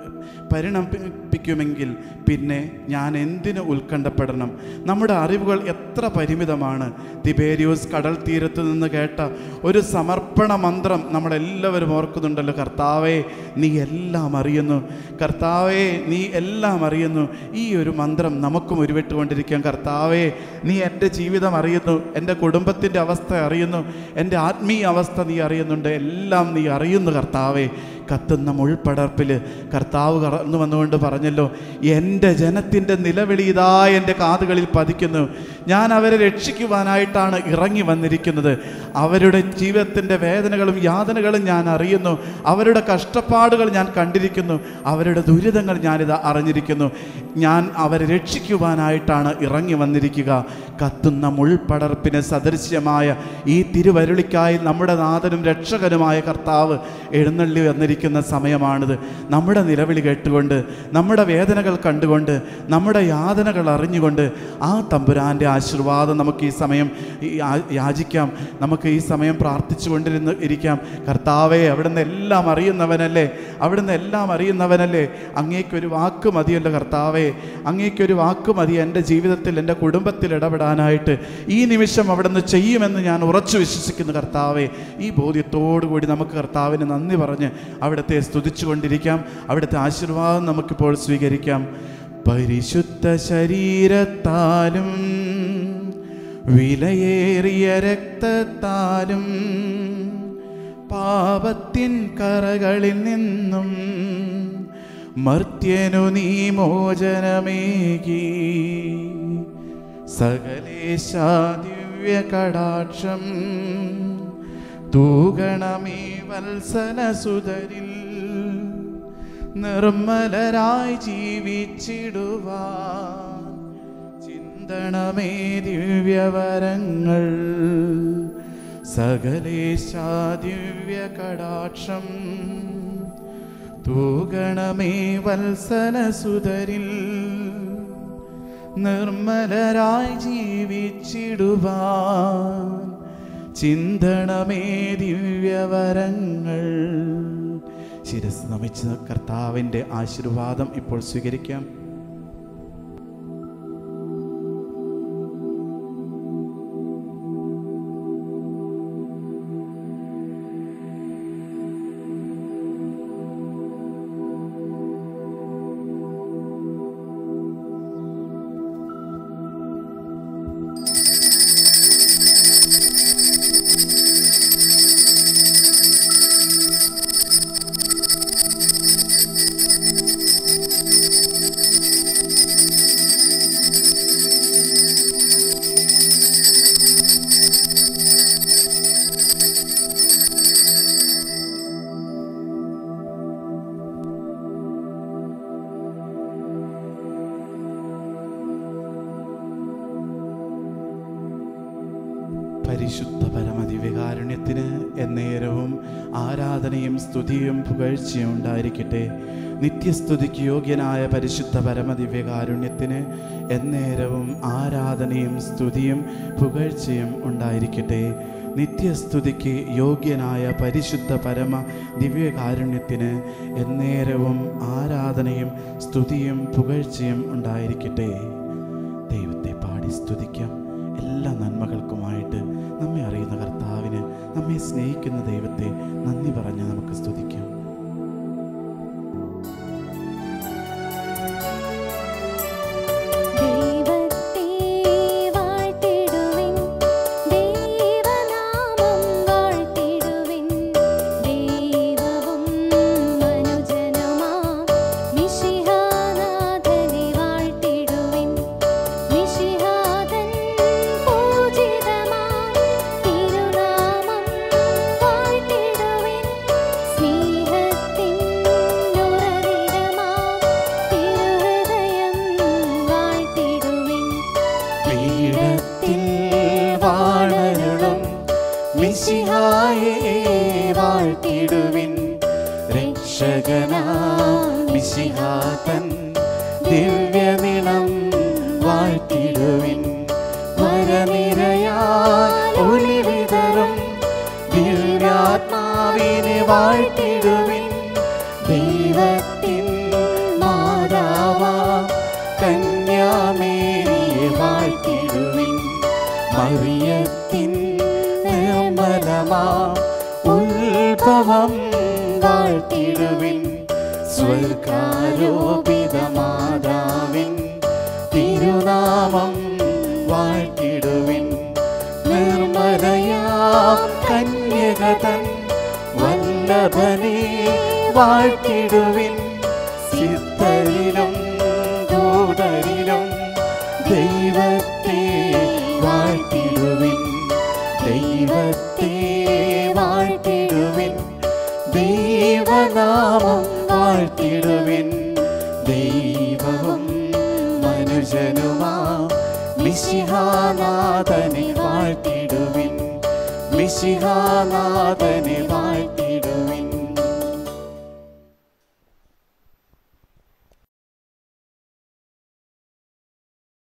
പരിണമിപ്പിക്കുമെങ്കിൽ പിന്നെ ഞാൻ എന്തിനു ഉത്കണ്ഠപ്പെടണം? നമ്മുടെ അറിവുകൾ എത്ര പരിമിതമാണ്. തിബേരിയോസ് കടൽ തീരത്ത് നിന്ന് കേട്ട ഒരു സമർപ്പണ മന്ത്രം നമ്മളെല്ലാവരും ഓർക്കുന്നുണ്ടല്ലോ. കർത്താവേ നീ എല്ലാം അറിയുന്നു, കർത്താവേ നീ എല്ലാം അറിയുന്നു. ഈ ഒരു മന്ത്രം നമുക്കും ഉരുവിട്ടുകൊണ്ടിരിക്കാം. കർത്താവേ നീ എൻ്റെ ജീവിതം അറിയുന്നു, എൻ്റെ കുടുംബത്തിൻ്റെ അവസ്ഥ അറിയുന്നു, എൻ്റെ ആത്മീയ അവസ്ഥ നീ അറിയുന്നുണ്ട്, എല്ലാം നീ അറിയുന്നു കർത്താവേ. കത്തുന്ന മുൾപ്പടർപ്പിൽ കർത്താവ് കടന്നു വന്നുകൊണ്ട് പറഞ്ഞല്ലോ, എൻ്റെ ജനത്തിൻ്റെ നിലവിളി ഇതാ എൻ്റെ കാതുകളിൽ പതിക്കുന്നു. ഞാൻ അവരെ രക്ഷിക്കുവാനായിട്ടാണ് ഇറങ്ങി വന്നിരിക്കുന്നത്. അവരുടെ ജീവിതത്തിൻ്റെ വേദനകളും യാതനകളും ഞാൻ അറിയുന്നു, അവരുടെ കഷ്ടപ്പാടുകൾ ഞാൻ കണ്ടിരിക്കുന്നു, അവരുടെ ദുരിതങ്ങൾ ഞാനിത് അറിഞ്ഞിരിക്കുന്നു. ഞാൻ അവരെ രക്ഷിക്കുവാനായിട്ടാണ് ഇറങ്ങി വന്നിരിക്കുക. കത്തുന്ന മുൾപ്പടർപ്പിന് സദൃശ്യമായ ഈ തിരുവരുളിക്കായി നമ്മുടെ നാഥനും രക്ഷകനുമായ കർത്താവ് എഴുന്നള്ളി വന്നിരിക്കുന്ന സമയമാണിത്. നമ്മുടെ നിലവിളി കേട്ടുകൊണ്ട്, നമ്മുടെ വേദനകൾ കണ്ടുകൊണ്ട്, നമ്മുടെ യാതനകൾ അറിഞ്ഞുകൊണ്ട് ആ തമ്പുരാൻ്റെ ആശീർവാദം നമുക്ക് ഈ സമയം യാചിക്കാം. നമുക്ക് ഈ സമയം പ്രാർത്ഥിച്ചു കൊണ്ടിരുന്ന് ഇരിക്കാം. കർത്താവേ, അവിടുന്ന് എല്ലാം അറിയുന്നവനല്ലേ, അവിടുന്ന് എല്ലാം അറിയുന്നവനല്ലേ, അങ്ങേക്കൊരു വാക്ക് മതിയല്ലോ കർത്താവേ, അങ്ങേക്കൊരു വാക്ക് മതി എൻ്റെ ജീവിതത്തിൽ, എൻ്റെ കുടുംബത്തിൽ ഇടപെടാനായിട്ട്. ഈ നിമിഷം അവിടുന്ന് ചെയ്യുമെന്ന് ഞാൻ ഉറച്ചു വിശ്വസിക്കുന്നു കർത്താവേ. ഈ ബോധ്യത്തോടു കൂടി നമുക്ക് കർത്താവിന് നന്ദി പറഞ്ഞ് അവിടുത്തെ സ്തുതിച്ചു കൊണ്ടിരിക്കാം. അവിടുത്തെ ആശീർവാദം നമുക്കിപ്പോൾ സ്വീകരിക്കാം. പരിശുദ്ധ ശരീരത്താലും വിലയേറിയ രക്തത്താലും പാപത്തിൻ കറകളിൽ നിന്നും മർത്യനു നീ മോചനമേകി. സകലേശാ ദിവ്യ കടാക്ഷം തൂകണമേ വത്സലസുതരിൽ, നിർമ്മലരായി ജീവിച്ചിടുവാൻ ചിന്തണമേ ദിവ്യവരങ്ങൾ. സകലേശാ ദിവ്യ കടാക്ഷം പൂകണമേ വത്സലസുതരിൽ നിർമ്മലരായി ജീവിച്ചിടുവാൻ ചിന്തണമേ ദിവ്യവരങ്ങൾ. ശിരസ് നമിച്ച് കർത്താവിൻ്റെ ആശീർവാദം ഇപ്പോൾ സ്വീകരിക്കാം. പരിശുദ്ധ പരമദിവ്യകാരുണ്യത്തിന് എന്നേരവും ആരാധനയും സ്തുതിയും പുകഴ്ചയും ഉണ്ടായിരിക്കട്ടെ. നിത്യസ്തുതിക്ക് യോഗ്യനായ പരിശുദ്ധ പരമദിവ്യകാരുണ്യത്തിന് എന്നേരവും ആരാധനയും സ്തുതിയും പുകഴ്ചയും ഉണ്ടായിരിക്കട്ടെ. നിത്യസ്തുതിക്ക് യോഗ്യനായ പരിശുദ്ധ പരമ ദിവ്യകാരുണ്യത്തിന് എന്നേരവും ആരാധനയും സ്തുതിയും പുകഴ്ചയും ഉണ്ടായിരിക്കട്ടെ. ദൈവത്തെ പാടി സ്തുതിക്കാം. എല്ലാ നന്മകൾക്കുമായിട്ട് നമ്മെ അറിയുന്ന കർത്താവിന്, നമ്മെ സ്നേഹിക്കുന്ന ദൈവത്തെ നന്ദി പറഞ്ഞ് നമുക്ക് സ്തുതിക്കാം. മിശിഹാതൻ ദിവ്യനിണം വാഴ്ത്തിടുവിൻ. വരനിരയാൽ ഒലിവിതറും ദിവ്യാത്മാവിനെ വാഴ്ത്തിടുവിൻ. ദൈവത്തിൻ മാതാവാം കന്യാമേരിയെ വാഴ്ത്തിടുവിൻ. മറിയത്തിൻ നിർമ്മലമാം ഉത്ഭവം വാഴ്ത്തിടുവിൻ. സ്വർഗാരോപിത മാതാവിൻ തിരുനാമം വാഴ്ത്തിടുവിൻ. നിർമ്മലയാം കന്യകതൻ വല്ലഭനെ വാഴ്ത്തിടുവിൻ. സിദ്ധരിലും ദൂതരിലും ദൈവത്തെ വാഴ്ത്തിടുവിൻ. ദൈവത്തെ വാഴ്ത്തിടുവിൻ. ദൈവനാമം വാഴ്ത്തിടുവിൻ. ദൈവവും മനുഷ്യനുമാ മിശിഹാനാഥനെ വാഴ്ത്തിടുവിൻ. മിശിഹാനാഥനെ വാഴ്ത്തി